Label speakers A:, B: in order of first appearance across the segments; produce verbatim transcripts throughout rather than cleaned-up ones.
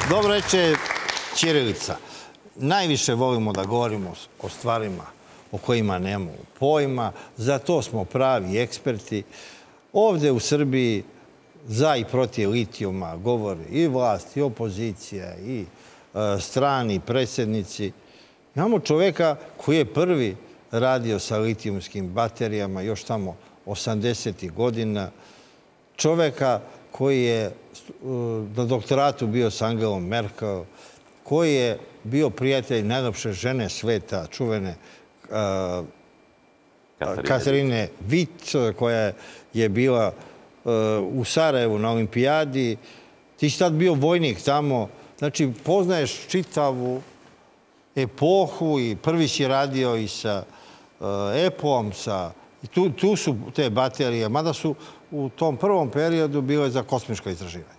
A: Dobro reče ćirilica. Najviše volimo da govorimo o stvarima o kojima nemamo pojma. Za to smo pravi eksperti. Ovde u Srbiji za i protiv litijuma govore i vlast, i opozicija, i strani predsjednici. Imamo čoveka koji je prvi radio sa litijumskim baterijama još tamo osamdesetih godina. Čoveka koji je na doktoratu bio s Angelom Merkel, koji je bio prijatelj najlepše žene sveta, čuvene Katarine Witt, koja je bila u Sarajevu na olimpijadi. Ti si tad bio vojnik tamo. Znači, poznaješ čitavu epohu i prvi si radio i sa E P O-om, i tu su te baterije, mada su u tom prvom periodu bile za kosmičko istraživanje.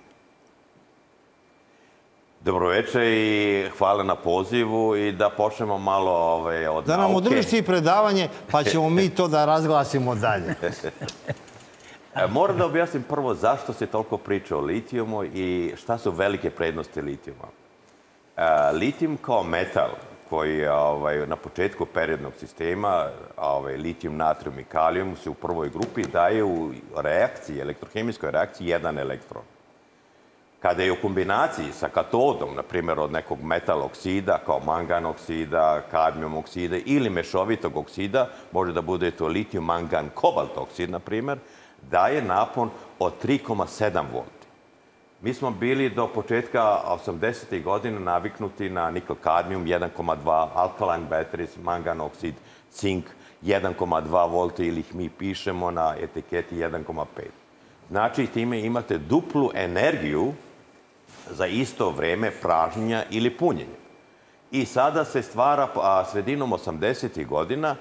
B: Dobroveče i hvala na pozivu i da počnemo malo od nauke.
A: Da nam održiš ti predavanje, pa ćemo mi to da razglasimo dalje.
B: Moram da objasnim prvo zašto se toliko priča o litijumu i šta su velike prednosti litijuma. Litijum kao metal, koji je na početku periodnog sistema, litijum, natrijum i kalijum, se u prvoj grupi daje u reakciji, elektrohemijskoj reakciji, jedan elektron. Kada je u kombinaciji sa katodom, na primjer od nekog metal oksida, kao mangan oksida, kadmijum oksida ili mešovitog oksida, može da bude to litijum, mangan, kobalt oksid, na primjer, daje napon od tri zarez sedam volti. Mi smo bili do početka osamdesetih godina naviknuti na nikl-kadmijum jedan zarez dva, alkaline batteries, mangan oksid, cink, jedan zarez dva volti ili ih mi pišemo na etiketi jedan zarez pet. Znači, time imate duplu energiju za isto vreme pražnjenja ili punjenja. I sada se stvara sredinom osamdesetih godina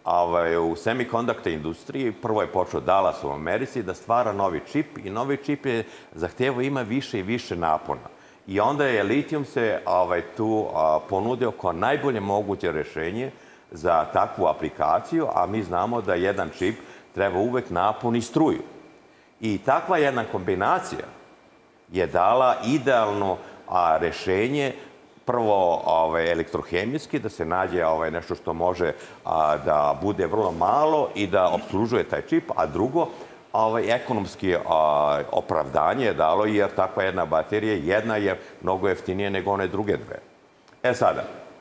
B: u semikonduktor industriji, prvo je počeo Dallas u Americi, da stvara novi čip i novi čip je zahtevao ima više i više napona. I onda je litijum se tu ponudio kao najbolje moguće rešenje za takvu aplikaciju, a mi znamo da jedan čip treba uvek napon i struju. I takva jedna kombinacija je dala idealno rešenje, prvo elektrohemijski, da se nađe nešto što može da bude vrlo malo i da obslužuje taj čip, a drugo, ekonomski opravdanje je dalo, jer takva jedna baterija, jedna je mnogo jeftinije nego one druge dve. E sada,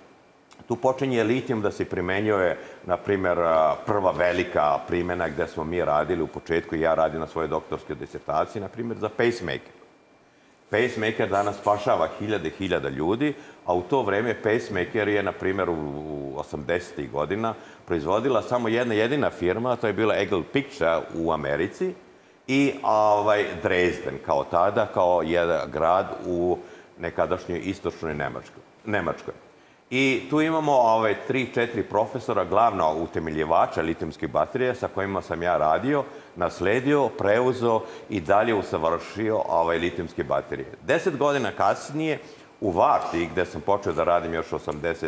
B: tu počinje litijum da se primenjuje, na primjer, prva velika primjena gde smo mi radili u početku, ja radim na svojoj doktorskoj disertaciji, na primjer, za pacemaker. Pacemaker danas spašava hiljade i hiljada ljudi, a u to vreme pacemaker je, na primjer, u osamdesetih godina proizvodila samo jedna jedina firma, to je bila Eagle Picture u Americi i Dresden kao tada, kao jedan grad u nekadašnjoj istočnoj Nemačkoj. I tu imamo tri, četiri profesora, glavna utemeljivača litijumskih baterija sa kojima sam ja radio, nasledio, preuzeo i dalje usavršio litijumske baterije. Deset godina kasnije u Varti, gde sam počeo da radim još osamdeset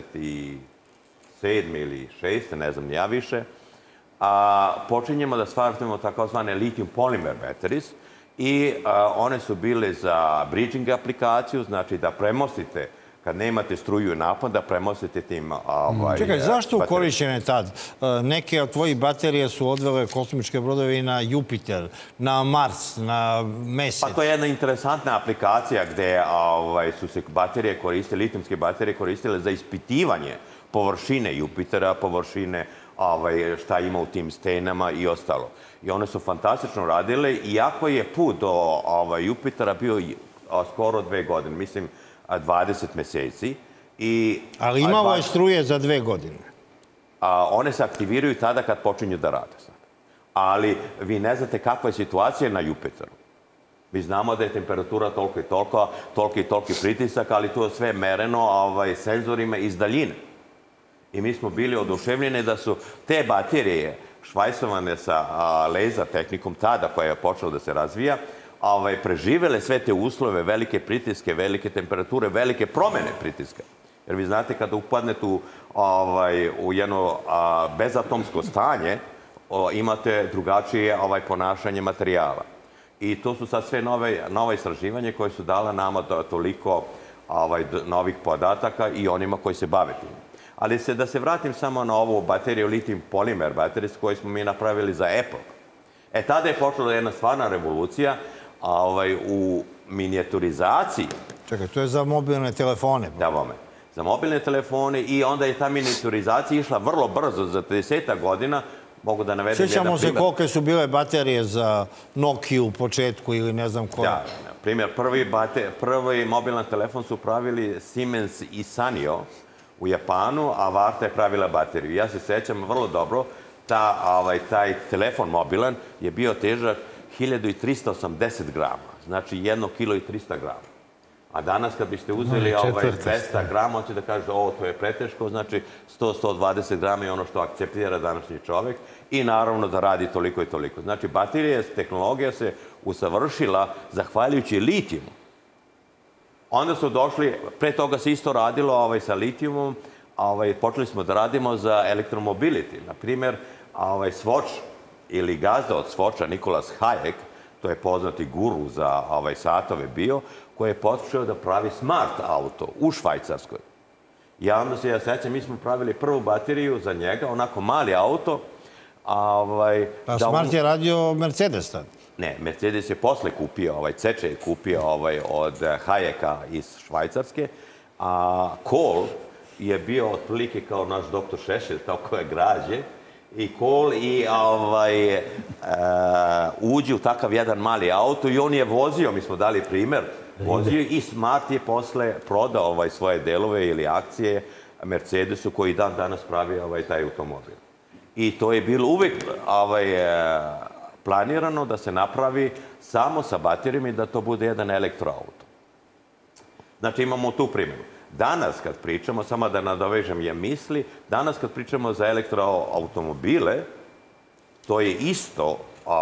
B: sedme ili šeste, ne znam ja više, počinjemo da stvaramo takozvane litijum polymer batteries i one su bile za bridging aplikaciju, znači da premostite kad nemate struju i napon, da premostite tim baterijama.
A: Čekaj, zašto korišćene tad? Neke od tvojih baterije su odvele kosmičke brodove na Jupiter, na Mars, na Mesec.
B: Pa to je jedna interesantna aplikacija gde su se baterije koristile, litijumske baterije koristile za ispitivanje površine Jupitera, površine šta ima u tim stenama i ostalo. I one su fantastično radile, iako je put do Jupitera bio skoro dve godine. Mislim, dvadeset meseci.
A: Ali imalo je struje za dve godine.
B: One se aktiviraju tada kad počinju da rade. Ali vi ne znate kakva je situacija na Jupiteru. Mi znamo da je temperatura toliko i toliko, toliko i toliki pritisak, ali to je sve mereno senzorima iz daljine. I mi smo bili oduševljeni da su te baterije švajcovane sa laser tehnikom tada, koja je počela da se razvija, preživele sve te uslove, velike pritiske, velike temperature, velike promene pritiska. Jer vi znate, kada upadnete u jedno bezatomsko stanje, imate drugačije ponašanje materijala. I to su sad sve nove istraživanje koje su dala nama toliko novih podataka i onima koji se bave tim. Ali da se vratim samo na ovu bateriju litijum polimer bateriju koju smo mi napravili za Apple. E, tada je počela jedna stvarna revolucija u minijaturizaciji.
A: Čekaj, to je za mobilne telefone.
B: Da, vome. Za mobilne telefone i onda je ta minijaturizacija išla vrlo brzo, za tridesetak godina. Mogu da navedem jedan primjer.
A: Sjećamo se kolike su bile baterije za Nokiju u početku ili ne znam koje.
B: Da, primjer, prvi mobilan telefon su pravili Siemens i Sanyo u Japanu, a Varta je pravila bateriju. Ja se sjećam vrlo dobro, taj telefon mobilan je bio težak hiljadu trista osamdeset grama, znači jedno kilo i trista grama. A danas kad biste uzeli dvesta grama, hoće da kažete ovo to je preteško, znači sto do sto dvadeset grama je ono što akceptira današnji čovek i naravno da radi toliko i toliko. Znači baterija, tehnologija se usavršila zahvaljujući litijumu. Onda su došli, pre toga se isto radilo sa litijumom, počeli smo da radimo za elektromobility. Naprimjer, Swatch ili gazda od Swatcha, Nikolas Hayek, to je poznati guru za satove bio, koji je počeo da pravi smart auto u Švajcarskoj. Ja onda se ja sećam, mi smo pravili prvu bateriju za njega, onako mali auto.
A: A smart je radio Mercedes tad?
B: Ne, Mercedes je posle kupio, Ceče je kupio od Hayeka iz Švajcarske, a Kohl je bio otprilike kao naš doktor Šešelj, tako je građe, i Kohl i uđe u takav jedan mali auto i on je vozio, mi smo dali primer, vozio i Smart je posle prodao svoje delove ili akcije Mercedesu koji dan danas pravi taj automobil. I to je bilo uvek planirano da se napravi samo sa baterijom i da to bude jedan elektroauto. Znači imamo tu primjeru. Danas kad pričamo, samo da nadovežem je misli, danas kad pričamo za elektroautomobile, to je isto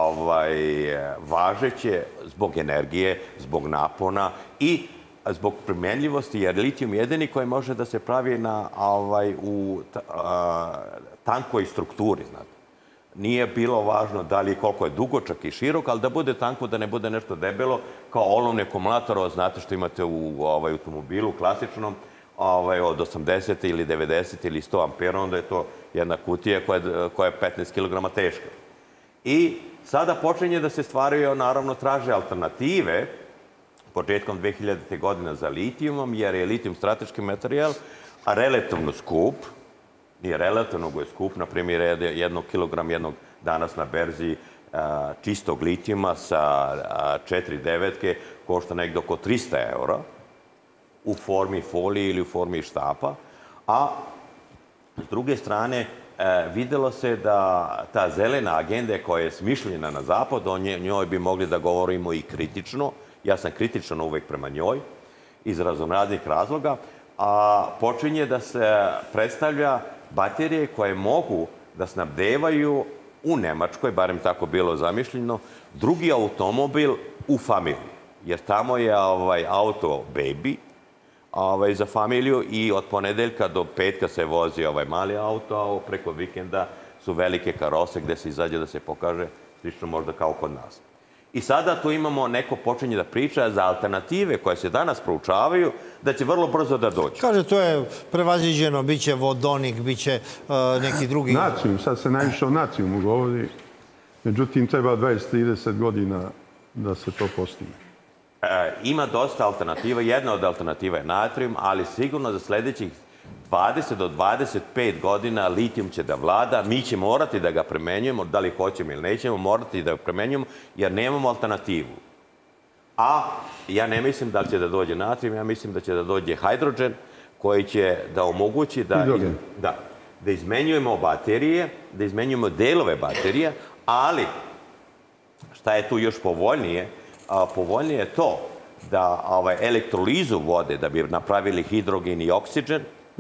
B: važeće zbog energije, zbog napona i zbog primenljivosti, jer litijum je jedini koji može da se pravi u tankoj strukturi. Nije bilo važno da li koliko je dugočak i širok, ali da bude tanko, da ne bude nešto debelo, kao olovni akumulator, znate što imate u automobilu klasičnom, od osamdeset ili devedeset ili sto ampera, onda je to jedna kutija koja je petnaest kilograma teška. I sada počinje da se stvaraju, naravno, traže alternative, početkom dve hiljadite godine za litijumom, jer je litijum strateški materijal, a relativno skup, nije relativno, nego je skup, na primjer, jednog kilograma jednog danas na berzi čistog litijuma sa četiri devetke košta negdje oko trista eura u formi folije ili u formi štapa, a s druge strane videlo se da ta zelena agenda koja je smišljena na zapad, o njoj bi mogli da govorimo i kritično, ja sam kritičan uvek prema njoj, iz raznoraznih razloga, a počinje da se predstavlja baterije koje mogu da snabdevaju u Nemačkoj, barem tako bilo zamišljeno, drugi automobil u familiji. Jer tamo je auto baby za familiju i od ponedeljka do petka se vozi ovaj mali auto, a preko vikenda su velike karose gde se izađe da se pokaže, slično možda kao kod nas. I sada tu imamo, neko počinje da priča za alternative koje se danas proučavaju, da će vrlo brzo da dođe.
A: Kaže, to je prevaziđeno, bit će vodonik, bit će neki drugi...
C: Nacijum, sad se najviše o nacijumu govori, međutim treba dvadeset do trideset godina da se to postigne.
B: Ima dosta alternativa, jedna od alternativa je natrijum, ali sigurno za sljedećih dvadeset do dvadeset pet godina litijum će da vlada, mi će morati da ga premenjujemo, da li hoćemo ili nećemo, morati da ga premenjujemo, jer nemamo alternativu. A ja ne mislim da će da dođe natrijum, ja mislim da će da dođe hidrogen, koji će da omogući da izmenjujemo baterije, da izmenjujemo delove baterije, ali šta je tu još povoljnije, povoljnije je to da elektrolizu vode, da bi napravili hidrogen i oksigen,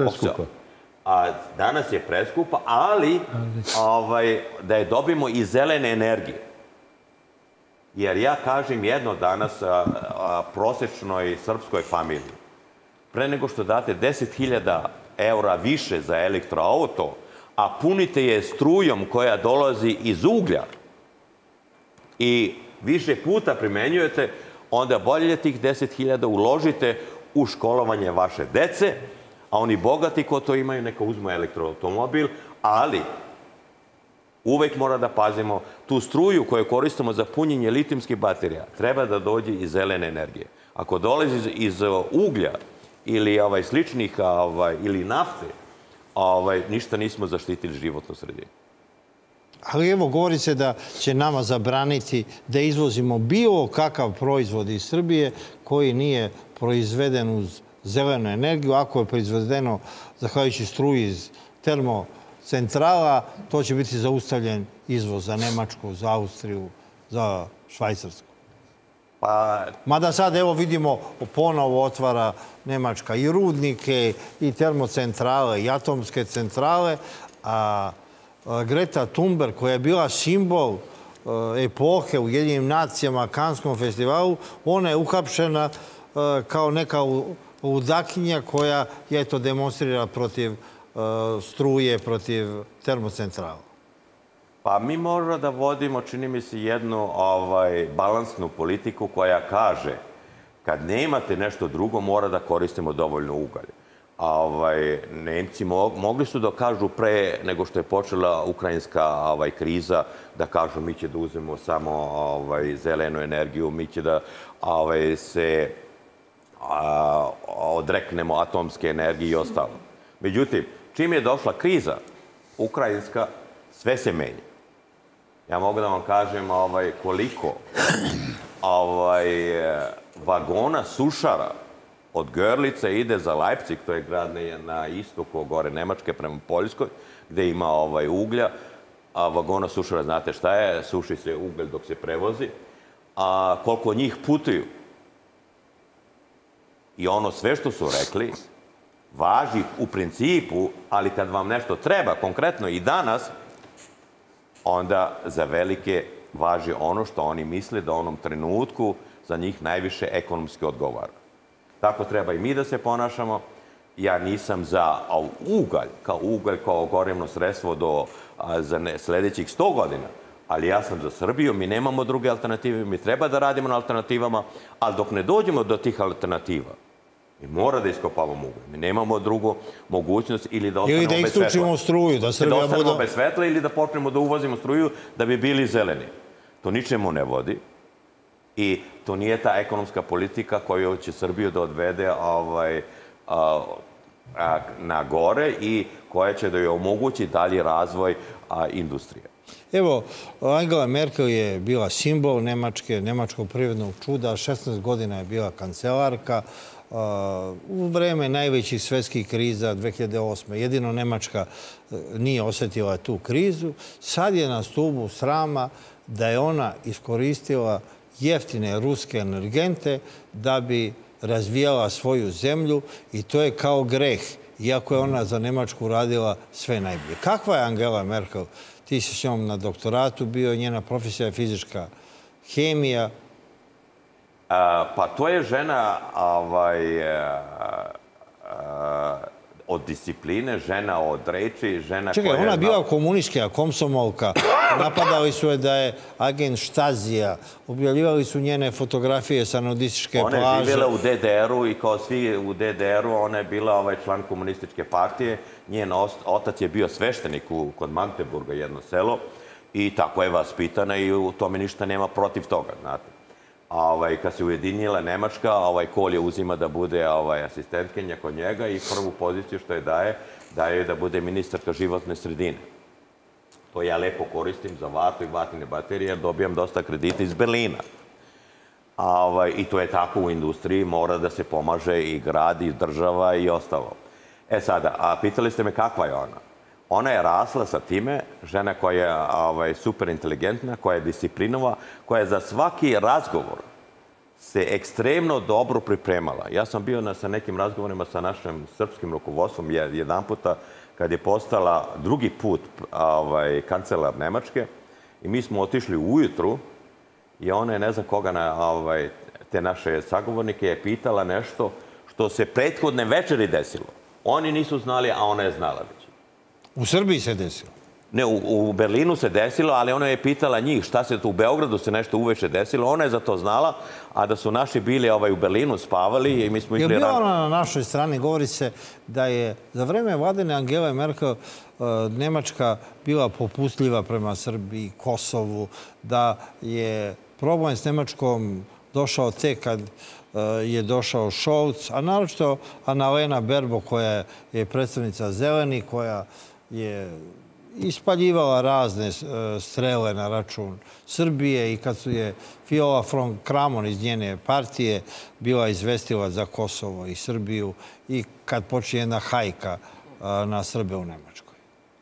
B: danas je preskupa, ali da je dobimo i zelene energije. Jer ja kažem jedno danas prosečnoj srpskoj familiji, pre nego što date deset hiljada eura više za elektroauto, a punite je strujom koja dolazi iz uglja i više puta primenjujete, onda bolje tih deset hiljada uložite u školovanje vaše dece, a oni bogati ko to imaju neka uzmu elektroautomobil, ali uvek mora da pazimo tu struju koju koristimo za punjenje litijumskih baterija. Treba da dođe iz zelene energije. Ako dolazi iz uglja ili ovaj, sličnih ovaj, ili nafte, ovaj, ništa nismo zaštitili životnu sredinu.
A: Ali evo, govori se da će nama zabraniti da izvozimo bilo kakav proizvod iz Srbije koji nije proizveden uz zelenu energiju. Ako je proizvedeno zahvaljujući struji iz termocentrala, to će biti zaustavljen izvoz za Nemačku, za Austriju, za Švajcarsku.
B: Pa...
A: Mada sad, evo, vidimo, ponovo otvara Nemačka i rudnike, i termocentrale, i atomske centrale, a Greta Thunberg, koja je bila simbol epohe u Ujedinjenim nacijama, Kanskom festivalu, ona je uhapšena kao neka ludakinja koja je to demonstrira protiv struje, protiv termocentrala.
B: Pa mi moramo da vodimo, čini mi se, jednu ovaj, balansnu politiku koja kaže kad nemate nešto drugo, mora da koristimo dovoljno ugalj. A ovaj, Nemci mo mogli su da kažu pre nego što je počela ukrajinska ovaj, kriza, da kažu mi će da uzmemo samo ovaj, zelenu energiju, mi će da ovaj, se a, odreknemo atomske energije i ostalo. Međutim, čim je došla kriza ukrajinska, sve se menja. Ja mogu da vam kažem ovaj, koliko ovaj, vagona sušara od Görlice ide za Leipzig, to je grad na istoku gore Nemačke prema Poljskoj, gde ima ovaj, uglja. A vagona sušara, znate šta je? Suši se ugalj dok se prevozi. A koliko njih putuju. I ono sve što su rekli važi u principu, ali kad vam nešto treba, konkretno i danas, onda za velike važi ono što oni misle da u onom trenutku za njih najviše ekonomski odgovara. Tako treba i mi da se ponašamo. Ja nisam za ugalj, kao ugalj, kao gorivno sredstvo do, a, za ne, sledećih sto godina, ali ja sam za Srbiju, mi nemamo druge alternative, mi treba da radimo na alternativama, ali dok ne dođemo do tih alternativa, mi mora da iskopavamo ugalj. Mi nemamo drugu mogućnost ili da ostanemo bez svetla.
A: Ili da isključimo struju, da Srbija bude...
B: Da ostanemo bez svetla ili da počnemo da uvozimo struju da bi bili zeleni. To ničemu ne vodi. I to nije ta ekonomska politika koju će Srbiju da odvede ovaj, a, a, na gore i koja će da joj omogući dalji razvoj a, industrije.
A: Evo, Angela Merkel je bila simbol Nemačke, nemačkog privrednog čuda, šesnaest godina je bila kancelarka. U vreme najvećih svetskih kriza dve hiljade osme. Jedino Nemačka nije osetila tu krizu. Sad je na stubu srama da je ona iskoristila jeftine ruske energente da bi razvijala svoju zemlju i to je kao greh, iako je ona za Nemačku radila sve najbolje. Kakva je Angela Merkel? Ti si s njom na doktoratu bio, njena profesija je fizička hemija.
B: A, pa to je žena ovaj, a, a, od discipline, žena od reči, žena
A: Čekaj,
B: koja...
A: ona je bila komunistička komsomolka. Napadali su je da je agent Štazija. Objavljivali su njene fotografije sa nudističke plaže.
B: Ona je živjela u de de eru i kao svi u de de eru ona je bila ovaj član komunističke partije. Njen otac je bio sveštenik u, kod Magdeburga, jedno selo. I tako je vaspitana i u tome ništa nema protiv toga, znate. A ovaj, kad se ujedinila Nemačka, ovaj Kohl je uzima da bude ovaj, asistentkinja kod njega i prvu poziciju što je daje, daje da bude ministarka životne sredine. To ja lepo koristim za vatu i vatine baterije, jer dobijam dosta kredita iz Berlina. A, ovaj, I to je tako u industriji, mora da se pomaže i grad, i država i ostalo. E sada, a pitali ste me kakva je ona? Ona je rasla sa time, žena koja je ovaj, super inteligentna, koja je disciplinova, koja je za svaki razgovor se ekstremno dobro pripremala. Ja sam bio na, sa nekim razgovorima sa našim srpskim rukovodstvom jedan puta kad je postala drugi put ovaj, kancelar Nemačke i mi smo otišli ujutru i ona je ne znam koga na ovaj, te naše sagovornike je pitala nešto što se prethodne večeri desilo. Oni nisu znali, a ona je znala već.
A: U Srbiji se desilo?
B: Ne, u, u Berlinu se desilo, ali ona je pitala njih šta se tu u Beogradu se nešto uveče desilo. Ona je za to znala, a da su naši bili ovaj, u Berlinu spavali i mi smo išli...
A: Je bila ona na našoj strani? Govori se da je za vreme vladine Angele Merkel Nemačka bila popustljiva prema Srbiji, Kosovu, da je problem s Nemačkom došao tek kad je došao Scholz, a naročito Annalena Baerbock, koja je predstavnica Zeleni, koja je ispaljivala razne strele na račun Srbije i kad su je Viola von Kramon iz njene partije bila izvestila za Kosovo i Srbiju i kad počne jedna hajka na Srbe u Nemačkoj.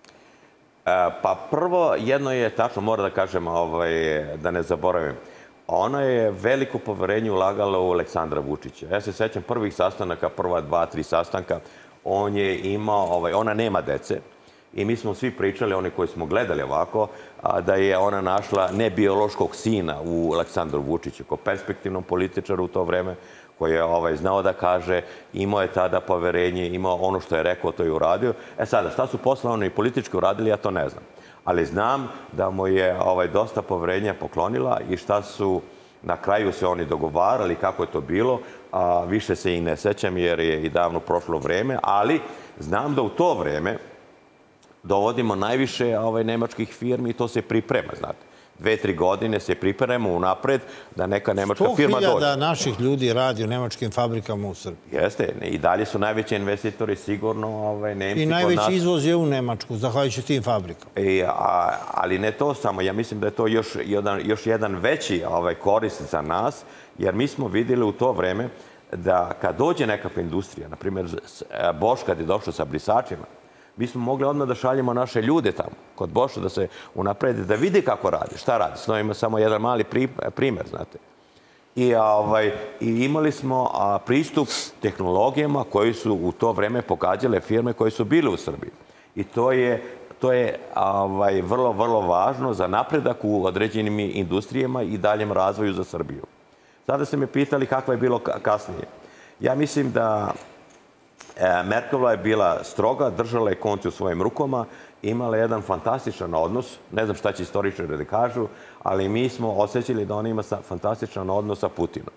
B: Pa prvo, jedno je tačno, moram da kažem, da ne zaboravim. Ona je veliko poverenje ulagala u Aleksandra Vučića. Ja se sećam prvih sastanaka, prva dva, tri sastanka, on je imao, ona nema dece, i mi smo svi pričali, oni koji smo gledali ovako, da je ona našla nebiološkog sina u Aleksandru Vučiću, kao perspektivnom političaru u to vreme, koji je znao da kaže, imao je tada poverenje, imao ono što je rekao, to je uradio. E sada, šta su posle oni politički uradili, ja to ne znam. Ali znam da mu je dosta poverenja poklonila i šta su na kraju se oni dogovarali, kako je to bilo. Više se i ne sećam jer je i davno prošlo vreme, ali znam da u to vreme dovodimo najviše nemačkih firmi i to se priprema, znate. Dve, tri godine se pripremamo unapred da neka nemačka firma dođe.
A: sto hiljada naših ljudi radi u nemačkim fabrikama u Srbiji.
B: Jeste. I dalje su najveći investitori sigurno Nemci.
A: I najveći izvoz je u Nemačku, zahvaljujući tim fabrikama.
B: Ali ne to samo. Ja mislim da je to još jedan veći korist za nas, jer mi smo vidjeli u to vreme da kad dođe nekakva industrija, na primjer Bosch kad je došao sa brisačima, mi smo mogli odmah da šaljemo naše ljude tamo, kod Boša, da se unaprede, da vidi kako radi, šta radi. Sno ima samo jedan mali primjer, znate. I imali smo pristup tehnologijama koji su u to vreme pogađale firme koje su bile u Srbiji. I to je vrlo, vrlo važno za napredak u određenim industrijama i daljem razvoju za Srbiju. Sada ste me pitali kakva je bilo kasnije. Ja mislim da Merkelova je bila stroga, držala je konci u svojim rukama, imala jedan fantastičan odnos, ne znam šta će istoričari da kažu, ali mi smo osjećali da ona ima fantastičan odnos sa Putinom.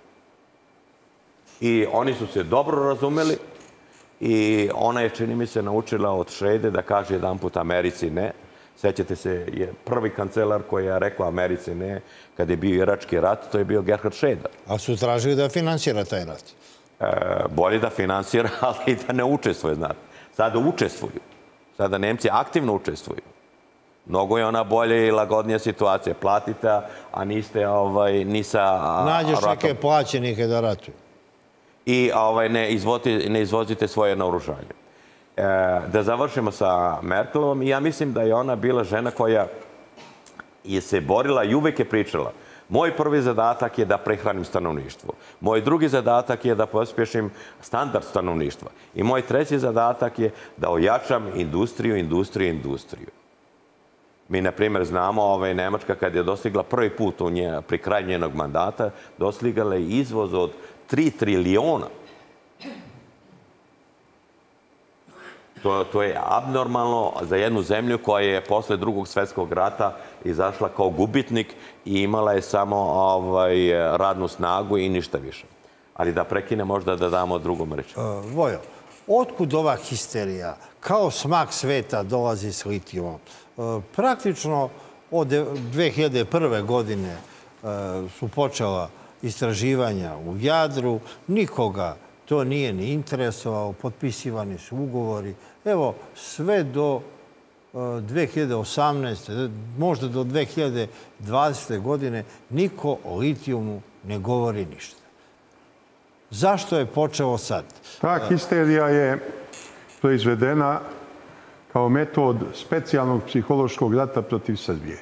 B: I oni su se dobro razumeli i ona je, čini mi se, naučila od Šrede da kaže jedan put Americi ne. Sećate se, je prvi kancelar koji je rekao Americi ne kad je bio Irački rat, to je bio Gerhard Schröder.
A: A su tražili da finansira taj rat?
B: Bolje da finansira, ali i da ne učestvuje, znate. Sada učestvuju. Sada Nemci aktivno učestvuju. Mnogo je ona bolje i lagodnija situacija. Platite, a niste ni sa ratom.
A: Nađeš neke plaćenike da ratuju.
B: I ne izvozite svoje naoružanje. Da završimo sa Merkelovom. Ja mislim da je ona bila žena koja je se borila i uvek je pričala. Moj prvi zadatak je da prehranim stanovništvo. Moj drugi zadatak je da pospješim standard stanovništva. I moj treći zadatak je da ojačam industriju, industriju, industriju. Mi, na primjer, znamo, Nemačka kad je dostigla prvi put pri kraju njenog mandata, dostigala je izvoz od tri triliona. To je abnormalno za jednu zemlju koja je posle drugog svjetskog rata izašla kao gubitnik i imala je samo radnu snagu i ništa više. Ali da prekine, možda da damo drugom reći.
A: Vojo, otkud ova histerija? Kao smak sveta dolazi s litijumom. Praktično od dve hiljade prve. godine su počela istraživanja u Jadru. Nikoga to nije ni interesovalo, potpisivani su ugovori. Evo, sve do dve hiljade osamnaeste. možda do dve hiljade dvadesete. godine, niko o litijumu ne govori ništa. Zašto je počelo sad?
C: Ta histerija je proizvedena kao metod specijalnog psihološkog rata protiv Srbije.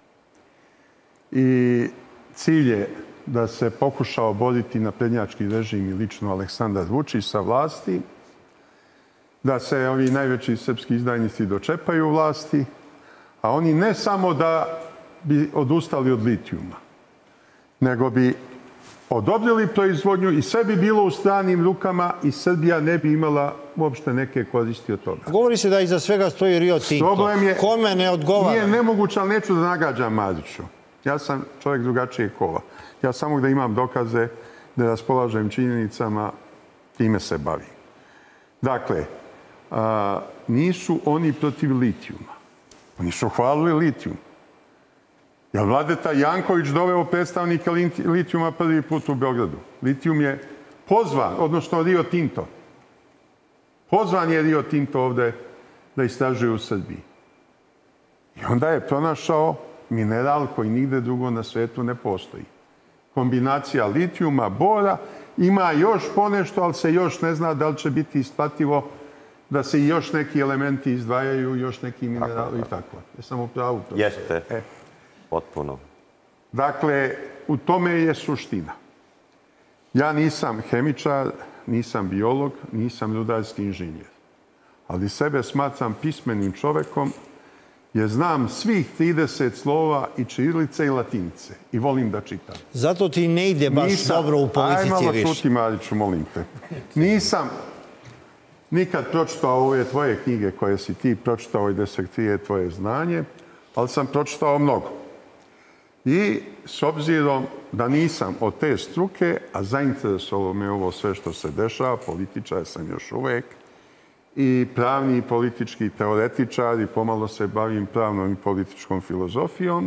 C: I cilj je da se pokuša oboriti naprednjački režim i lično Aleksandar Vučić sa vlasti, da se ovi najveći srpski izdajnici dočepaju vlasti, a oni ne samo da bi odustali od litijuma, nego bi odobrili proizvodnju i sve bi bilo u stranim rukama i Srbija ne bi imala uopšte neke koristi od toga.
A: Govori se da iza svega stoji Rio Tinto. Kome ne odgovara?
C: Nije nemoguće, ali neću da nagađam Mariću. Ja sam čovjek drugačijeg kova. Ja samo da imam dokaze, da raspolažem činjenicama, time se bavim. Dakle, a, nisu oni protiv litijuma. Oni su hvalili litijum. Jel Vladeta Janković doveo predstavnike litijuma prvi put u Beogradu? Litijum je pozvan, odnosno Rio Tinto. Pozvan je Rio Tinto ovde da istražuje u Srbiji. I onda je pronašao mineral koji nigde drugo na svetu ne postoji. Kombinacija litijuma, bora, ima još ponešto, ali se još ne zna da li će biti isplativo da se još neki elementi izdvajaju, još neki minerali i tako. Jesam u pravu?
B: Jeste. E. Potpuno.
C: Dakle, u tome je suština. Ja nisam hemičar, nisam biolog, nisam rudarski inženjer. Ali sebe smatram pismenim čovekom jer znam svih trideset slova i ćirilice i latinice. I volim da čitam.
A: Zato ti ne ide baš nisam, dobro u politici više.
C: Aj malo čuti, Mariću, molim te. Nisam nikad pročitao ove tvoje knjige koje si ti pročitao i desektrije tvoje znanje, ali sam pročitao mnogo. I s obzirom da nisam od te struke, a zainteresovalo me ovo sve što se dešava, političar sam još uvek, i pravni i politički teoretičar i pomalo se bavim pravnom i političkom filozofijom,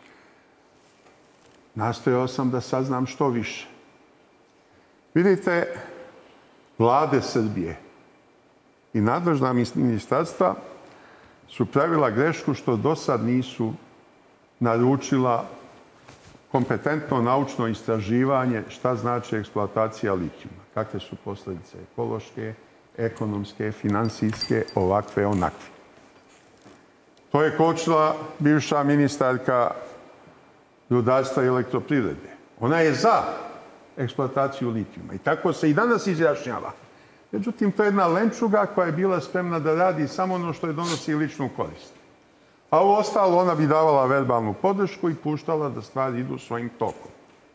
C: nastojao sam da saznam što više. Vidite, vlade Srbije i nadležna ministarstva su pravila grešku što do sad nisu naručila kompetentno naučno istraživanje šta znači eksploatacija litijuma. Kakve su posljedice ekološke, ekonomske, finansijske, ovakve, onakve. To je kočila bivša ministarka rudarstva i elektroprivrede. Ona je za eksploataciju litijuma i tako se i danas izjašnjava. Međutim, to je jedna lenčuga koja je bila spremna da radi samo ono što je donosi ličnu korist. A ovo ostalo ona bi davala verbalnu podršku i puštala da stvari idu svojim tokom.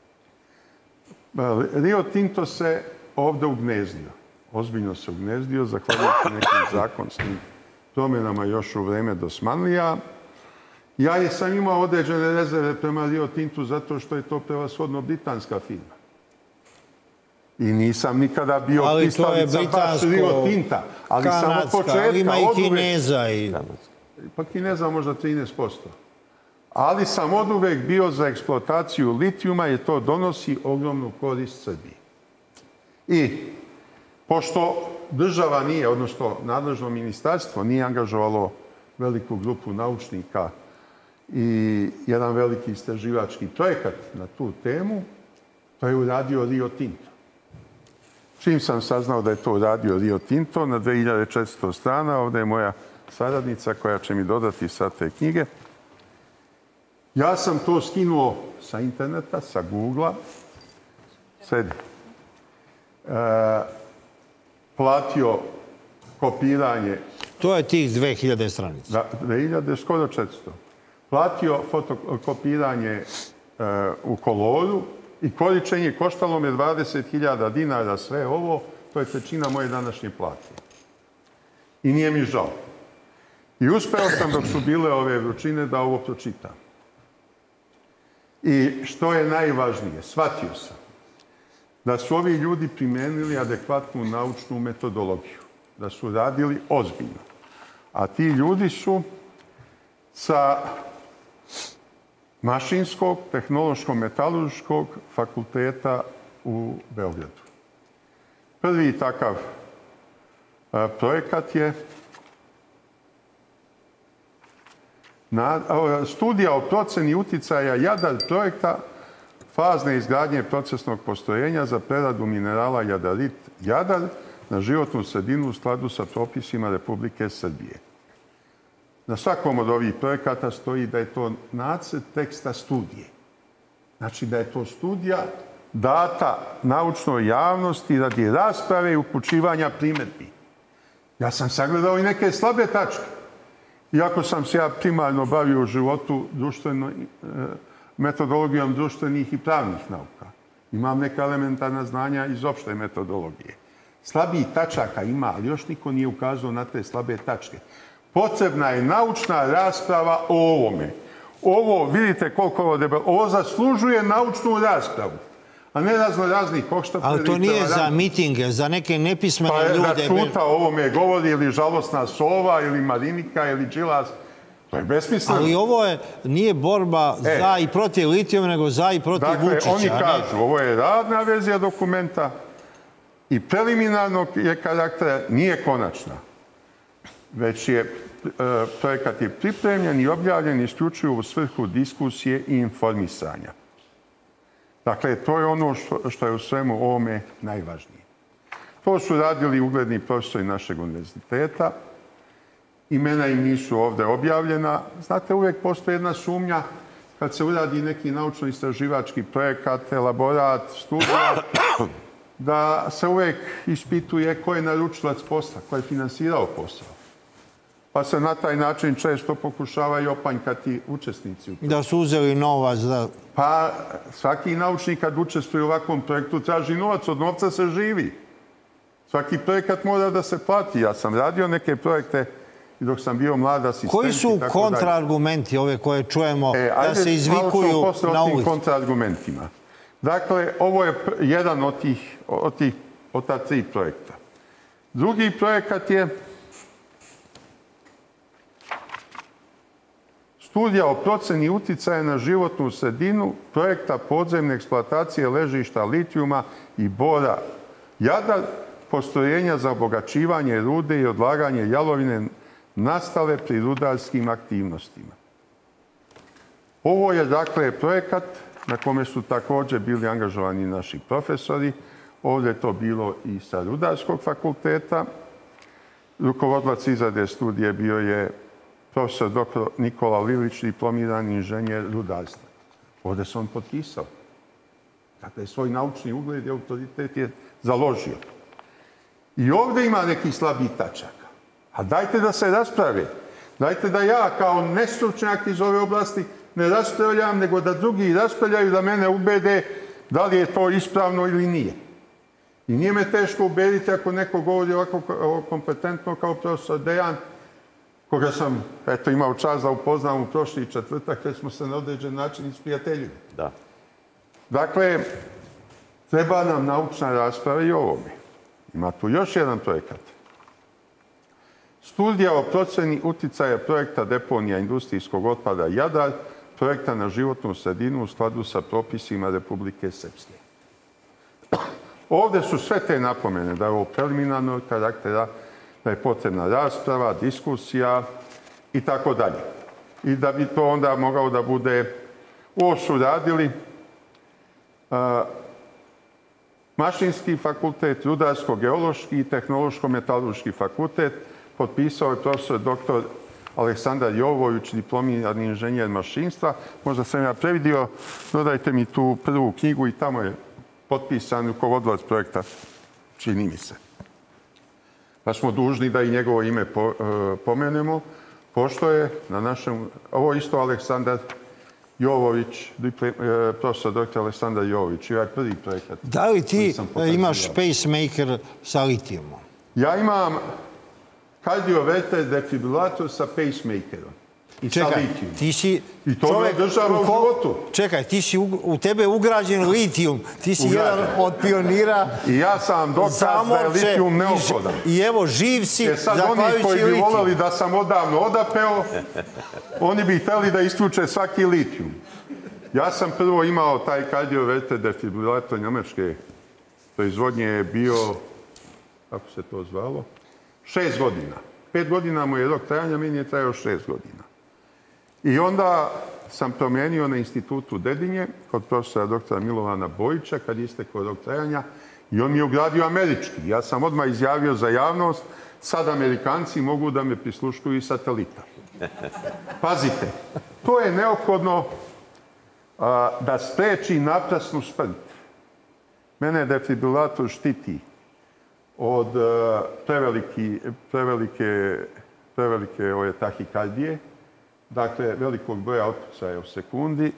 C: Rio Tinto se ovde ugnezdio. Ozbiljno se ugnezdio, zahvaljujući nekim zakonskim promjenama još u vreme Dosmanlija. Ja sam imao određene rezerve prema Rio Tintu zato što je to prevashodno britanska firma. I nisam nikada bio pristalica baš Rio Tinta. Ali samo početka,
A: ali ima i Kineza. I...
C: Pa Kineza možda trinaest posto. Ali sam oduvek bio za eksploataciju litijuma jer to donosi ogromnu korist Srbiji. I pošto država nije, odnosno nadležno ministarstvo nije angažovalo veliku grupu naučnika i jedan veliki istraživački projekat na tu temu, to je uradio Rio Tinto. Čim sam saznao da je to uradio Rio Tinto, na dve hiljade četiristo strana, ovdje je moja saradnica koja će mi dodati sad te knjige. Ja sam to skinuo sa interneta, sa Google-a. Sedi. E, platio kopiranje...
A: To je tih dve hiljade stranica.
C: Da, dve hiljade, skoro četiristo. Platio fotokopiranje e, u koloru i koričenje koštalo me dvadeset hiljada dinara sve ovo. To je trećina moje današnje plate. I nije mi žao. I uspeo sam dok su bile ove vrućine da ovo pročitam. I što je najvažnije, shvatio sam da su ovi ljudi primenili adekvatnu naučnu metodologiju, da su radili ozbiljno. A ti ljudi su sa Mašinskog, tehnološko-metalurškog fakulteta u Beogradu. Prvi takav a, projekat je na, a, studija o proceni uticaja Jadar projekta fazne izgradnje procesnog postrojenja za preradu minerala jadarit Jadar na životnu sredinu u skladu sa propisima Republike Srbije. Na svakom od ovih projekata stoji da je to nacrt teksta studije. Znači da je to studija data naučnoj javnosti radi rasprave i upućivanja primjedbi. Ja sam sagledao i neke slabe tačke. Iako sam se ja primarno bavio u životu društveno, metodologijom društvenih i pravnih nauka. Imam neka elementarna znanja iz opšte metodologije. Slabijih tačaka ima, ali još niko nije ukazao na te slabe tačke. Potrebna je naučna rasprava o ovome. Ovo, vidite koliko ovo debelo, ovo zaslužuje naučnu raspravu, a ne razno raznih hoštapleri.
A: Ali to nije za mitinge, za neke nepismene ljude.
C: Pa da Čuta o ovome govori, ili žalosna Sova, ili Marinika, ili Đilas. To je besmisleno.
A: Ali ovo je, nije borba za i protiv litijuma, nego za i protiv Vučića.
C: Dakle, oni kažu, ovo je radna verzija dokumenta i preliminarnog je karaktera, nije konačna. Već je projekat je pripremljen i objavljen isključivo u svrhu diskusije i informisanja. Dakle, to je ono što je u svemu ovome najvažnije. To su radili ugledni profesori našeg univerziteta. Imena im nisu ovdje objavljena. Znate, uvijek postoji jedna sumnja kad se uradi neki naučno-istraživački projekat, elaborat, studija, da se uvijek ispituje ko je naručilac posla, ko je finansirao posao. Pa se na taj način često pokušavaju opanjkati učesnici.
A: Da su uzeli novac za...
C: Pa svaki naučnik kad učestvuje u ovakvom projektu traži novac, od novca se živi. Svaki projekat mora da se plati. Ja sam radio neke projekte i dok sam bio mlad asistent.
A: Koji su kontraargumenti ove koje čujemo da se izvikuju na ulici?
C: Kontraargumentima. Dakle, ovo je jedan od tih, od tih, od ta tri projekta. Drugi projekat je studija o proceni uticaja na životnu sredinu projekta podzemne eksploatacije ležišta litijuma i bora Jadar, postrojenja za obogaćivanje rude i odlaganje jalovine nastale pri rudarskim aktivnostima. Ovo je, dakle, projekat na kome su također bili angažovani naši profesori. Ovdje je to bilo i sa Rudarskog fakulteta. Rukovodilac izrade studije bio je profesor doktor Nikola Lilić, diplomirani inženjer rudarstva. Ovdje se on potpisao. Dakle, svoj naučni ugled i autoritet je založio. I ovdje ima nekih slabih tačaka. A dajte da se rasprave. Dajte da ja kao nestručnjak iz ove oblasti ne raspravljam, nego da drugi raspravljaju, da mene ubede da li je to ispravno ili nije. I nije me teško ubediti ako neko govori ovako kompetentno kao profesor Dejan, koga sam eto, imao čast da upoznam u prošli četvrtak, jer smo se na određen način isprijateljili.
B: Da.
C: Dakle, treba nam naučna rasprava i o ovome. Ima tu još jedan projekat. Studija o proceni uticaja projekta deponija industrijskog otpada Jadar, projekta na životnu sredinu u skladu sa propisima Republike Srpske. Ovdje su sve te napomene da je ovo preliminarnog karaktera, da je potrebna rasprava, diskusija i tako dalje. I da bi to onda mogao da bude... Ovo su radili Mašinski fakultet, Rudarsko-geološki i Tehnološko-metalurški fakultet. Potpisao je profesor doktor Aleksandar Jovović, diplomirani inženjer mašinstva. Možda sam ja previdio, dodajte mi tu prvu knjigu i tamo je potpisan rukovodilac projekta, čini mi se. Pa smo dužni da i njegovo ime pomenemo, pošto je na našem... Ovo isto Aleksandar Jovović, profesor doktor Aleksandar Jovović, i ovaj prvi projekat.
A: Da li ti imaš pacemaker sa litijumom?
C: Ja imam kardioverter defibrilator sa pacemakerom. I
A: čekaj, ti si...
C: I to me održava u životu.
A: Čekaj, ti si u tebe ugrađen litijum. Ti si jedan od pionira...
C: I ja sam dokaz da je litijum neophodan.
A: I evo, živ si, zahvaljujući litijum.
C: E sad, oni koji bi voleli da sam odavno odapeo, oni bi htjeli da isključe svaki litijum. Ja sam prvo imao taj kardioverter defibrilator njemačke proizvodnje je bio, kako se to zvalo, šest godina. Pet godina mu je rok trajanja, meni je trajao šest godina. I onda sam promijenio na institutu Dedinje kod profesora doktora Milovana Bojića kad je istekao rok trajanja i on mi je ugradio američki. Ja sam odmah izjavio za javnost, sad Amerikanci mogu da me prisluškuju i satelita. Pazite, to je neophodno a, da spreči naprasnu smrt. Mene defibrilator štiti od a, preveliki, prevelike, prevelike ove tahikardije, dakle, velikog broja otkucaja u sekundi,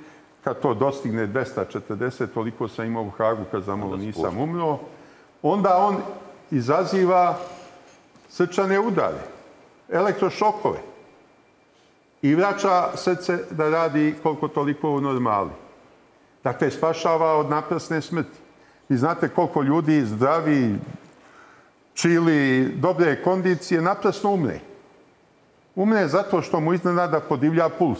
C: kad to dostigne dvesta četrdeset, toliko sam imao u Hagu kad zamalo nisam umro, onda on izaziva srčane udare, elektrošokove i vraća srce da radi koliko toliko u normali. Dakle, spašava od naprsne smrti. Vi znate koliko ljudi zdravi, čili, dobre kondicije, naprsno umre. Umre zato što mu iznenada podivlja puls.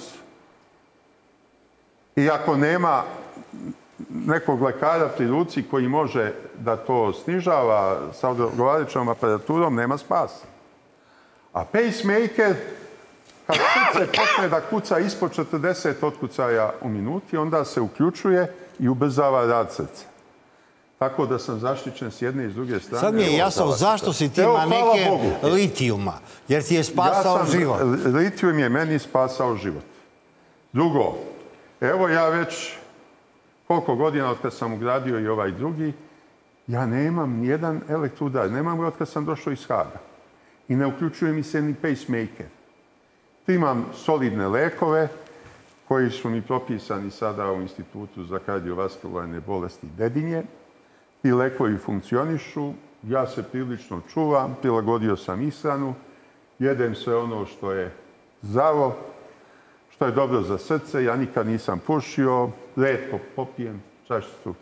C: I ako nema nekog lekara pri ruci koji može da to snižava sa odgovarajućom aparaturom, nema spasa. A pacemaker, kad srce počne da kuca ispod četrdeset otkucaja u minuti, onda se uključuje i ubrzava rad srca. Tako da sam zaštićen s jedne i s druge strane.
A: Sad mi je jasno zašto si ti ima neke litijuma, jer ti je spasao život.
C: Litijum je meni spasao život. Drugo, evo ja već koliko godina od kad sam ugradio i ovaj drugi, ja nemam nijedan elektroudar, nemam ga od kad sam došao iz Haga. I ne uključuje mi se ni pacemaker. Imam solidne lekove koji su mi propisani sada u Institutu za kardiovaskularne bolesti Dedinje. Ti lekovi funkcionišu, ja se prilično čuvam, prilagodio sam ishranu, jedem sve ono što je zdravo, što je dobro za srce. Ja nikad nisam pušio, retko popijem čašicu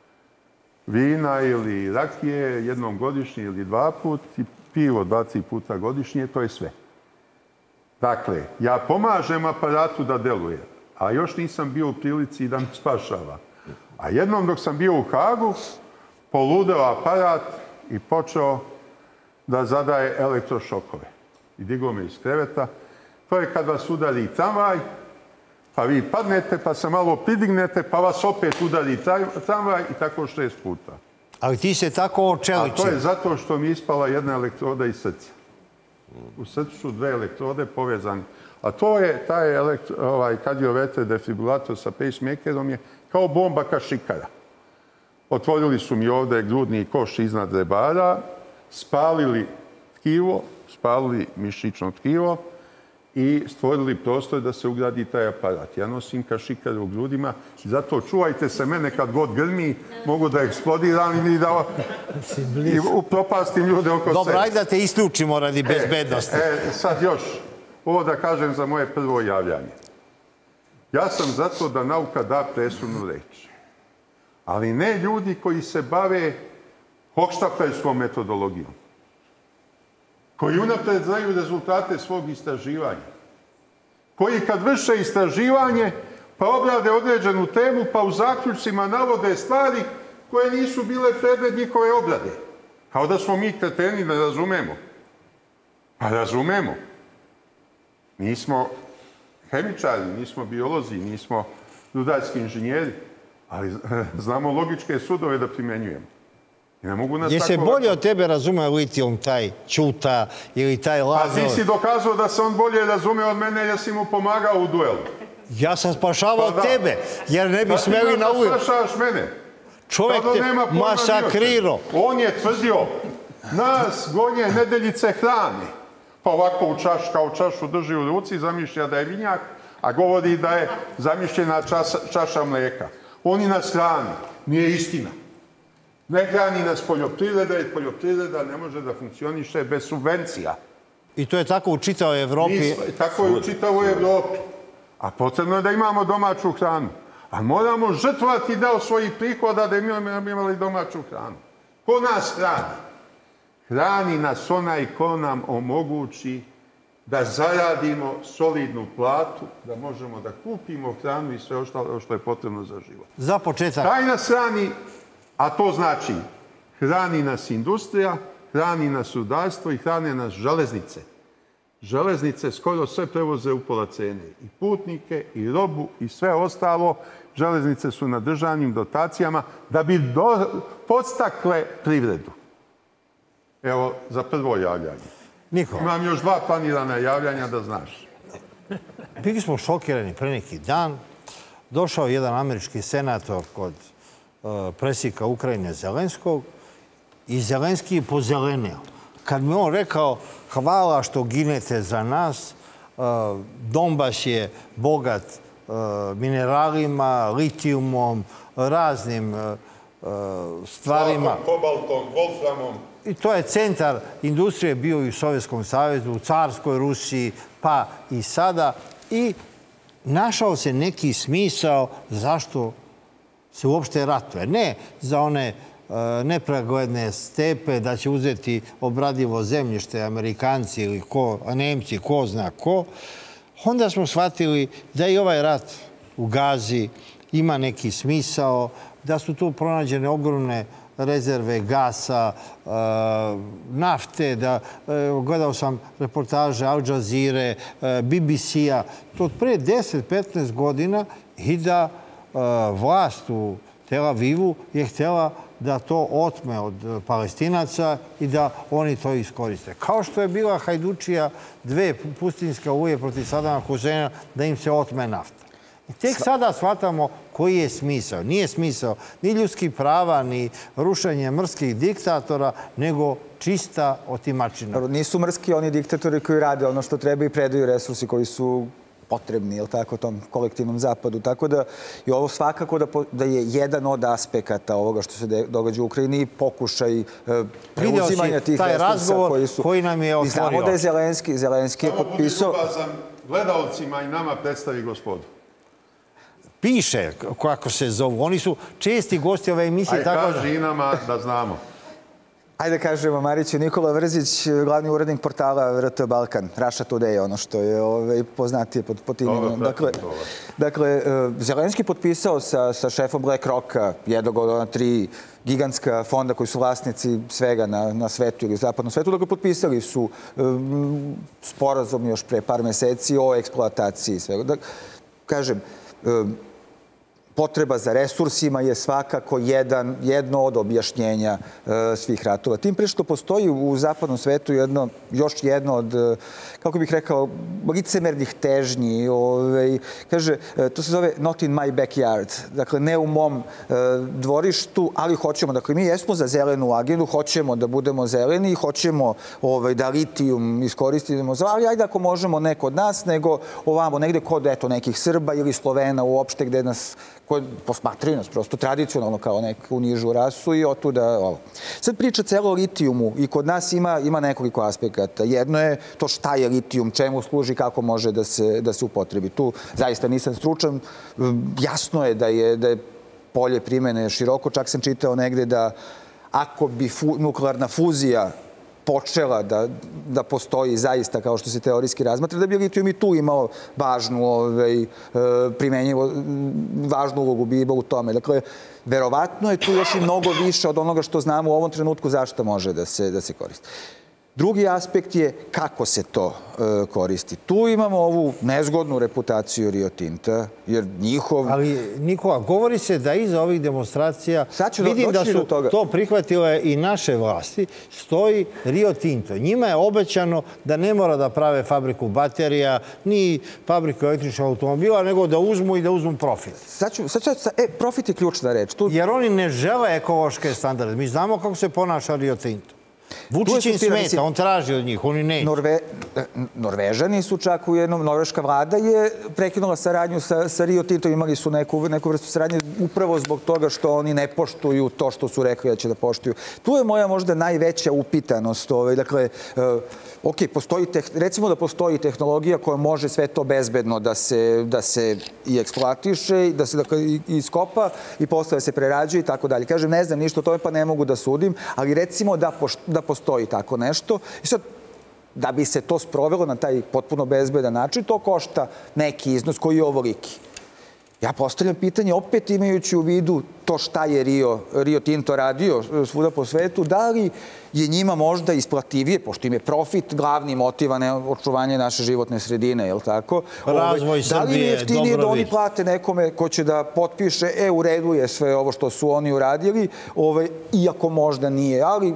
C: vina ili rakije jednom godišnje ili dva put i pivo dvadeset puta godišnje, to je sve. Dakle, ja pomažem aparatu da deluje, a još nisam bio u prilici da me spašava. A jednom dok sam bio u Hagu, poludeo aparat i počeo da zadaje elektrošokove. I digao me iz kreveta. To je kad vas udari tramvaj, pa vi padnete, pa se malo pridignete, pa vas opet udari tramvaj i tako šest puta.
A: Ali ti se tako očeličio.
C: A to je zato što mi je ispala jedna elektroda iz srca. U srcu su dve elektrode povezane. A to je, taj ovaj, kardioverter defibrilator sa pacemakerom je kao bomba kašikara. Otvorili su mi ovdje grudni koš iznad rebara, spalili tkivo, spalili mišićno tkivo i stvorili prostor da se ugradi taj aparat. Ja nosim kašikar u grudima, zato čuvajte se mene kad god grmi, mogu da eksplodiram ili da i upropastim ljude oko sebe.
A: Dobro, ajde da te isključimo radi bezbednosti.
C: E, sad još, ovo da kažem za moje prvo javljanje. Ja sam zato da nauka da presudnu reč. Ali ne ljudi koji se bave hohštaplerskom metodologijom. Koji unapred znaju rezultate svog istraživanja. Koji kad vrše istraživanje, pa obrade određenu temu, pa u zaključcima navode stvari koje nisu bile predmet njihove obrade. Kao da smo mi kreteni, ne razumemo. Pa razumemo. Nismo hemičari, nismo biolozi, nismo rudarski inženjeri, ali znamo logičke sudove da primjenjujemo.
A: Je se bolje od tebe razume litijum taj Ćuta ili taj Lazar?
C: A ti si dokazao da se on bolje razume od mene jer si mu pomagao u duelu.
A: Ja sam spašavao tebe, jer ne bi smeli na ulicu.
C: Da ti spašavaš mene.
A: Čovjek te masakrirao.
C: On je tvrdio, nas gonje nedeljice hrane. Pa ovako u čaš, kao čašu drži u ruci, zamišlja da je vinjak, a govori da je zamišljena čaša mlijeka. Oni nas hrani. Nije istina. Ne hrani nas poljoprivreda, jer poljoprivreda ne može da funkcioniše bez subvencija.
A: I to je tako u čitavoj Evropi?
C: Tako je u čitavoj Evropi. A potrebno je da imamo domaću hranu. A moramo žrtvovati deo svojih prihoda da bi imali domaću hranu. Ko nas hrani? Hrani nas onaj ko nam omogući da zaradimo solidnu platu, da možemo da kupimo hranu i sve ostalo što je potrebno za život.
A: Za početak.
C: Taj nas hrani, a to znači hrani nas industrija, hrani nas rudarstvo i hrane nas železnice. Železnice skoro sve prevoze u pola cene. I putnike, i robu, i sve ostalo. Železnice su na državnim dotacijama da bi podstakle privredu. Evo, za prvo javljanje.
A: Niko.
C: Imam još dva planirana javljanja, da znaš.
A: Bili smo šokirani pre neki dan. Došao jedan američki senator kod predsjednika Ukrajine Zelenskog i Zelenski je pozelenio. Kad mi on rekao, hvala što ginete za nas, Donbas je bogat mineralima, litijumom, raznim stvarima.
C: Kobaltom, wolframom.
A: I to je centar industrije bio i u Sovjetskom savezu, u carskoj Rusiji, pa i sada. I našao se neki smisao zašto se uopšte ratuje. Ne za one nepregledne stepe da će uzeti obradivo zemljište Amerikanci ili ko, Nemci, ko zna ko. Onda smo shvatili da i ovaj rat u Gazi ima neki smisao, da su tu pronađene ogromne rezerve gasa, nafte, da gledao sam reportaže Al Jazeere, B B C-a, to od pre deset do petnaest godina i da vlast u Tel Avivu je htjela da to otme od Palestinaca i da oni to iskoriste. Kao što je bila hajdučija dve pustinske oluje protiv Sadama Huseina da im se otme nafta. I tek sada shvatamo koji je smisao. Nije smisao ni ljudskih prava, ni rušenje mrskih diktatora, nego čista otimačina.
D: Nisu mrski oni diktatori koji rade ono što treba i predaju resursi koji su potrebni, jel tako, tom kolektivnom zapadu. Tako da je ovo svakako da je jedan od aspekata ovoga što se događa u Ukrajini, pokušaj preuzimanja tih resursa koji su...
A: koji nam je otvorio.
D: Znamo da je Zelenski, Zelenski je potpisao...
C: Samo budi gledalcima i nama predstavi gospodu.
A: Piše kako se zovu. Oni su česti gosti ove emisije.
C: Aj, kaži i nama da znamo.
D: Ajde kažemo, Mariću, Nikola Vrzić, glavni urednik portala R T Balkan, Russia Today, ono što je poznatije pod tim imenom. Dakle, Zelenski potpisao sa šefom BlackRocka, jednog od ona tri gigantska fonda koji su vlasnici svega na svetu ili zapadnom svetu. Dakle, potpisali su sporazum još pre par meseci o eksploataciji svega. Kažem, potreba za resursima je svakako jedno od objašnjenja svih ratova. Tim pre što postoji u zapadnom svetu još jedno od, kako bih rekao, licemernih težnji. Kaže, to se zove not in my backyard. Dakle, ne u mom dvorištu, ali hoćemo. Dakle, mi jesmo za zelenu agendu, hoćemo da budemo zeleni i hoćemo da litijum iskoristimo. Ali ajde ako možemo ne kod nas, nego ovamo negde kod nekih Srba ili Slovena uopšte gde nas koji posmatraju nas prosto tradicionalno kao neku nižu rasu i otuda ovo. Sad priča celo o litijumu i kod nas ima nekoliko aspekata. Jedno je to šta je litijum, čemu služi, kako može da se upotrebi. Tu zaista nisam stručan. Jasno je da je polje primene široko. Čak sam čitao negde da ako bi nuklearna fuzija počela da postoji zaista kao što se teorijski razmatra, da bi litijum i tu imao važnu primenjivo, važnu ulogu bi imao u tome. Dakle, verovatno je tu još i mnogo više od onoga što znamo u ovom trenutku zašto može da se koristi. Drugi aspekt je kako se to koristi. Tu imamo ovu nezgodnu reputaciju Rio Tinta, jer njihov...
A: Ali, Nikola, govori se da iza ovih demonstracija, vidim da su to prihvatile i naše vlasti, stoji Rio Tinto. Njima je obećano da ne mora da prave fabriku baterija, ni fabriku električnog automobila, nego da uzmu i da uzmu profit.
D: Sad ću... E, profit je ključna reč.
A: Jer oni ne žele ekološke standarde. Mi znamo kako se ponaša Rio Tinto. Vučić im smeta, on traži od njih, oni neće.
D: Norvežani su čak u jednom, norveška vlada je prekinula saradnju sa Rio Tintom, imali su neku vrstu saradnje upravo zbog toga što oni ne poštuju to što su rekli da će da poštuju. Tu je moja možda najveća upitanost. Dakle, ok, recimo da postoji tehnologija koja može sve to bezbedno da se i eksploatiše, da se iskopa i posle da se prerađuje i tako dalje. Kažem, ne znam ništa o tome pa ne mogu da sudim, ali recimo da postoji tako nešto. I sad, da bi se to sprovelo na taj potpuno bezbedan način, to košta neki iznos koji je ovoliki. Ja postavljam pitanje, opet imajući u vidu to šta je Rio Tinto radio svuda po svetu, da li je njima možda isplativije, pošto im je profit glavni motiv, a ne očuvanje naše životne sredine, je li tako?
A: Razvoj Srbije, dobro
D: da li je jeftinije da oni plate nekome ko će da potpiše, e, u redu je sve ovo što su oni uradili, iako možda nije, ali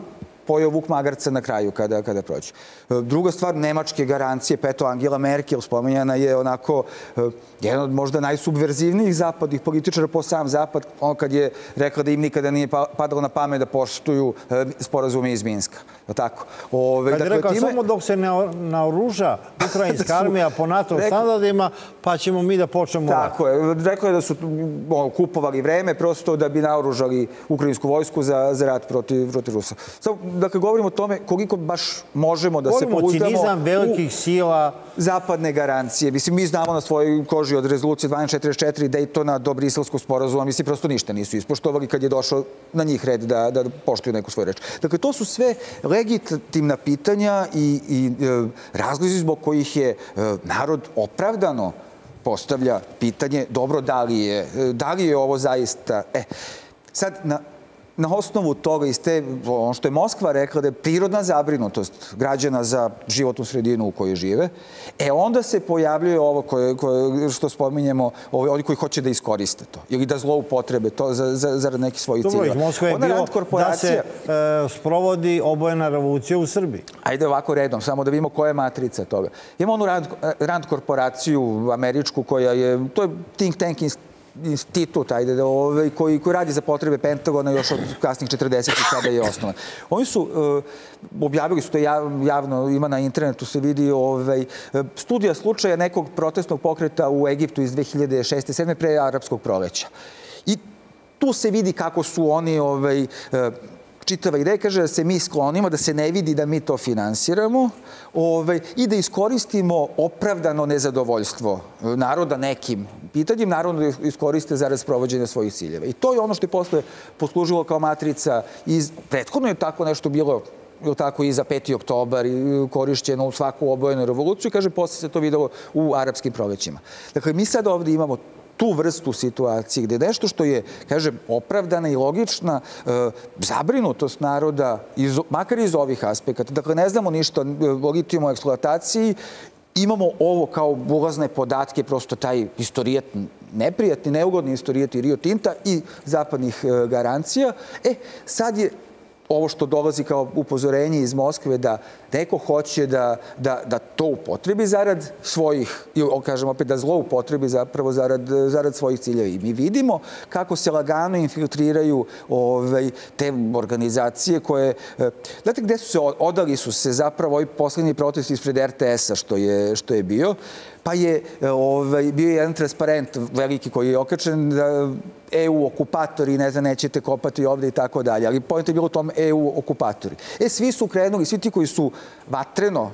D: pojeo vuk magarca na kraju kada, kada prođe. Druga stvar, nemačke garancije, pa eto, Angela Merkel spomenjana je onako jedan od možda najsubverzivnijih zapadnih političara po sam zapad, on kad je rekla da im nikada nije padalo na pamet da poštuju sporazume iz Minska. Tako? Ove,
A: kad je
D: dakle,
A: rekao
D: time...
A: samo dok se ne naoruža ukrajinska armija po NATO standardima, pa ćemo mi da počnemo rat.
D: Tako je. Rekao je da su ono, kupovali vreme prosto da bi naoružali ukrajinsku vojsku za, za rat protiv, protiv Rusa. Samo, dakle, govorimo o tome koliko baš možemo da
A: govorimo
D: se pouzdamo
A: o cinizam velikih sila.
D: Zapadne garancije. Mislim, mi znamo na svojoj koži od rezolucije dvanaest četrdeset četiri Daytona do Briselskog sporazuma, mislim, prosto ništa nisu ispoštovali kad je došao na njih red da, da poštuju neku svoju reč. Dakle, to su sve legitimna pitanja i, i e, razlozi zbog kojih je e, narod opravdano postavlja pitanje, dobro, da li je, da li je ovo zaista... E, sad, na, na osnovu toga iz te, ono što je Moskva rekla da je prirodna zabrinutost građana za životnu sredinu u kojoj žive, e onda se pojavljuje ovo koje, koje, što spominjemo, oni koji hoće da iskoriste to ili da zloupotrebe to za, za, zarad nekih svojih ciljeva.
A: Dobro, iz Moskve je bilo da se e, sprovodi obojena revolucija u Srbiji.
D: Ajde ovako redom, samo da vidimo koja je matrica toga. Imamo onu Rand, Rand korporaciju američku koja je, to je think tank institut, ajde, da, ovaj, koji, koji radi za potrebe Pentagona još od kasnih četrdesetih sada je osnovan. Oni su, uh, objavili su to javno, ima na internetu, se vidi ovaj, studija slučaja nekog protestnog pokreta u Egiptu iz dve hiljade šeste sedme pre arapskog proleća. I tu se vidi kako su oni ovaj, uh, čitava ideja kaže da se mi sklonimo, da se ne vidi da mi to finansiramo ovaj, i da iskoristimo opravdano nezadovoljstvo naroda nekim pitanjem, naravno da iskoriste zarad sprovođenja svojih ciljeva. I to je ono što je posle poslužilo kao matrica. Iz, prethodno je tako nešto bilo tako i za peti oktobar i korišćeno u svaku obojenu revoluciju. Kaže, posle se to videlo u arapskim prolećima. Dakle, mi sad ovdje imamo tu vrstu situacije gdje nešto što je, kažem, opravdana i logična e, zabrinutost naroda, iz, makar iz ovih aspekata. Dakle, ne znamo ništa o litijumu eksploataciji, imamo ovo kao ulazne podatke, prosto taj istorijet, neprijatni, neugodni istorijet i Rio Tinta i zapadnih e, garancija. E, sad je ovo što dolazi kao upozorenje iz Moskve da neko hoće da, da, da to upotrebi zarad svojih, i kažem opet da zloupotrebi zapravo zarad, zarad svojih ciljeva. I mi vidimo kako se lagano infiltriraju ovaj, te organizacije koje... Znate gde su se, odali su se zapravo ovi posljednji protesti ispred er te esa što je, što je bio, pa je ovaj, bio jedan transparent veliki koji je okačen da e u okupatori, ne znam, nećete kopati ovde i tako dalje. Ali point je bilo u tom e u okupatori. E, svi su krenuli, svi ti koji su vatreno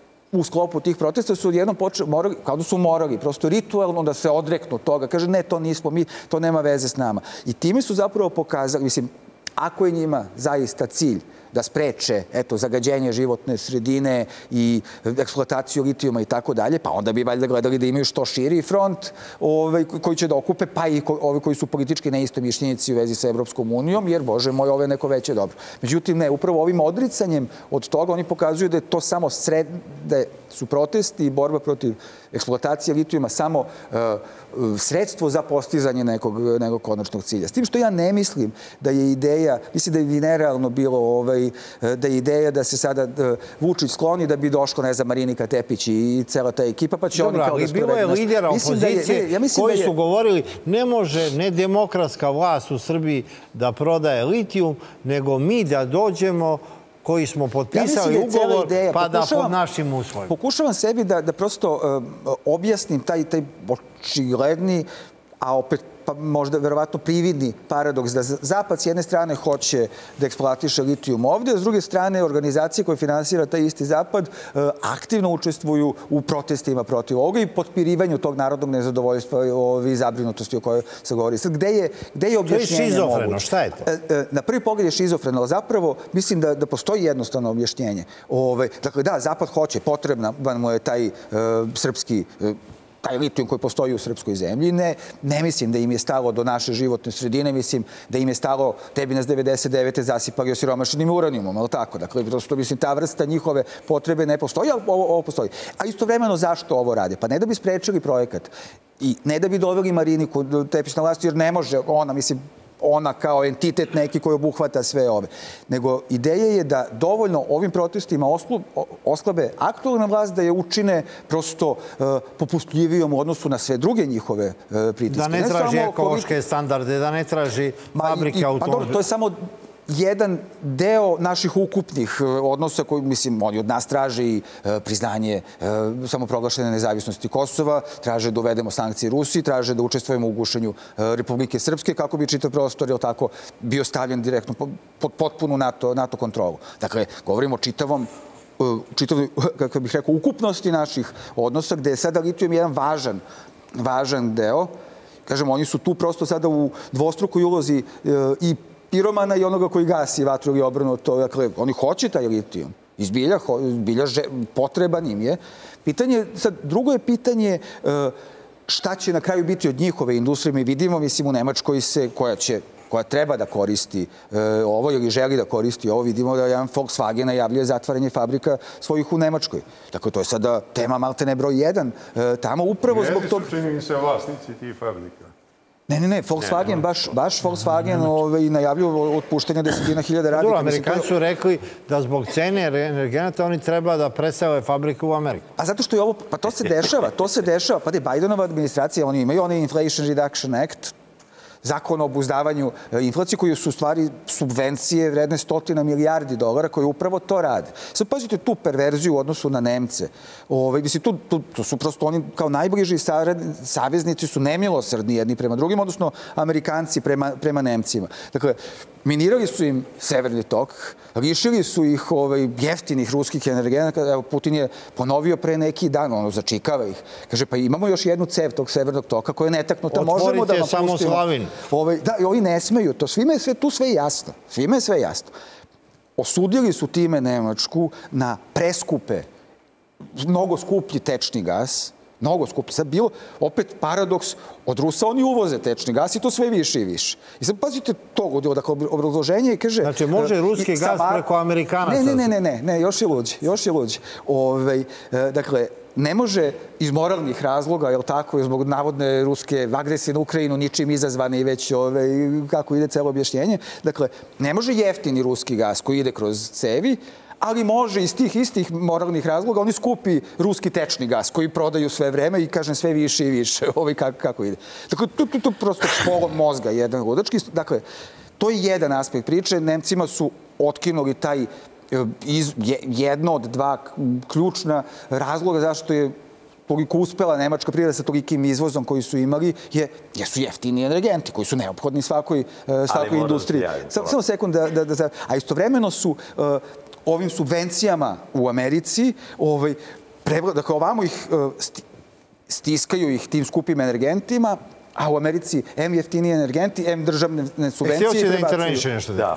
D: u sklopu tih protesta su odjednom počeli, morali, kao da su morali, prosto ritualno da se odreknu toga. Kaže, ne, to nismo mi, to nema veze s nama. I time su zapravo pokazali, mislim, ako je njima zaista cilj da spreče, eto, zagađenje životne sredine i eksploataciju litijuma i tako dalje, pa onda bi valjda gledali da imaju što širi front ovaj, koji će da okupe, pa i ovi koji su politički neistomišljenici u vezi sa Evropskom unijom, jer, Bože moj, ovo je neko veće dobro. Međutim, ne, upravo ovim odricanjem od toga oni pokazuju da je to samo sred, da su protesti i borba protiv eksploatacije litijuma samo uh, sredstvo za postizanje nekog, nekog konačnog cilja. S tim što ja ne mislim da je ideja, mislim da je nerealno bilo ovaj, da je ideja da se sada uh, Vučić skloni da bi došlo, ne znam, Marinika Tepić i cela ta ekipa, pa će
A: Dobro,
D: oni kao da
A: bilo je lidera opozicije
D: je, ne, ja
A: koji
D: je,
A: su govorili ne može nedemokratska vlast u Srbiji da prodaje litijum, nego mi da dođemo koji smo potpisali ja ugovor, ideja, pa da pod našim uslovima.
D: Pokušavam sebi da, da prosto uh, objasnim taj, taj očigledni, a opet pa možda verovatno prividni paradoks da Zapad s jedne strane hoće da eksploatiše litijum ovdje, a s druge strane organizacije koje finansira taj isti Zapad uh, aktivno učestvuju u protestima protiv ovoga i potpirivanju tog narodnog nezadovoljstva i zabrinutosti o kojoj se govori. Sad, gde je, gde je objašnjenje?
A: To je šizofreno, šta je to?
D: Uh, uh, na prvi pogled je šizofreno, ali zapravo mislim da, da postoji jednostavno objašnjenje. Ove, dakle, da, Zapad hoće, potrebna mu je taj uh, srpski uh, taj litijum koji postoji u srpskoj zemlji. Ne, ne mislim da im je stalo do naše životne sredine, mislim da im je stalo, tebi nas devedeset devete zasipali osiromašenim uranijumom, ali tako? Dakle, prosto, mislim, ta vrsta njihove potrebe ne postoji, ali ovo, ovo postoji. A istovremeno zašto ovo rade? Pa ne da bi sprečili projekat i ne da bi doveli Mariniku Tepić na vlast, jer ne može ona, mislim, ona kao entitet neki koji obuhvata sve ove. Nego ideja je da dovoljno ovim protestima oslabe aktualna vlast, da je učine prosto popustljivijom u odnosu na sve druge njihove pritiske.
A: Da ne traži ekološke standarde, da ne traži fabrike automobila.
D: Pa dobro, to je samo jedan deo naših ukupnih odnosa koji, mislim, oni od nas traže i priznanje samoproglašene nezavisnosti Kosova, traže da uvedemo sankcije Rusiji, traže da učestvujemo u gušenju Republike Srpske, kako bi čitav prostor, je tako, bio stavljen direktno pod potpunu NATO kontrolu. Dakle, govorimo o čitavom čitavom, kako bih rekao, ukupnosti naših odnosa, gde je sada litijum jedan važan, važan deo. Kažemo, oni su tu prosto sada u dvostrukoj ulozi i piromana i onoga koji gasi vatru ili obrnuto. Dakle, oni hoće taj litijum. Izbilja, izbilja potreban im je. Pitanje, sad, drugo je pitanje šta će na kraju biti od njihove industrije. Mi vidimo, mislim, u Nemačkoj se, koja će koja treba da koristi ovo ili želi da koristi ovo, vidimo da jedan Volkswagen najavljuje zatvaranje fabrika svojih u Nemačkoj. Dakle, to je sada tema maltene broj jedan. Tamo upravo zbog tog...
C: Jeli su, čini mi se, vlasnici tih fabrika?
D: Ne, ne, ne, Volkswagen, baš Volkswagen najavljuju otpuštanje desetina hiljada radnika.
A: Amerikanci su rekli da zbog cene energenata oni treba da presele fabriku u Ameriku.
D: A zato što je ovo, pa to se dešava, to se dešava. Pa da je Bidenova administracija, oni imaju onaj Inflation Reduction Act, zakon o obuzdavanju inflacije, koji su u stvari subvencije vredne stotina milijardi dolara, koji upravo to rade. Sad pazite tu perverziju u odnosu na Nemce. To su prosto oni kao najbliži saveznici, su nemilosrdni jedni prema drugim, odnosno Amerikanci prema Nemcima. Dakle, minirali su im Severni tok, lišili su ih jeftinih ruskih energenata. Evo, Putin je ponovio pre neki dan, ono, začikava ih. Kaže, pa imamo još jednu cev tog Severnog toka koja je netaknuta.
A: Otvorite je samo Slavin.
D: Da, i ovi ne smeju to. Svima je tu sve jasno. Svima je sve jasno. Osudili su time Nemačku na preskupe, mnogo skuplji tečni gas, mnogo skuplji. Sad bilo, opet paradoks, od Rusa oni uvoze tečni gas i to sve više i više. I sad pazite to, dakle, obrazloženje kaže...
A: Znači, može ruski gas preko Amerikanaca?
D: Ne, ne, ne, ne, još je luđe, još je luđe. Dakle, ne može iz moralnih razloga, je li tako, zbog navodne ruske agresije na Ukrajinu, ničim izazvane i već kako ide celo objašnjenje. Dakle, ne može jeftini ruski gas koji ide kroz cevi, ali može iz tih istih moralnih razloga oni skupi ruski tečni gas koji prodaju sve vreme i, kažem, sve više i više. Kako ide. Dakle, to je prosto polom mozga jedan ludački. Dakle, to je jedan aspekt priče. Nemcima su otkinuli taj jedno od dva ključna razloga zašto je toliko uspela nemačka privreda sa tolikim izvozom koji su imali, jesu jeftini energenti koji su neophodni svakoj industriji. Samo sekund da... A istovremeno su ovim subvencijama u Americi, dakle, ovamo ih stiskaju ih tim skupim energentima, a u Americi em jeftiniji energenti, em državne subvencije.
A: Htio si da interveniš nešto?
B: Da.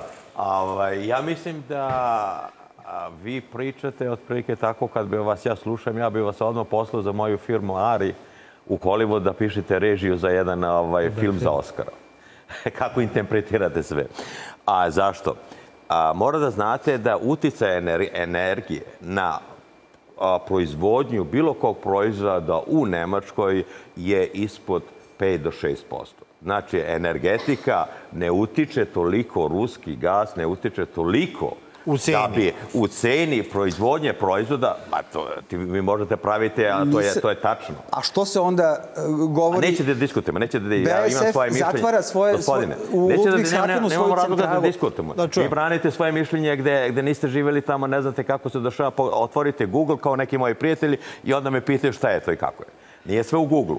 B: Ja mislim da vi pričate otprilike tako, kad bi vas ja slušam, ja bi vas odmah poslao za moju firmu Ari u Hollywood da pišete režiju za jedan film za Oscara. Kako interpretirate sve? A zašto? Mora da znate da uticaj energije na proizvodnju bilo kog proizvoda u Nemačkoj je ispod pet do šest posto. Znači, energetika ne utiče toliko, ruski gas ne utiče toliko da bi u ceni proizvodnje proizvoda, pa to vi možete praviti, a to je tačno.
D: A što se onda govori...
B: Nećete da diskutujemo, nećete da ja imam svoje mišljenje.
D: B S F zatvara svoje...
B: Gospodine, nemamo razloga da diskutujemo. Vi branite svoje mišljenje gde niste živjeli tamo, ne znate kako se dešava, otvorite Google kao neki moji prijatelji i onda me pitaju šta je to i kako je. Nije sve u Google-u.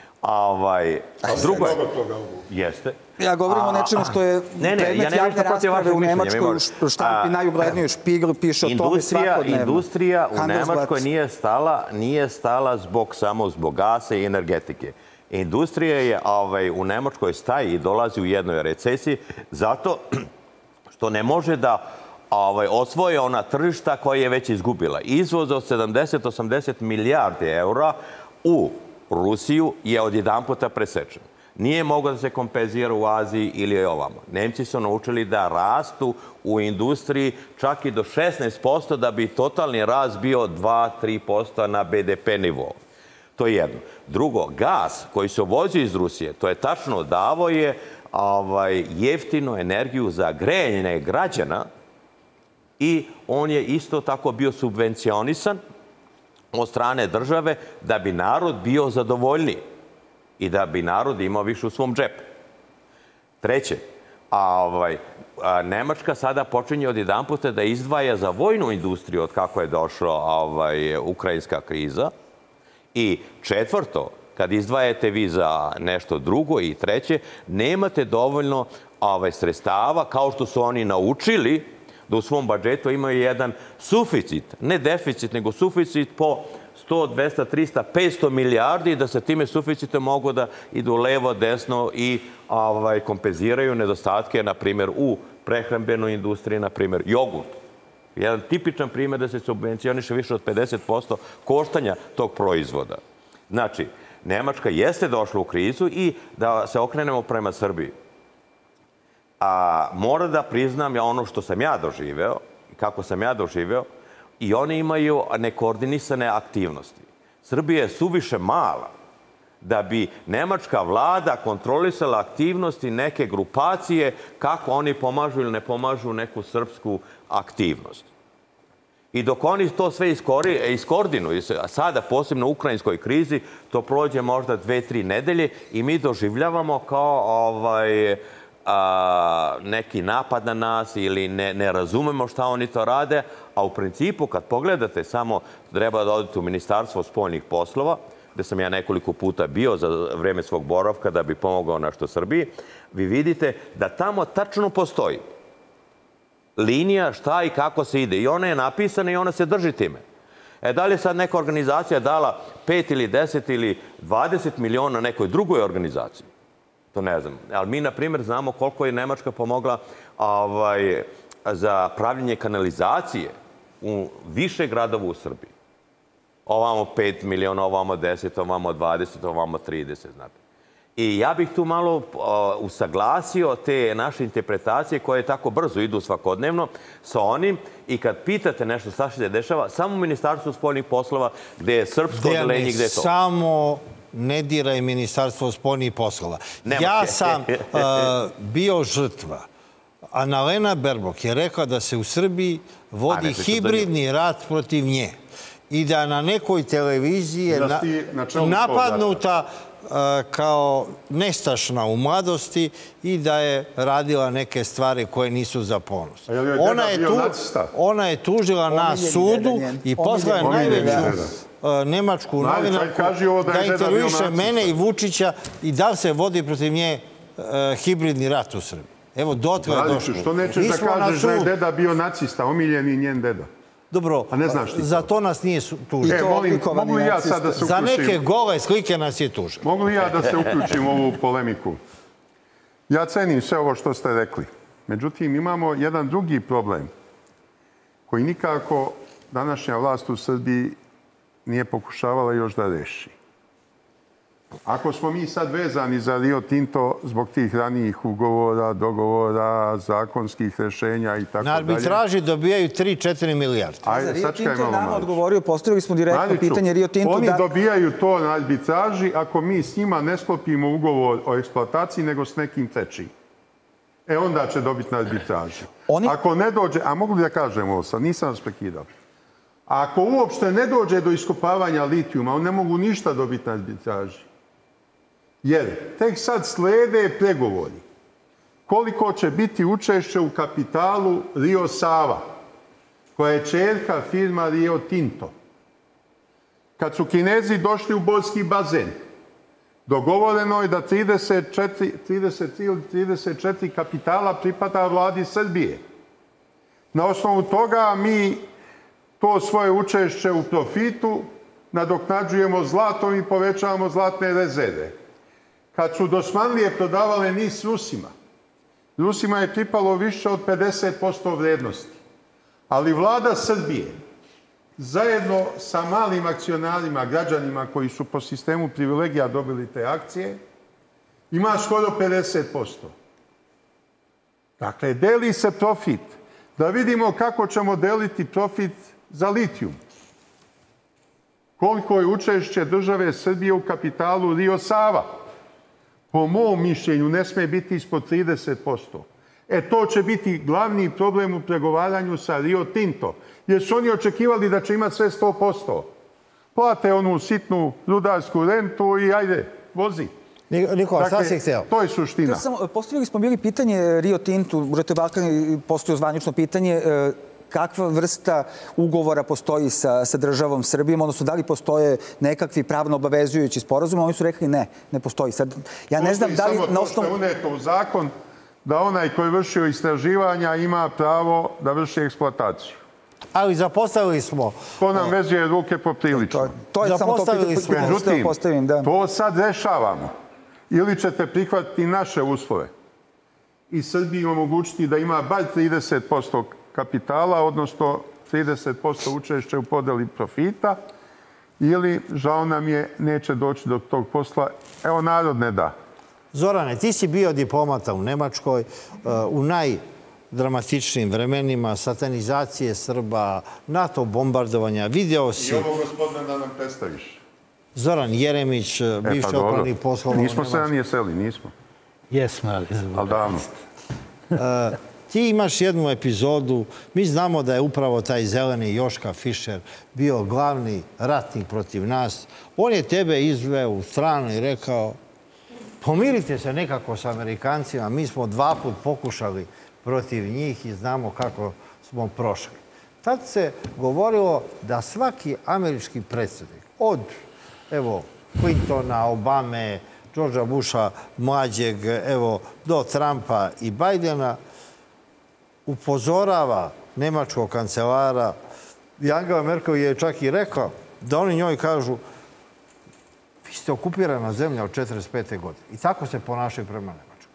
B: Drugo je... Jeste.
D: Ja govorim o nečemu što je predmet javne rasprave u Nemačkoj, u štampi najuglednijoj Špigl piše o tome svakodnevno.
B: Industrija u Nemačkoj nije stala samo zbog gasa i energetike. Industrija je u Nemačkoj staje i dolazi u jednoj recesiji zato što ne može da osvoje ona tržišta koja je već izgubila. Izvoz od sedamdeset do osamdeset milijardi eura u Rusiju je odjedan puta presečen. Nije mogao da se kompenzira u Aziji ili ovamo. Nemci su naučili da rastu u industriji čak i do šesnaest posto da bi totalni rast bio dva do tri posto na B D P nivou. To je jedno. Drugo, gas koji se uvozio iz Rusije, to je tačno, davo je jeftinu energiju za grejanje građana i on je isto tako bio subvencionisan od strane države da bi narod bio zadovoljniji i da bi narod imao više u svom džepu. Treće, Nemačka sada počinje od jedan puta da izdvaja za vojnu industriju od kako je došla ukrajinska kriza. I četvrto, kad izdvajate vi za nešto drugo i treće, nemate dovoljno sredstava, kao što su oni naučili da u svom budžetu imaju jedan suficit, ne deficit, nego suficit po sto, dvesta, trista, petsto milijardi, da sa time suficitom mogu da idu levo, desno i kompenziraju nedostatke, na primjer, u prehrambenoj industriji, na primjer, jogurt. Jedan tipičan primjer da se subvencioniše više od pedeset posto koštanja tog proizvoda. Znači, Nemačka jeste došla u krizu i da se okrenemo prema Srbiji. A mora da priznam ono što sam ja doživeo, kako sam ja doživeo, i oni imaju nekoordinisane aktivnosti. Srbija je suviše mala da bi nemačka vlada kontrolisala aktivnosti neke grupacije kako oni pomažu ili ne pomažu neku srpsku aktivnost. I dok oni to sve iskoordinuju, a sada posebno u ukrajinskoj krizi, to prođe možda dve, tri nedelje i mi doživljavamo kao neki napad na nas ili ne razumemo šta oni to rade, a u principu kad pogledate samo treba da odete u Ministarstvo spoljnih poslova, gde sam ja nekoliko puta bio za vreme svog boravka da bi pomogao nešto Srbiji, vi vidite da tamo tačno postoji linija šta i kako se ide. I ona je napisana i ona se drži time. E, da li je sad neka organizacija dala pet ili deset ili dvadeset miliona nekoj drugoj organizaciji? To ne znam. Ali mi, na primjer, znamo koliko je Nemačka pomogla za pravljenje kanalizacije u više gradova u Srbiji. Ovamo pet miliona, ovamo deset, ovamo dvadeset, ovamo trideset, znate. I ja bih tu malo usaglasio te naše interpretacije koje tako brzo idu svakodnevno sa onim i kad pitate nešto šta se dešava, samo u Ministarstvu spoljnih poslova gde je srpsko odelenje, gde je to.
A: Samo ne diraj Ministarstvo spoljnih poslova. Ja sam bio žrtva. Annalena Baerbock je rekla da se u Srbiji vodi hibridni rat protiv nje i da na nekoj televiziji je napadnuta kao nestašna u mladosti i da je radila neke stvari koje nisu za ponos. Ona je tužila na sudu i poslala najveću nemačku novinarku da intervjuiše mene i Vučića i da li se vodi protiv nje hibridni rat u Srbiji. Evo, dotle je došlo.
C: Što nećeš da kažeš da je deda bio nacista, omiljeni njen deda?
A: Dobro, za to nas nije tužio.
C: Mogu li ja sad da se uključim?
A: Za neke gole slike nas je tužio.
C: Mogu li ja da se uključim u ovu polemiku? Ja cenim sve ovo što ste rekli. Međutim, imamo jedan drugi problem koji nikako današnja vlast u Srbiji nije pokušavala još da reši. Ako smo mi sad vezani za Rio Tinto zbog tih ranijih ugovora, dogovora, zakonskih rešenja i tako dalje...
A: Na arbitraži dobijaju tri do četiri milijarde.
D: Za Rio Tinto je nama odgovorio, postavili smo direktno pitanje Rio Tinto...
C: Oni dobijaju to na arbitraži ako mi s njima ne sklopimo ugovor o eksploataciji nego s nekim trećim. E onda će dobiti na arbitraži. Ako ne dođe... A mogu li da kažem ovo sad? Nisam vas prekidao. Ako uopšte ne dođe do iskopavanja litijuma, oni ne mogu ništa dobiti na arbitraži. Jer tek sad slede pregovori. Koliko će biti učešće u kapitalu Rio Sava, koja je ćerka firma Rio Tinto. Kad su Kinezi došli u Borski bazen, dogovoreno je da trideset četiri, trideset tri ili trideset četiri kapitala pripada vladi Srbije. Na osnovu toga mi to svoje učešće u profitu nadoknađujemo zlatom i povećavamo zlatne rezerve. Kad su Dosmanlije prodavale NIS Rusima, Rusima je pripalo više od pedeset posto vrednosti. Ali vlada Srbije, zajedno sa malim akcionarima, građanima koji su po sistemu privilegija dobili te akcije, ima skoro pedeset posto. Dakle, deli se profit. Da vidimo kako ćemo deliti profit za litijum. Koliko je učešće države Srbije u kapitalu Rio Sava? po mom mišljenju, ne sme biti ispod trideset posto. E, to će biti glavni problem u pregovaranju sa Rio Tinto. Jer su oni očekivali da će imati sve sto posto. Plate onu sitnu rudarsku rentu i ajde, vozi.
A: Nikola, šta si hteo?
C: To je suština.
D: Postavili smo bili pitanje Rio Tintu, Rete Balkan postoji zvanično pitanje kakva vrsta ugovora postoji sa, sa državom Srbijom, odnosno da li postoje nekakvi pravno obavezujući sporazum, oni su rekli ne, ne postoji. Sad, ja ne znam da li
C: na osnovu... Samo to što je uneto u zakon, da onaj koji je vršio istraživanja ima pravo da vrši eksploataciju.
A: Ali zapostavili smo...
C: To nam vezuje ruke poprilično.
D: To, to je samo to pitanje
C: Međutim,
D: postavim, da.
C: To sad rešavamo. Ili ćete prihvatiti naše uslove i Srbiji omogućiti da ima bar trideset posto kapitala, odnosno trideset posto učešća u podeli profita, ili, žao nam je, neće doći do tog posla. Evo, narod ne da.
A: Zorane, ti si bio diplomata u Nemačkoj, u najdramatičnijim vremenima, satanizacije Srba, NATO bombardovanja, video si...
C: I ovo, gospodine, da nam predstaviš.
A: Zoran Jeremić, bivši otpravnik poslova u Nemačkoj.
C: Nismo se ranije seli, nismo.
E: Jesmo, ali...
C: Ali davno.
A: Ti imaš jednu epizodu, mi znamo da je upravo taj zeleni Joška Fišer bio glavni ratnik protiv nas. On je tebe izveo u stranu i rekao, pomirite se nekako s Amerikancima, mi smo dva put pokušali protiv njih i znamo kako smo prošli. Tad se govorilo da svaki američki predsjednik, od evo Clintona, Obame, Georgea Busha mlađeg, evo, do Trumpa i Bajdena, upozorava nemačkog kancelara i Angela Merkel je čak i rekao da oni njoj kažu vi ste okupirana zemlja od četrdeset pete godine. I tako se ponašaju prema Nemačkoj.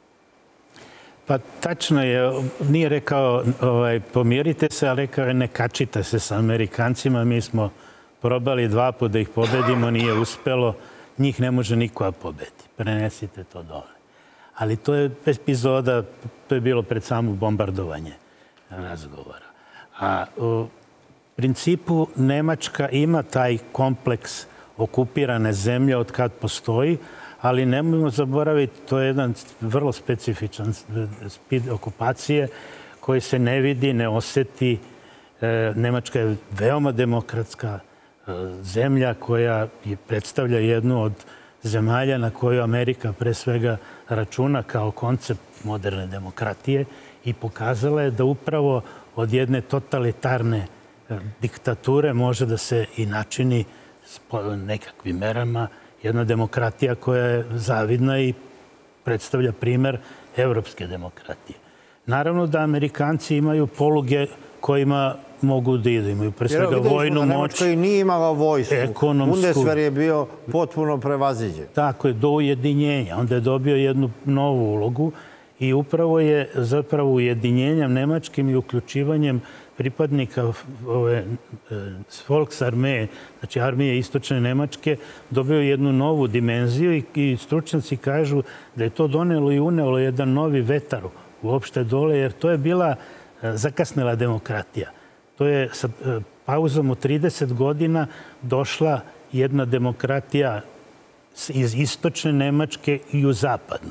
E: Pa tačno je, nije rekao ovaj, pomirite se, ali rekao je ne kačite se sa Amerikancima. Mi smo probali dva puta da ih pobedimo, nije uspelo. Njih ne može niko pobediti. Prenesite to dole. Ali to je epizoda, to je bilo pred samo bombardovanje razgovora. A u principu Nemačka ima taj kompleks okupirane zemlje od kad postoji, ali nemojmo zaboraviti, to je jedan vrlo specifičan spid okupacije koji se ne vidi, ne osjeti. Nemačka je veoma demokratska zemlja koja predstavlja jednu od zemalja na koju Amerika pre svega računa kao koncept moderne demokratije i pokazala je da upravo od jedne totalitarne diktature može da se i načini s nekakvim merama jedna demokratija koja je zavidna i predstavlja primer evropske demokratije. Naravno da Amerikanci imaju poluge kojima mogu da idu. Imaju pre svega vojnu moć.
A: Nemačka i nije imala vojsku. Bundeswehr je bio potpuno prevaziđen.
E: Tako je, do ujedinjenja. Onda je dobio jednu novu ulogu i upravo je zapravo ujedinjenjem nemačkim i uključivanjem pripadnika ove Volksarmee, znači armije istočne Nemačke, dobio jednu novu dimenziju i, i stručnjaci kažu da je to donelo i unelo jedan novi vetar uopšte dole, jer to je bila zakasnela demokratija. To je sa pauzom od trideset godina došla jedna demokratija iz istočne Nemačke i u zapadnu.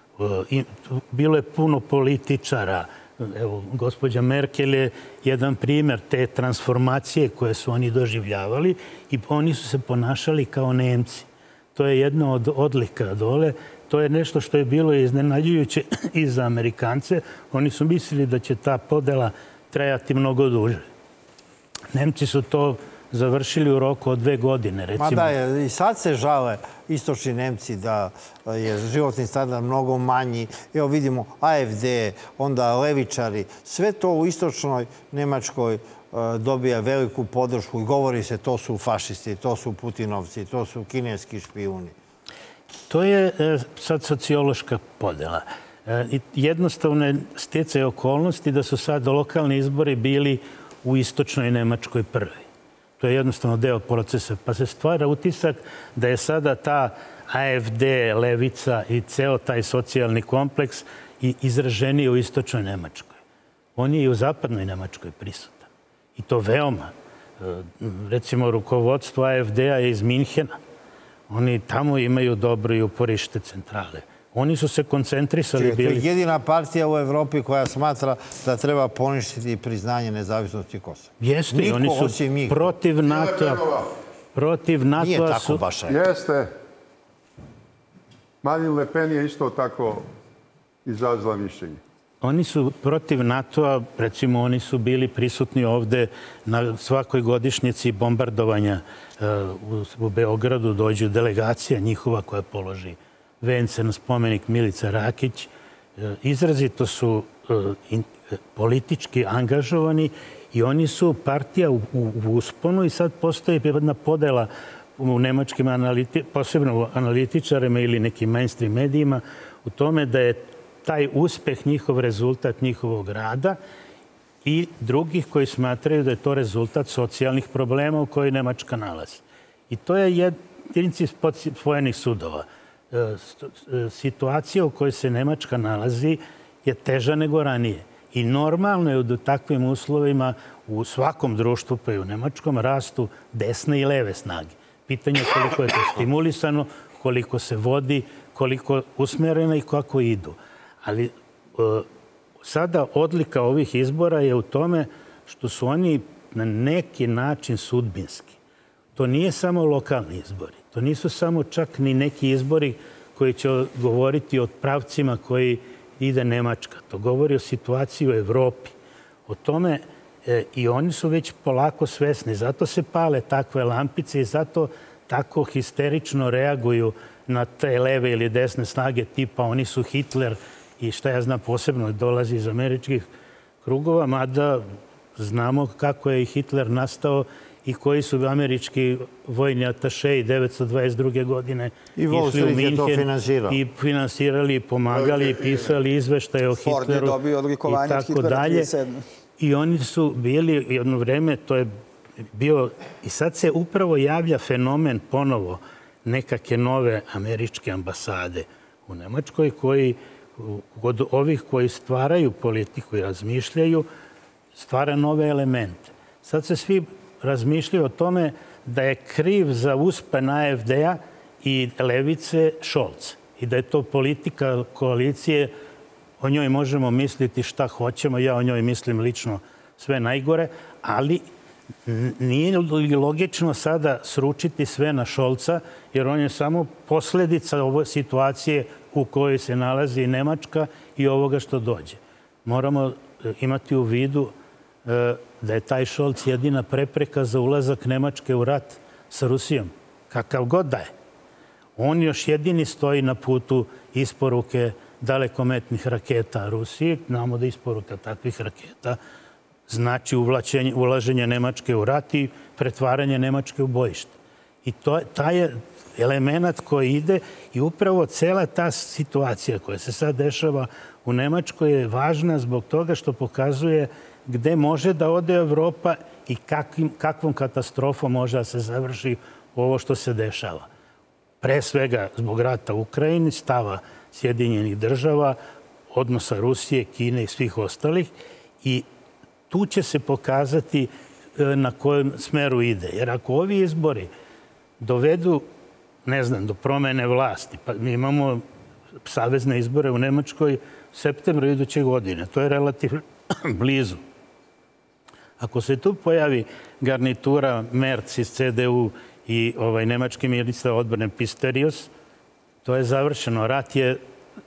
E: Bilo je puno političara. Evo, gospođa Merkel je jedan primjer te transformacije koje su oni doživljavali i oni su se ponašali kao Nemci. To je jedna od odlika dole. To je nešto što je bilo iznenađujuće i za Amerikance. Oni su mislili da će ta podela trajati mnogo duže. Nemci su to završili u roku od dve godine, recimo.
A: Ma da, i sad se žale istočni Nemci da je životni standard mnogo manji. Evo vidimo A F D, onda levičari. Sve to u istočnoj Nemačkoj dobija veliku podršku i govori se to su fašisti, to su Putinovci, to su kineski špijuni.
E: To je sad sociološka podela. Jednostavno je stjecaj okolnosti da su sad lokalni izbori bili u istočnoj Nemačkoj prvi. To je jednostavno deo procesa. Pa se stvara utisak da je sada ta A F D, levica i ceo taj socijalni kompleks izraženiji u istočnoj Nemačkoj. On je i u zapadnoj Nemačkoj prisutan. I to veoma. Recimo, rukovodstvo A F D-a je iz Minhena. Oni tamo imaju dobro i uporište centrale. Oni su se koncentrisali...
A: To je jedina partija u Evropi koja smatra da treba poništiti priznanje nezavisnosti Kosova.
E: Jeste, i oni su protiv NATO-a. Protiv NATO-a su...
A: Nije tako baš.
C: Jeste. Marine Le Pen je isto tako izrazila mišljenje.
E: Oni su protiv NATO-a, recimo oni su bili prisutni ovde na svakoj godišnjici bombardovanja u Beogradu, dođu delegacija njihova koja položi vence na spomenik Milica Rakić. Izrazito su politički angažovani i oni su partija u usponu i sad postoji jedna podela u nemačkim, posebno u analitičarima ili nekim mainstream medijima, u tome da je taj uspeh njihov rezultat njihovog rada i drugih koji smatraju da je to rezultat socijalnih problema u kojoj Nemačka nalazi. I to je jedinici spojenih sudova. Situacija u kojoj se Nemačka nalazi je teža nego ranije. I normalno je da u takvim uslovima u svakom društvu, pa i u Nemačkom, rastu desne i leve snage. Pitanje je koliko je to stimulisano, koliko se vodi, koliko usmereno i kako idu. Ali sada odlika ovih izbora je u tome što su oni na neki način sudbinski. To nije samo lokalni izbori. To nisu samo čak ni neki izbori koji će govoriti o pravcima koji ide Nemačka. To govori o situaciji u Evropi. O tome i oni su već polako svesni. Zato se pale takve lampice i zato tako histerično reaguju na te leve ili desne snage tipa oni su Hitler i šta ja znam posebno dolazi iz američkih krugova, mada znamo kako je Hitler nastao i koji su američki vojni atašeji devetsto dvadeset druge. godine išli u Minhen i finansirali, i pomagali, i pisali izveštaje o Hitleru i tako dalje. I oni su bili jedno vreme, to je bio, i sad se upravo javlja fenomen ponovo nekake nove američke ambasade u Nemačkoj koji od ovih koji stvaraju politiku i razmišljaju, stvara nove elemente. Sad se svi razmišljaju o tome da je kriv za uspeh A F D-a i levice Scholz i da je to politika koalicije, o njoj možemo misliti šta hoćemo, ja o njoj mislim lično sve najgore, ali nije logično sada sručiti sve na Scholza, jer on je samo posledica ove situacije u kojoj se nalazi Nemačka i ovoga što dođe. Moramo imati u vidu da je taj Scholz jedina prepreka za ulazak Nemačke u rat sa Rusijom. Kakav god da je. On još jedini stoji na putu isporuke dalekometnih raketa Rusiji. Znamo da isporuka takvih raketa znači ulaženje Nemačke u rat i pretvaranje Nemačke u bojište. I taj je element koji ide i upravo cela ta situacija koja se sad dešava u Nemačkoj je važna zbog toga što pokazuje gde može da ode Evropa i kakvom katastrofom može da se završi ovo što se dešava. Pre svega zbog rata u Ukrajini, stava Sjedinjenih država, odnosa Rusije, Kine i svih ostalih i tu će se pokazati na kojem smeru ide. Jer ako ovi izbori dovedu, ne znam, do promene vlasti, pa mi imamo savezne izbore u Nemačkoj u septembru iduće godine. To je relativno blizu. Ako se tu pojavi garnitura Merz iz C D U i ovaj nemački ministar odbrane Pistorius, to je završeno. Rat je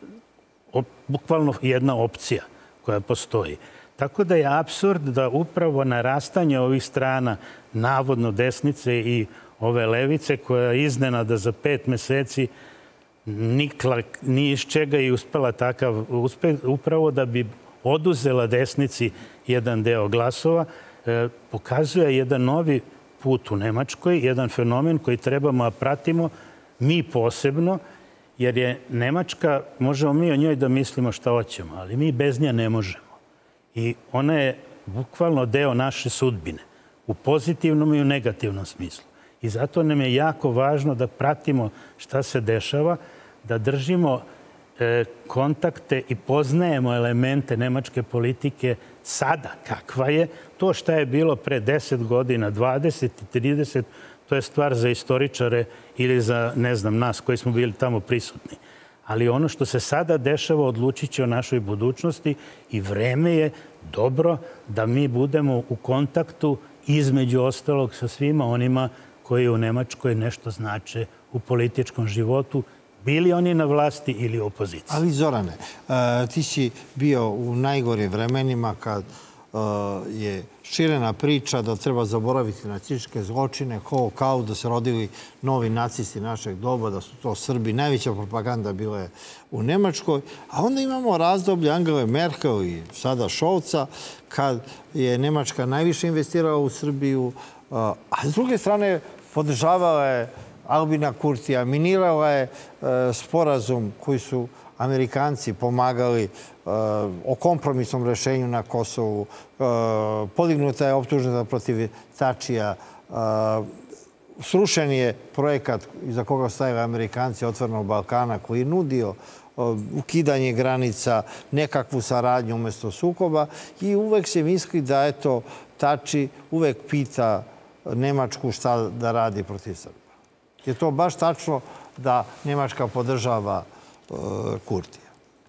E: bukvalno jedna opcija koja postoji. Tako da je apsurd da upravo narastanje ovih strana, navodno desnice i ove levice, koja je iznenada za pet meseci nikla ni iz čega i uspela takav uspeh, upravo da bi oduzela desnici jedan deo glasova, pokazuje jedan novi put u Nemačkoj, jedan fenomen koji trebamo da pratimo, mi posebno, jer je Nemačka, možemo mi o njoj da mislimo šta hoćemo, ali mi bez nje ne možemo. I ona je bukvalno deo naše sudbine, u pozitivnom i u negativnom smislu. I zato nam je jako važno da pratimo šta se dešava, da držimo kontakte i poznajemo elemente nemačke politike sada kakva je. To šta je bilo pre deset godina, dvadeset i trideset, to je stvar za istoričare ili za, ne znam, nas koji smo bili tamo prisutni. Ali ono što se sada dešava odlučit će o našoj budućnosti i vreme je dobro da mi budemo u kontaktu između ostalog sa svima onima koji u Nemačkoj nešto znače u političkom životu, bili oni na vlasti ili opoziciji. Ali
A: Zorane, ti si bio u najgorim vremenima kad je širena priča da treba zaboraviti nacističke zločine, kao da se rodili novi nacisti našeg doba, da su to Srbi. Najveća propaganda bila je u Nemačkoj. A onda imamo razdoblje Angele Merkel i sada Scholza, kad je Nemačka najviše investirala u Srbiju, a s druge strane podržavala je Albina Kurtija, minirala je sporazum koji su Amerikanci pomagali o kompromisnom rešenju na Kosovu. Podignuta je optužnica protiv Tačija. Srušen je projekat iza koga stajali Amerikanci Otvorenog Balkana koji je nudio ukidanje granica, nekakvu saradnju umjesto sukoba i uvek se misli da eto Tači uvek pita Nemačku šta da radi protiv Srba. Je to baš tačno da Nemačka podržava Kurtija?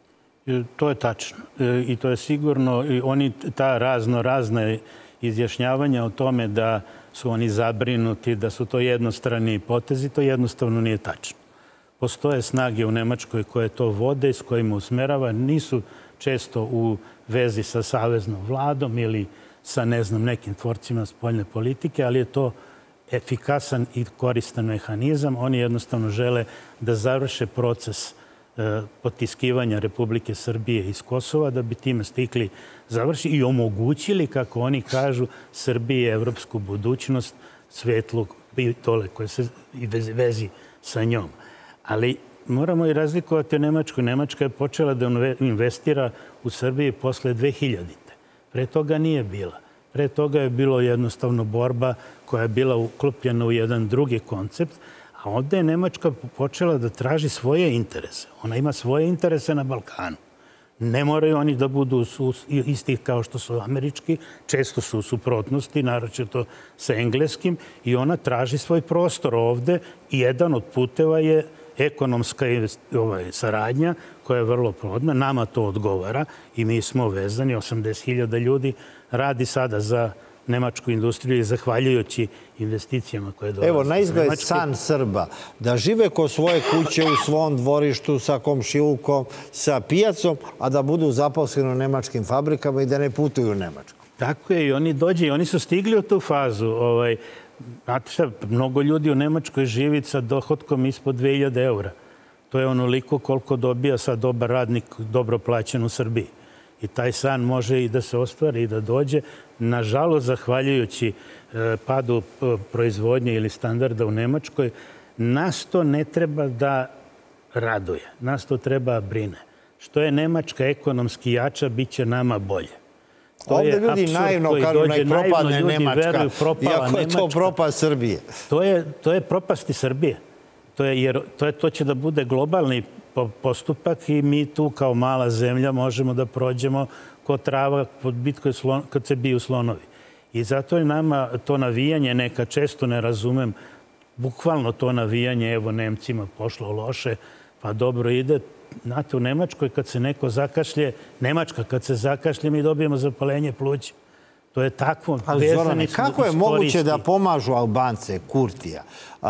E: To je tačno i to je sigurno. Oni ta razno razne izjašnjavanja o tome da su oni zabrinuti, da su to jednostrani potezi, to jednostavno nije tačno. Postoje snage u Nemačkoj koje to vode, s kojima usmerava, nisu često u vezi sa saveznom vladom ili sa, ne znam, nekim tvorcima spoljne politike, ali je to efikasan i koristan mehanizam. Oni jednostavno žele da završe proces potiskivanja Republike Srbije iz Kosova, da bi time stikli završi i omogućili, kako oni kažu, Srbiji evropsku budućnost, svetlu i tole koje se vezi sa njom. Ali moramo i razlikovati o Nemačkoj. Nemačka je počela da investira u Srbiji posle dve hiljadite. Pre toga nije bila. Pre toga je bilo jednostavno borba koja je bila uklopljena u jedan drugi koncept, a onda je Nemačka počela da traži svoje interese. Ona ima svoje interese na Balkanu. Ne moraju oni da budu istih kao što su američki, često su u suprotnosti, naročito sa engleskim, i ona traži svoj prostor ovde i jedan od puteva je ekonomska saradnja koja je vrlo plodna. Nama to odgovara i mi smo vezani. osamdeset hiljada ljudi radi sada za nemačku industriju i zahvaljujući investicijama koje dolaze.
A: Evo, na izgled san Srba. Da žive ko svoje kuće u svom dvorištu sa komšilukom, sa pijacom, a da budu zaposleni u nemačkim fabrikama i da ne putuju u Nemačku.
E: Tako je, i oni dođe i oni su stigli u tu fazu. Znate šta, mnogo ljudi u Nemačkoj živi sa dohodkom ispod dve hiljade eura. To je onoliko koliko dobija sad dobar radnik dobro plaćen u Srbiji. I taj san može i da se ostvari i da dođe. Nažalost, zahvaljujući padu proizvodnje ili standarda u Nemačkoj, nas to ne treba da raduje. Nas to treba brine. Što je Nemačka ekonomski jača, bit će nama bolje.
A: Ovdje ljudi naivno kažu nek propadne Nemačka, iako je to propast Srbije.
E: To je propasti Srbije. Jer to će da bude globalni postupak i mi tu kao mala zemlja možemo da prođemo ko trava kad se biju slonovi. I zato je nama to navijanje, neka često ne razumem, bukvalno to navijanje, evo Nemcima pošlo loše, pa dobro ide. Znate, u Nemačkoj kad se neko zakašlje, Nemačka kad se zakašlje, mi dobijemo zapalenje pluća. To je takvo.
A: Ali Zorane, kako je moguće da pomažu Albance, Kurtija,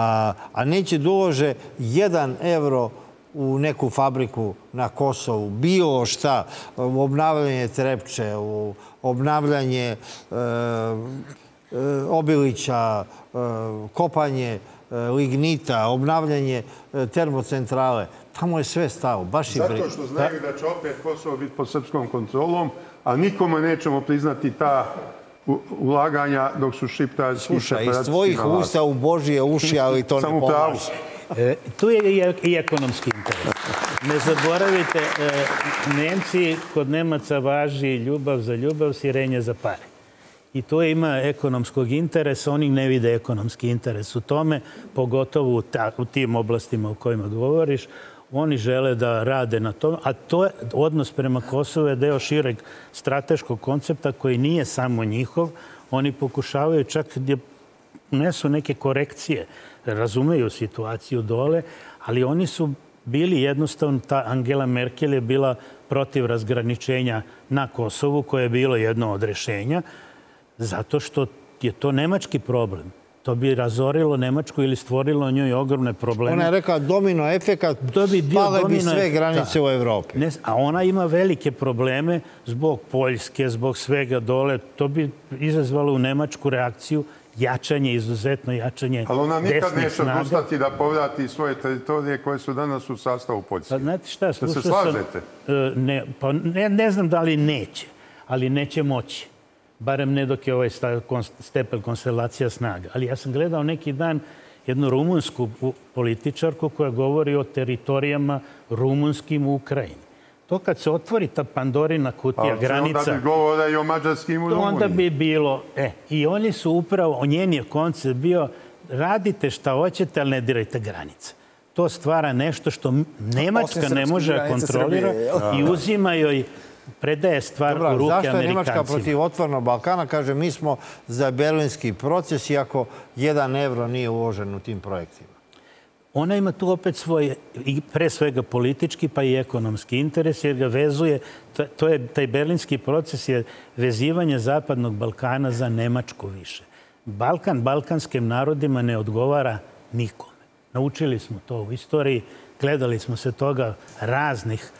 A: a neće da ulože jedan evro u neku fabriku na Kosovu, bilo šta, obnavljanje Trepče, obnavljanje obilića, kopanje lignita, obnavljanje termocentrale. Tamo je sve stalo, baš i briga.
C: Zato što znaju da će opet Kosovo biti pod srpskom kontrolom, a nikome nećemo priznati ta ulaganja dok su šiptarski separatisti na vlasti.
A: Slušaj, iz tvojih usta u Božije uši, ali to ne pomaže.
E: Tu je i ekonomski interes. Ne zaboravite, Nemci, kod Nemaca važi ljubav za ljubav, sirenje za pare. I to ima ekonomskog interesa, oni ne vide ekonomski interes u tome, pogotovo u tim oblastima o kojima govoriš. Oni žele da rade na tome, a to je odnos prema Kosovu je deo šireg strateškog koncepta koji nije samo njihov. Oni pokušavaju, čak unesu neke korekcije, razumeju situaciju dole, ali oni su bili jednostavno, ta Angela Merkel je bila protiv razgraničenja na Kosovu, koje je bilo jedno od rešenja, zato što je to nemački problem. To bi razorilo Nemačku ili stvorilo njoj ogromne probleme.
A: Ona je rekla domino efekat, pale bi sve granice u Evropi.
E: A ona ima velike probleme zbog Poljske, zbog svega dole. To bi izazvalo u Nemačku reakciju, jačanje, izuzetno jačanje desnih snaga.
C: Ali ona nikad neće odustati da povrati svoje teritorije koje su danas u sastavu Poljske.
E: Znate šta,
C: da se slažete?
E: Ne, pa ne, ne znam da li neće, ali neće moći. Barem ne dok je ovaj stepen konstelacija snaga. Ali ja sam gledao neki dan jednu rumunsku političarku koja govori o teritorijama rumunskim u Ukrajini. To kad se otvori ta Pandorina kutija granica...
C: Onda bi govora i o mađarskim u Rumuniji.
E: Onda bi bilo... E, i oni su upravo, o njen je koncept bio, radite šta hoćete, ali ne dirajte granice. To stvara nešto što Nemačka ne može da kontrolira i uzima joj, predaje stvar u ruke Amerikancima.
A: Zašto je Nemačka protiv otvorenog Balkana? Kaže, mi smo za berlinski proces, iako jedan evro nije uložen u tim projektima.
E: Ona ima tu opet svoj, pre svega politički, pa i ekonomski interes, jer ga vezuje, to je, taj berlinski proces je vezivanje Zapadnog Balkana za Nemačku više. Balkan balkanskim narodima ne odgovara nikome. Naučili smo to u istoriji, gledali smo se toga raznih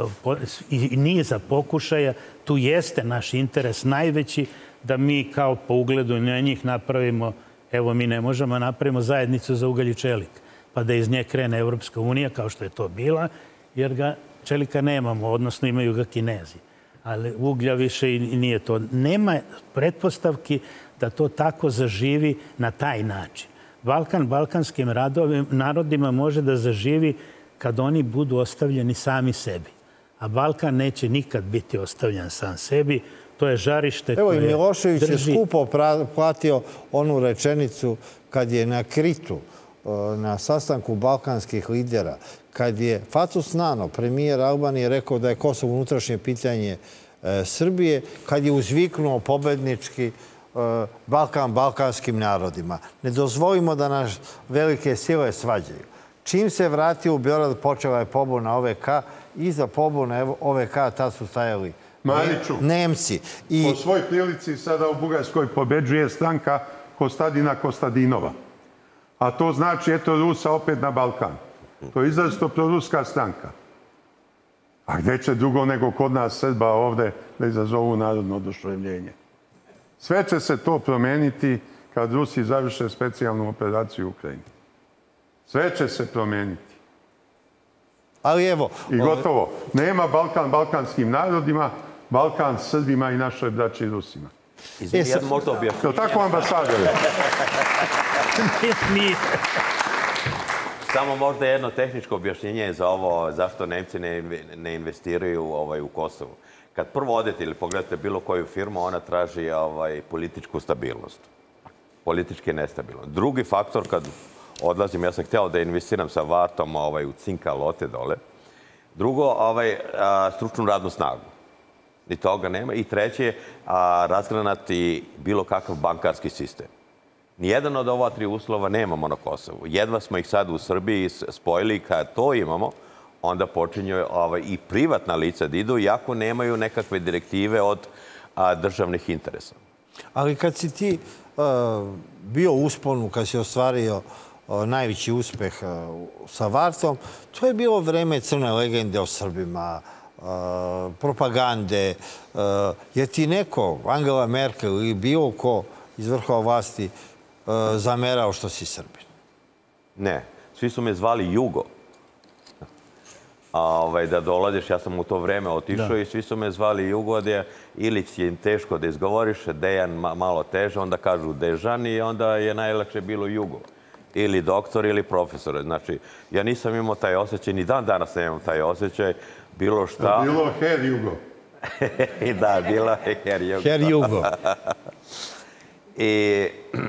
E: i niza pokušaja. Tu jeste naš interes najveći da mi kao po ugledu na njih napravimo, evo mi ne možemo, napravimo zajednicu za ugalj i čelik, pa da iz nje krene Evropska unija, kao što je to bila, jer ga čelika nemamo, odnosno imaju ga Kinezi. Ali uglja više i nije to. Nema pretpostavki da to tako zaživi na taj način. Balkan balkanskim narodima može da zaživi kad oni budu ostavljeni sami sebi. A Balkan neće nikad biti ostavljen sam sebi. To je žarište koje drži...
A: Evo i Milošević je skupo platio onu rečenicu kad je na Kritu, na sastanku balkanskih lidera, kad je Fatus Nano, premijer Albanije, rekao da je Kosovo unutrašnje pitanje Srbije, kad je uzviknuo pobednički Balkan balkanskim narodima. Ne dozvolimo da nas velike sile svađaju. Čim se vratio u Beograd, počela je pobuna O V K. Iza pobune O V K tad su stajali Nemci.
C: Po svoj prilici sada u Bugarskoj pobeđuje stranka Kostadina Kostadinova. A to znači, eto, Rusa opet na Balkan. To je izrazito proruska stranka. A gde će drugo nego kod nas Srba ovde da izazovu narodno oduševljenje? Sve će se to promeniti kad Rusi završe specijalnu operaciju u Ukrajini. Sve će se promeniti.
A: Ali evo...
C: I gotovo. Nema Balkan balkanskim narodima, Balkan Srbima i našoj braći Rusima.
B: Izvini, ja možda objašnjam.
C: Je li tako, ambasadore?
E: Nije.
B: Samo možda jedno tehničko objašnjenje za ovo, zašto Nemci ne investiraju u Kosovo. Kad prvo odete ili pogledate bilo koju firmu, ona traži političku stabilnost. Politički nestabilno. Drugi faktor, kad odlazim, ja sam hteo da investiram sa Vartom u Cinka Lote dole. Drugo, stručnu radnu snagu. Ni toga nema. I treće, razgranati bilo kakav bankarski sistem. Nijedan od ova tri uslova nemamo na Kosovu. Jedva smo ih sad u Srbiji spojili. Kad to imamo, onda počinju i privatna lica da idu, iako nemaju nekakve direktive od državnih interesa.
A: Ali kad si ti bio u usponu, kad si ostvario najveći uspeh sa Vartom, to je bilo vreme crne legende o Srbima, propagande. Je ti neko, Angela Merkel ili bilo ko iz vrhova vlasti, zamerao što si Srbin?
B: Ne. Svi su me zvali Jugo. Da dolaziš, ja sam u to vreme otišao i svi su me zvali Jugo, da Ilić je im teško da izgovoriš, Dejan malo teže, onda kažu Dežan i onda je najlakše bilo Jugo. Ili doktor ili profesor. Znači, ja nisam imao taj osjećaj, ni dan danas nemam taj osjećaj, bilo šta...
C: Bilo Her Jugo.
B: Da, bilo je Her Jugo.
A: Her Jugo.
B: I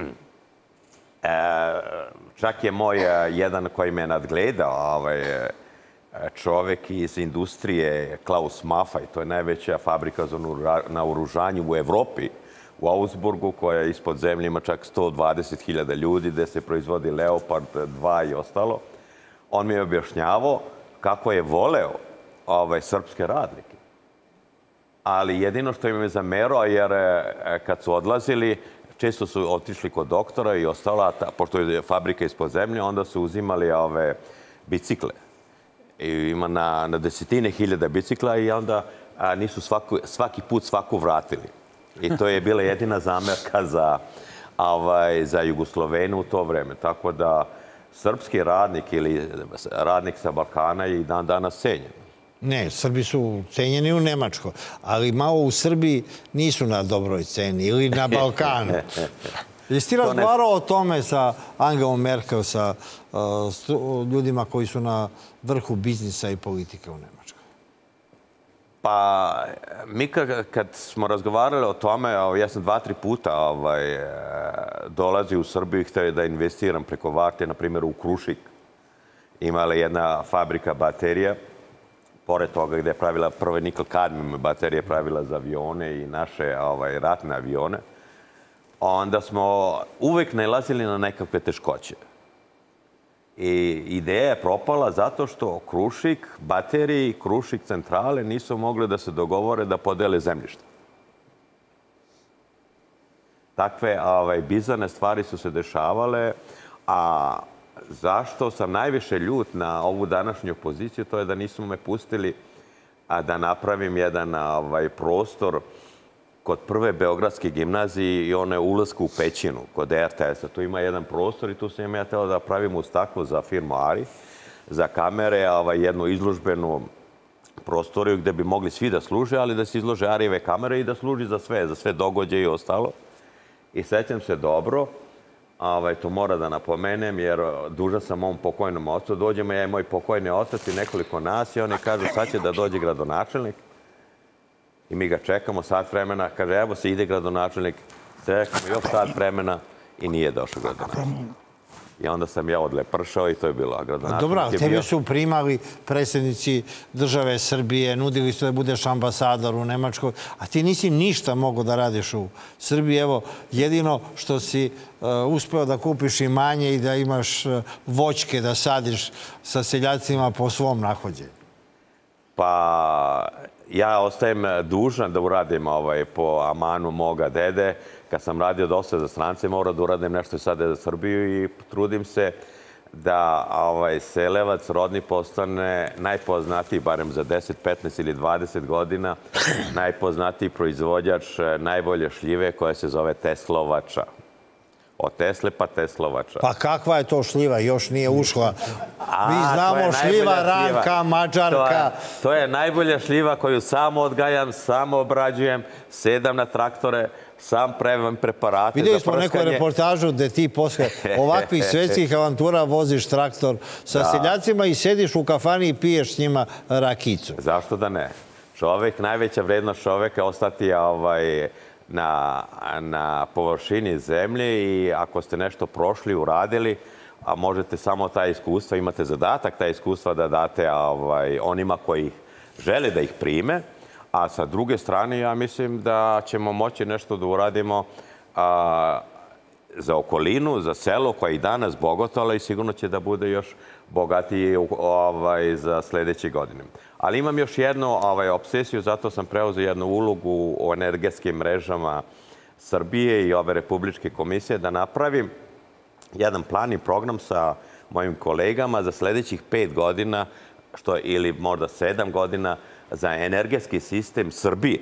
B: čak je moj jedan koji me nadgledao, čovek iz industrije, Klaus Maffei, to je najveća fabrika za naoružanje u Evropi, u Augsburgu, koja ispod zemlje ima čak sto dvadeset hiljada ljudi, gde se proizvodi Leopard dva i ostalo. On mi je objašnjavao kako je voleo ovaj, srpske radnike. Ali jedino što im je zamerao, jer kad su odlazili, često su otišli kod doktora i ostala, pošto je fabrika ispod zemlje, onda su uzimali ove bicikle. I ima na, na desetine hiljada bicikla i onda a, nisu svaku, svaki put svaku vratili. I to je bila jedina zamerka za, ovaj, za Jugoslovenu u to vreme. Tako da srpski radnik ili radnik sa Balkana je i dan danas cenjen.
A: Ne, Srbi su cenjeni u Nemačkoj, ali malo u Srbiji nisu na dobroj ceni ili na Balkanu. Jesi ti razgovarao o tome sa Angelom Merkel, sa uh, ljudima koji su na vrhu biznisa i politike u Nemačkoj?
B: Pa, mi kad, kad smo razgovarali o tome, ja sam dva, tri puta ovaj, dolazi u Srbiju i htio da investiram preko Varte, na primjer u Krušik. Imala jedna fabrika baterija, pored toga gde je pravila prve nikl-kadmijum baterije, pravila za avione i naše ovaj, ratne avione. Onda smo uvek nailazili na nekakve teškoće. I ideja je propala zato što Krušik, baterije i Krušik centrale nisu mogli da se dogovore da podele zemljište. Takve ovaj, bizarne stvari su se dešavale, a zašto sam najviše ljut na ovu današnju poziciju, to je da nisu me pustili a da napravim jedan ovaj, prostor kod prve Beogradske gimnazije i one ulazku u pećinu kod R T S-a. Tu ima jedan prostor i tu sam ja hteo da pravim u staklu za firmu Ari, za kamere, ovaj, jednu izložbenu prostoriju gde bi mogli svi da služe, ali da se izlože Arijeve kamere i da služi za sve, za sve događaje i ostalo. I sećam se dobro, ovaj, to mora da napomenem, jer dužan sam mom pokojnom ocu. Dođemo ja i moj pokojni otac i nekoliko nas i oni kažu sad će da dođe gradonačelnik. I mi ga čekamo sat vremena. Kaže, evo se ide gradonačelnik. Čekamo još sat vremena i nije došao gradonačelnik. I onda sam ja odlepršao i to je bilo.
A: A dobro, ali tebi su primali predsjednici države Srbije, nudili su da budeš ambasador u Nemačkoj, a ti nisi ništa mogao da radiš u Srbiji. Evo, jedino što si uh, uspeo da kupiš imanje i da imaš uh, voćke da sadiš sa seljacima po svom nahođenju.
B: Pa, ja ostajem dužan da uradim ovaj, po amanu moga dede. Kad sam radio dosta za strance, morao da uradim nešto i sada za Srbiju i trudim se da ovaj, Selevac rodni postane najpoznatiji, barem za deset, petnaest ili dvadeset godina, najpoznatiji proizvođač najbolje šljive koja se zove Teslovača. Od Tesle pa Teslovača.
A: Pa kakva je to šljiva? Još nije ušla. Mi znamo šljiva, Ranka, Mađarka.
B: To, to je najbolja šljiva koju samo odgajam, samo obrađujem, sedam na traktore, sam pravim preparate za prskanje.
A: Vidjeli smo neku reportažu gde ti posle ovakvih svetskih avantura voziš traktor sa da. seljacima i sediš u kafani i piješ s njima rakicu.
B: Zašto da ne? Čovek, najveća vrednost čoveka ostati ovaj, na, na površini zemlje i ako ste nešto prošli, uradili, a možete samo ta iskustva, imate zadatak ta iskustva da date ovaj, onima koji žele da ih prime, a sa druge strane ja mislim da ćemo moći nešto da uradimo a, za okolinu, za selo koje je i danas bogato, i sigurno će da bude još bogatiji ovaj, za sljedeće godine. Ali imam još jednu ovaj, obsesiju, zato sam preuzeo jednu ulogu u energetskim mrežama Srbije i ove Republičke komisije da napravim jedan plan i program sa mojim kolegama za sljedećih pet godina, što ili možda sedam godina, za energetski sistem Srbije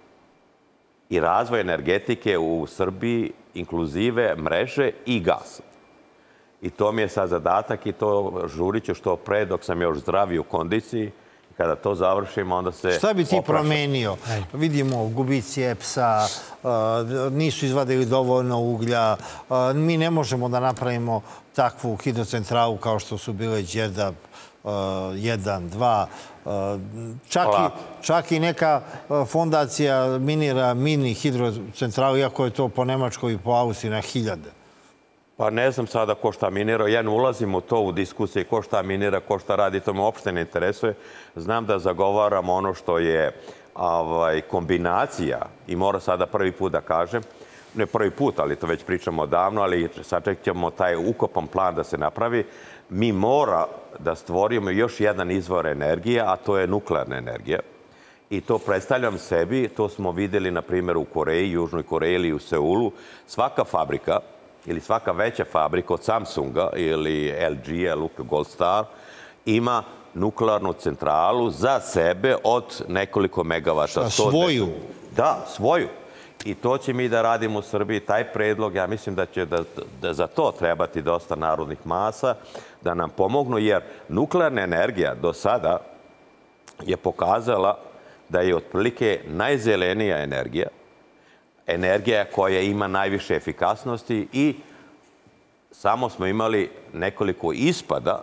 B: i razvoj energetike u Srbiji, inkluzive mreže i gasa. I to mi je sad zadatak i to žurit ću što pre dok sam još zdravi u kondiciji. Kada to završimo, onda se
A: Šta bi ti promenio? Vidimo gubici E P S-a, nisu izvadili dovoljno uglja, mi ne možemo da napravimo takvu hidrocentralu kao što su bile Đerdap jedan, dva. Čak i, čak i neka fondacija minira mini hidrocentralu, iako je to po Nemačkoj i po Austriji na hiljade.
B: Pa ne znam sada ko šta minira. Ja ne ulazim u to u diskusiji ko šta minira, ko šta radi. To me uopšte ne interesuje. Znam da zagovaram ono što je ovaj, kombinacija i mora sada prvi put da kažem ne prvi put, ali to već pričamo odavno, ali sačekamo taj ukopan plan da se napravi. Mi mora da stvorimo još jedan izvor energije, a to je nuklearna energija. I to predstavljam sebi, to smo videli, na primjer, u Koreji, Južnoj Koreji ili u Seulu. Svaka fabrika ili svaka veća fabrika od Samsunga ili L G-a, Luka Goldstar, ima nuklearnu centralu za sebe od nekoliko megavata.
A: Svoju?
B: Da, svoju. I to će mi da radimo u Srbiji, taj predlog. Ja mislim da će da, da za to trebati dosta narodnih masa da nam pomognu, jer nuklearna energija do sada je pokazala da je otprilike najzelenija energija, energija koja ima najviše efikasnosti i samo smo imali nekoliko ispada.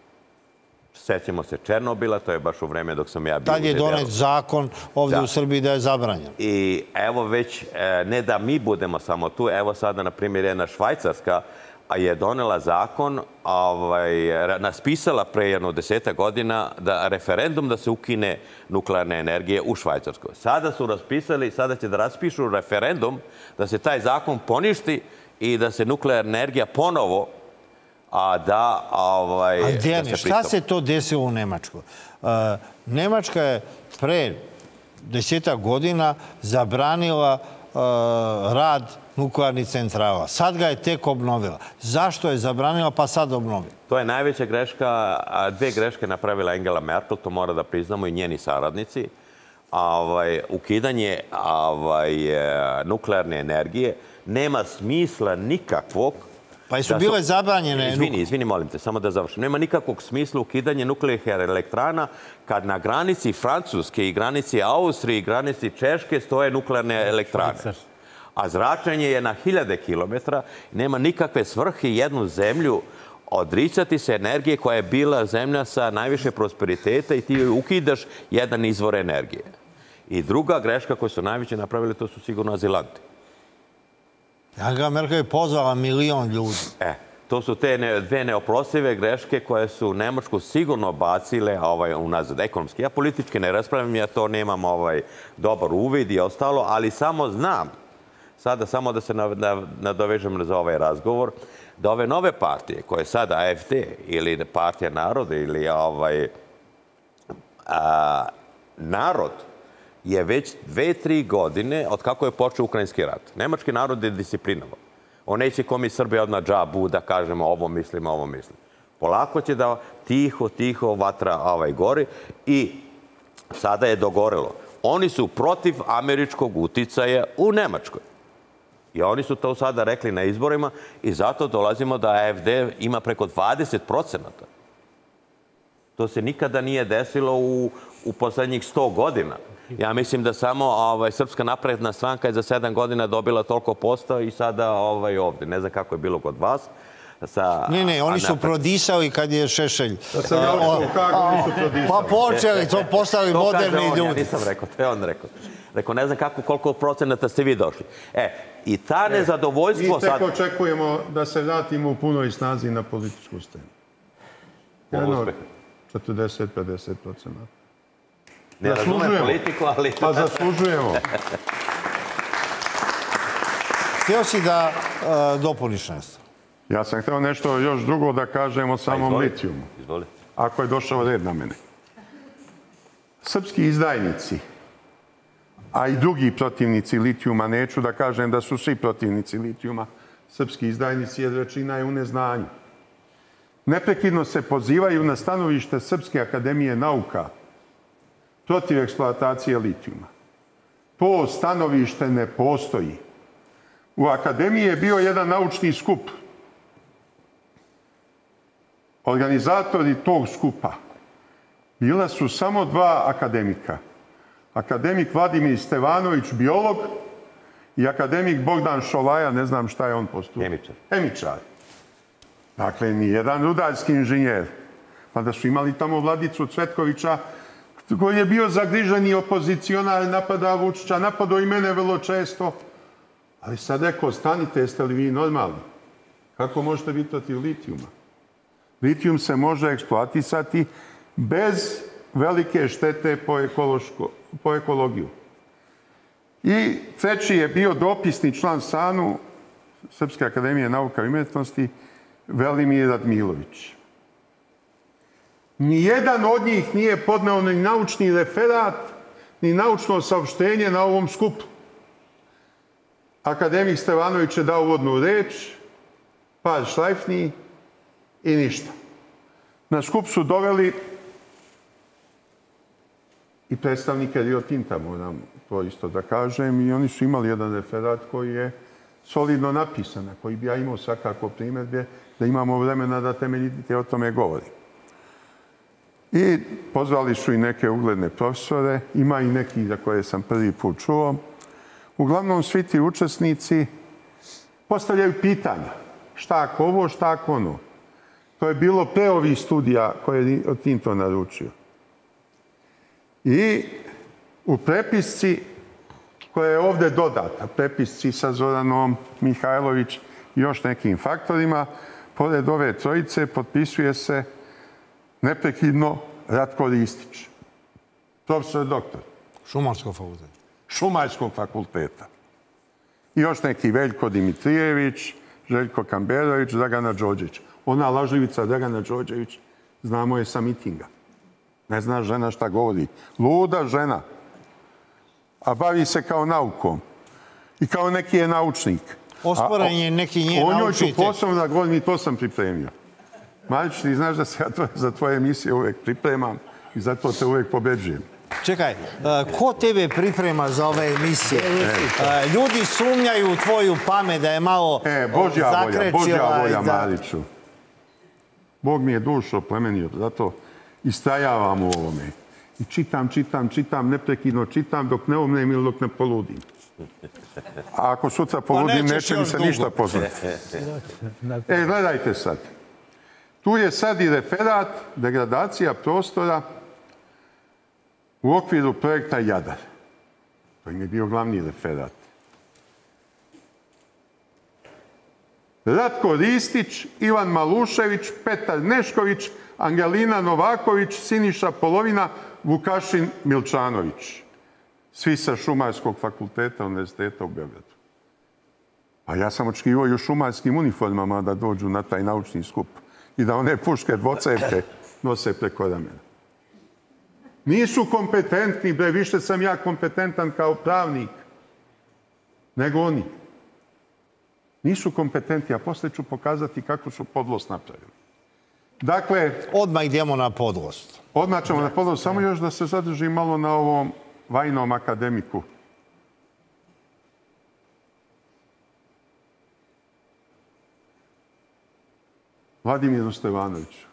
B: Sećamo se Černobila, to je baš u vreme dok sam ja bio u
A: Tad je donet zakon ovdje u Srbiji da je zabranjen.
B: I evo već, ne da mi budemo samo tu, evo sada, na primjer, jedna Švajcarska je donela zakon, naspisala pre jedno deseta godina da referendum da se ukine nuklearne energije u Švajcarskoj. Sada su raspisali, sada će da raspišu referendum da se taj zakon poništi i da se nuklearna energija ponovo a da...
A: A Dejane, šta se to desilo u Nemačkoj? Nemačka je pre deseta godina zabranila rad nuklearnih centrala. Sad ga je tek obnovila. Zašto je zabranila pa sad obnovila?
B: To je najveća greška. Dve greške napravila Angela Merkel, to mora da priznamo, i njeni saradnici. Ukidanje nuklearne energije nema smisla nikakvog.
A: Pa su bile zabranjene...
B: Izvini, izvini, molim te, samo da završim. Nema nikakvog smisla ukidanje nuklearnih elektrana kad na granici Francuske i granici Austrije i granici Češke stoje nuklearne elektrane. A zračenje je na hiljade kilometra. Nema nikakve svrhe jednu zemlju odricati se energije koja je bila zemlja sa najviše prosperiteta i ti joj ukidaš jedan izvor energije. I druga greška koju su najveće napravili, to su sigurno azilanti.
A: Angela Merkel je pozvala milion ljudi.
B: E, to su te dve neoprostive greške koje su Nemačku sigurno bacile unazad ekonomski. Ja politički ne raspravljam, ja to nemam dobar uvid i ostalo, ali samo znam, sada samo da se nadovežem za ovaj razgovor, da ove nove partije, koje je sada A F D ili Partija naroda ili narod, je već dve, tri godine od kako je počeo ukrajinski rat. Nemački narod je disciplinovan. On neće ko mi Srbi odmah džabu da kažemo ovo mislimo, ovo mislimo. Polako će da tiho, tiho vatra gori i sada je dogorelo. Oni su protiv američkog uticaja u Nemačkoj. I oni su to sada rekli na izborima i zato dolazimo da A F D ima preko dvadeset procenata. To se nikada nije desilo u poslednjih sto godina. Ja mislim da samo Srpska napredna stranka je za sedam godina dobila toliko posto i sada ovdje. Ne znam kako je bilo kod vas.
A: Ne, ne, oni su prodisali kad je Šešelj.
C: Da sam ja rekao kako oni su prodisali.
A: Pa počeli, to postali moderni ljudi.
B: Ja nisam rekao, to je on rekao. Rekao, ne znam koliko procenata ste vi došli. E, i ta nezadovoljstvo sad...
C: Mi tek očekujemo da se vratimo u punoj snazi na političku scenu. Jedno četrdeset do pedeset procenata.
B: Ne razumem politiku, ali...
C: Pa zaslužujemo.
A: Htio si da dopuniš nešto?
C: Ja sam htio nešto još drugo da kažem o samom litijumu.
B: Izvoli.
C: Ako je došao red na mene. Srpski izdajnici, a i drugi protivnici litijuma, neću da kažem da su svi protivnici litijuma, srpski izdajnici, jer većina je u neznanju. Neprekidno se pozivaju na stanovište Srpske akademije nauka protiv eksploatacije litijuma. To stanovište ne postoji. U akademiji je bio jedan naučni skup. Organizatori tog skupa bila su samo dva akademika. Akademik Vladimir Stevanović, biolog, i akademik Bogdan Šolaja, ne znam šta je on postupio.
B: Hemičar.
C: Hemičar. Dakle, nijedan rudarski inženjer. Pa da su imali tamo Vladicu Cvetkovića, koji je bio zagriženi opozicionar, napadao Vučića, napadao i mene vrlo često. Ali sad rekao, stanite, jeste li vi normalni? Kako možete biti protiv litijuma? Litijum se može eksploatisati bez velike štete po ekologiju. I treći je bio dopisni član SANU, Srpske akademije nauka i umjetnosti, Velimir Radmilović. Nijedan od njih nije podneo ni naučni referat, ni naučno saopštenje na ovom skupu. Akademik Stevanović je dao uvodnu reč, par šlajfni i ništa. Na skup su doveli i predstavnike Rio Tinta, moram to isto da kažem, i oni su imali jedan referat koji je solidno napisan, koji bi ja imao svakako primjedbe, da imamo vremena da temeljite o tome govori. I pozvali su i neke ugledne profesore, ima i neki za koje sam prvi put čuo. Uglavnom, svi ti učesnici postavljaju pitanja. Šta ako ovo, šta ako ono. To je bilo pre ovih studija koje je Tinto naručio. I u prepisci koja je ovde dodata, prepisci sa Zoranom Mihajlović i još nekim faktorima, pored ove trojice potpisuje se neprekidno Ratko Ristić, profesor doktor.
A: Šumarskog fakulteta.
C: Šumarskog fakulteta. I još neki Veljko Dimitrijević, Željko Kamberović, Dragana Đorđević. Ona lažljivica Dragana Đorđević, znamo je sa mitinga. Ne zna žena šta govori. Luda žena. A bavi se kao naukom. I kao neki je naučnik.
A: Osporen je neki nje naučite.
C: O njoj ću posebno da govorim i to sam pripremio. Marić, ti znaš da se ja za tvoje emisije uvek pripremam i zato te uvek pobeđujem.
A: Čekaj, ko tebe priprema za ove emisije? Ljudi sumnjaju u tvoju pamet da je malo zakrečila.
C: E, Božja volja, Mariću. Bog mi je dušo plemenio, zato istrajavam u ovome. I čitam, čitam, čitam, neprekidno čitam dok ne umrem ili dok ne poludim. A ako sutra poludim, neće mi se ništa poznati. E, gledajte sad. Tu je sad i referat degradacija prostora u okviru projekta Jadar. To im je bio glavni referat. Ratko Ristić, Ivan Malušević, Petar Nešković, Angelina Novaković, Siniša Polovina, Vukašin Milčanović. Svi sa Šumarskog fakulteta Univerziteta u Beogradu. A ja sam očekivao i u šumarskim uniformama da dođu na taj naučni skup i da one puške dvocevke nose preko ramena. Nisu kompetentni, bre, više sam ja kompetentan kao pravnik nego oni. Nisu kompetentni, a posle ću pokazati kako su podlost napravili. Dakle...
A: Odmah idemo na podlost.
C: Odmah ćemo na podlost. Samo još da se zadrži malo na ovom vajnom akademiku. Vladimiru Stevanoviću.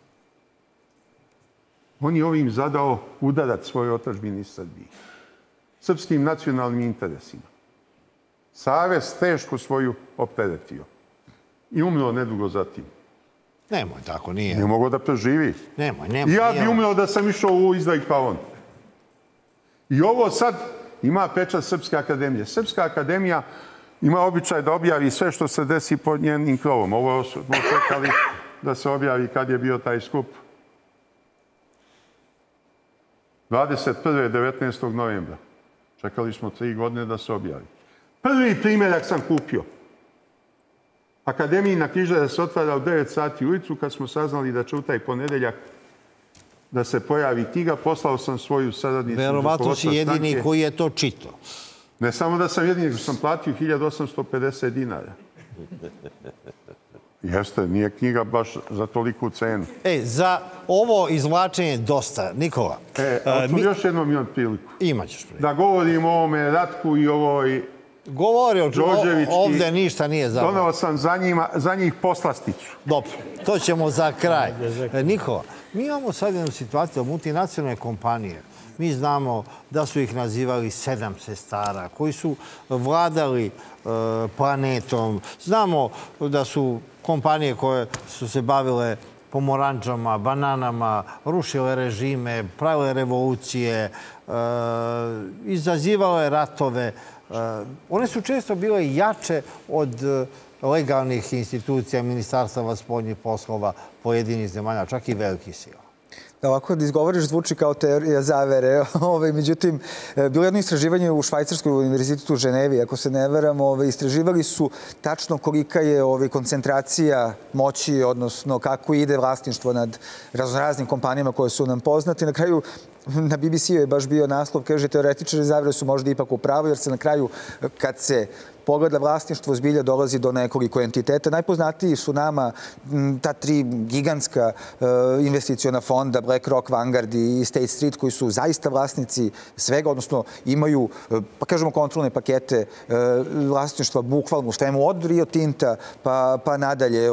C: On je ovim zadao udarac svojoj otadžbini Srbiji. Srpskim nacionalnim interesima. Savez teško svoju opteretio. I umro nedugo zatim.
A: Nemoj, tako nije.
C: Ne mogo da preživi.
A: Nemoj, nemoj.
C: I ja bi umro da sam išao u izdaj kao on. I ovo sad ima pečat Srpske akademije. Srpska akademija ima običaj da objavi sve što se desi pod njenim krovom. Ovo smo čekali da se objavi kad je bio taj skup. dvadeset prve devetnaestog novembra. Čekali smo tri godine da se objavi. Prvi primjerak sam kupio. Akademijina knjižara se otvara u devet sati ujutru. Kad smo saznali da će u taj ponedeljak da se pojavi knjiga, poslao sam svoju saradnicu.
A: Verovatno si jedini koji je to čitao.
C: Ne samo da sam jedini, sam platio hiljadu osamsto pedeset dinara. Jeste, nije knjiga baš za toliku cenu.
A: E, za ovo izvlačenje dosta. Nikola.
C: E, hoću još jednom imam priliku.
A: Imaćeš priliku.
C: Da govorim o ovome Ratku i ovoj
A: Govori o
C: Đorđevićki.
A: Ovde ništa nije zabavno.
C: Donao sam za, njima, za njih poslasticu.
A: Dobro, to ćemo za kraj. Nikola, mi imamo sad jednu situaciju multinacionalne kompanije. Mi znamo da su ih nazivali sedam sestara, koji su vladali planetom. Znamo da su kompanije koje su se bavile pomoranđama, bananama, rušile režime, pravile revolucije, izazivale ratove. One su često bile jače od legalnih institucija, ministarstava spoljnih poslova pojedinih zemalja, čak i velikih sila.
D: Da, ovako da izgovoriš zvuči kao teorija zavere. Međutim, bilo je jedno istraživanje u Švajcarskoj univerzitetu u Ženevi, ako se ne veram, istraživali su tačno kolika je koncentracija moći, odnosno kako ide vlasništvo nad raznoraznim kompanijama koje su nam poznate. Na kraju, na B B C-u je baš bio naslov, kaže, teoretičari zavere su možda ipak u pravu, jer se na kraju, kad se pogleda vlasništvo, zbilja dolazi do nekoliko entiteta. Najpoznatiji su nama ta tri gigantska investiciona fonda, BlackRock, Vanguard i State Street, koji su zaista vlasnici svega, odnosno imaju, pa kažemo, kontrolne pakete vlasništva bukvalno u svemu, od Rio Tinta pa nadalje.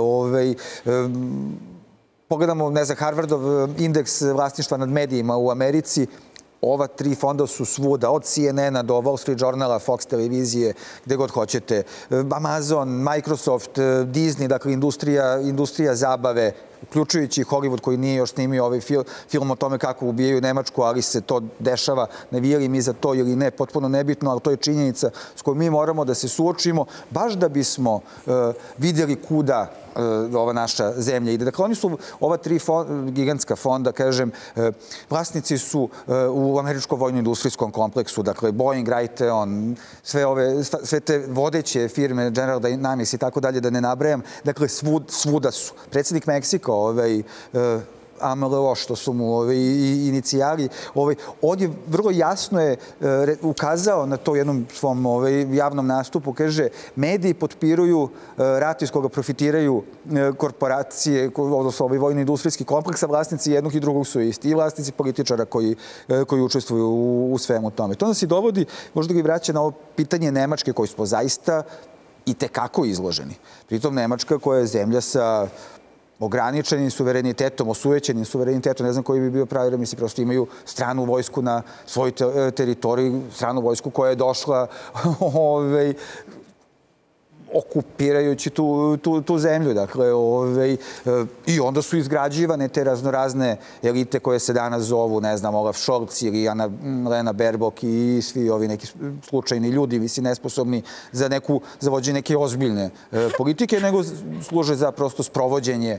D: Pogledamo, ne znam, Harvardov indeks vlasništva nad medijima u Americi, ova tri fonda su svuda, od C N N-a do Wall Street Journala, Fox televizije, gde god hoćete. Amazon, Microsoft, Disney, dakle industrija zabave, uključujući Hollywood koji nije još snimio ovaj film o tome kako ubijaju Nemačku, ali se to dešava, navijali mi za to ili ne, potpuno nebitno, ali to je činjenica s kojom mi moramo da se suočimo, baš da bismo vidjeli kuda ova naša zemlja ide. Dakle, oni su, ova tri gigantska fonda, kažem, vlasnici su u američkom vojno-industrijskom kompleksu, dakle, Boeing, Raytheon, sve te vodeće firme, General Dynamics i tako dalje, da ne nabrajam, dakle, svuda su. Predsjednik Meksika, ovaj, A M L O, što su mu inicijali, on je vrlo jasno je ukazao na to u jednom svom javnom nastupu, kaže, mediji potpiruju rat iz koga profitiraju korporacije, odnosno ovaj vojno-industrijski kompleks, a vlasnici jednog i drugog su isti, i vlasnici političara koji učestvuju u svemu tome. To nas i dovodi, možda ga i vraća na ovo pitanje Nemačke, koji smo zaista i tekako izloženi. Pritom Nemačka koja je zemlja sa ograničenim suverenitetom, osujećenim suverenitetom, ne znam koji bi bio pravi, misli, prosto imaju stranu vojsku na svoj teritoriji, stranu vojsku koja je došla okupirajući tu zemlju. I onda su izgrađivane te raznorazne elite koje se danas zovu, ne znam, Olaf Scholz ili Lena Baerbock i svi ovi neki slučajni ljudi, visi nesposobni za vođenje neke ozbiljne politike, nego služe za prosto sprovođenje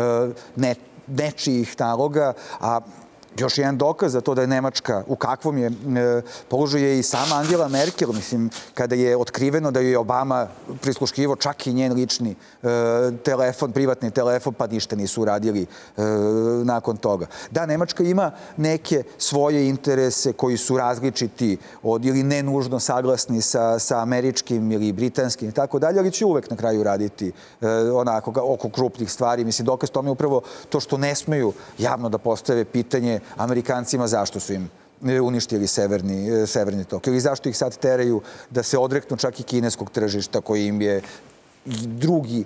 D: nečijih naloga, a još jedan dokaz za to da je Nemačka u kakvom je položaju i sama Angela Merkel, mislim, kada je otkriveno da je Obama prisluškivao čak i njen lični telefon, privatni telefon, pa ništa nisu uradili nakon toga. Da, Nemačka ima neke svoje interese koji su različiti od ili ne nužno saglasni sa američkim ili britanskim i tako dalje, ali će uvek na kraju raditi onako oko krupnih stvari. Mislim, dokaz tome je upravo to što ne smeju javno da postave pitanje Amerikancima zašto su im uništili severni tok ili zašto ih sad teraju da se odreknu čak i kineskog tržišta koji im je drugi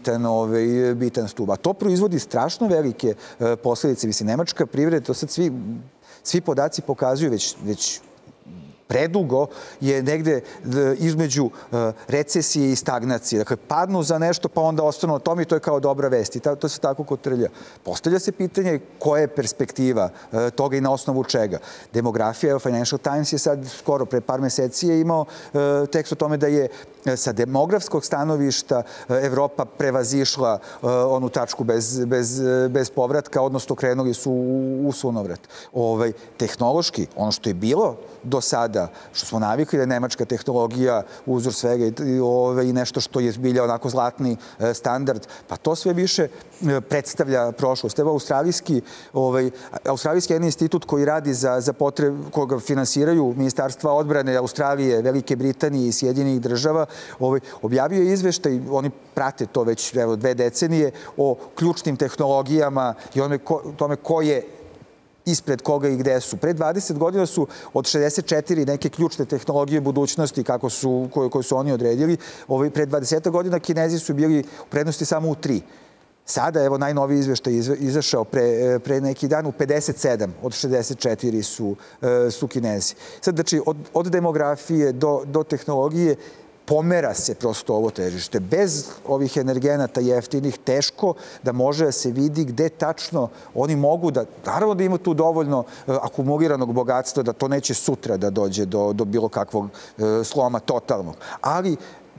D: bitan stub. A to proizvodi strašno velike posljedice. Mislim, nemačka privreda, to sad svi podaci pokazuju već predugo je negde između recesije i stagnacije. Dakle, padnu za nešto, pa onda ostanu o tome i to je kao dobra vest. I to se tako kotrlja. Postavlja se pitanje koja je perspektiva toga i na osnovu čega. Demografija, Financial Times je sad skoro pre par meseci je imao tekst o tome da je sa demografskog stanovišta Evropa prevazišla onu tačku bez povratka, odnosno krenuli su u sunovrat. Tehnološki, ono što je bilo do sada, što smo navikli da je nemačka tehnologija uzor svega i nešto što je zbilja onako zlatni standard, pa to sve više predstavlja prošlost. Evo, australijski jedan institut koji radi za potrebe, koga finansiraju Ministarstva odbrane Australije, Velike Britanije i Sjedinjenih država, objavio je izveštaj, oni prate to već dve decenije, o ključnim tehnologijama i tome ko je ispred koga i gde su. Pre dvadeset godina su od šezdeset četiri neke ključne tehnologije budućnosti koje su oni odredili. Pre dvadeset godina Kinezi su bili u prednosti samo u tri. Sada, evo, najnoviji izveštaj izašao pre neki dan, u pedeset sedam od šezdeset četiri su Kinezi. Sad, znači, od demografije do tehnologije pomera se prosto ovo tržište. Bez ovih energenata jeftinih teško da može da se vidi gde tačno oni mogu da, naravno da ima tu dovoljno akumuliranog bogatstva, da to neće sutra da dođe do bilo kakvog sloma totalnog. Ali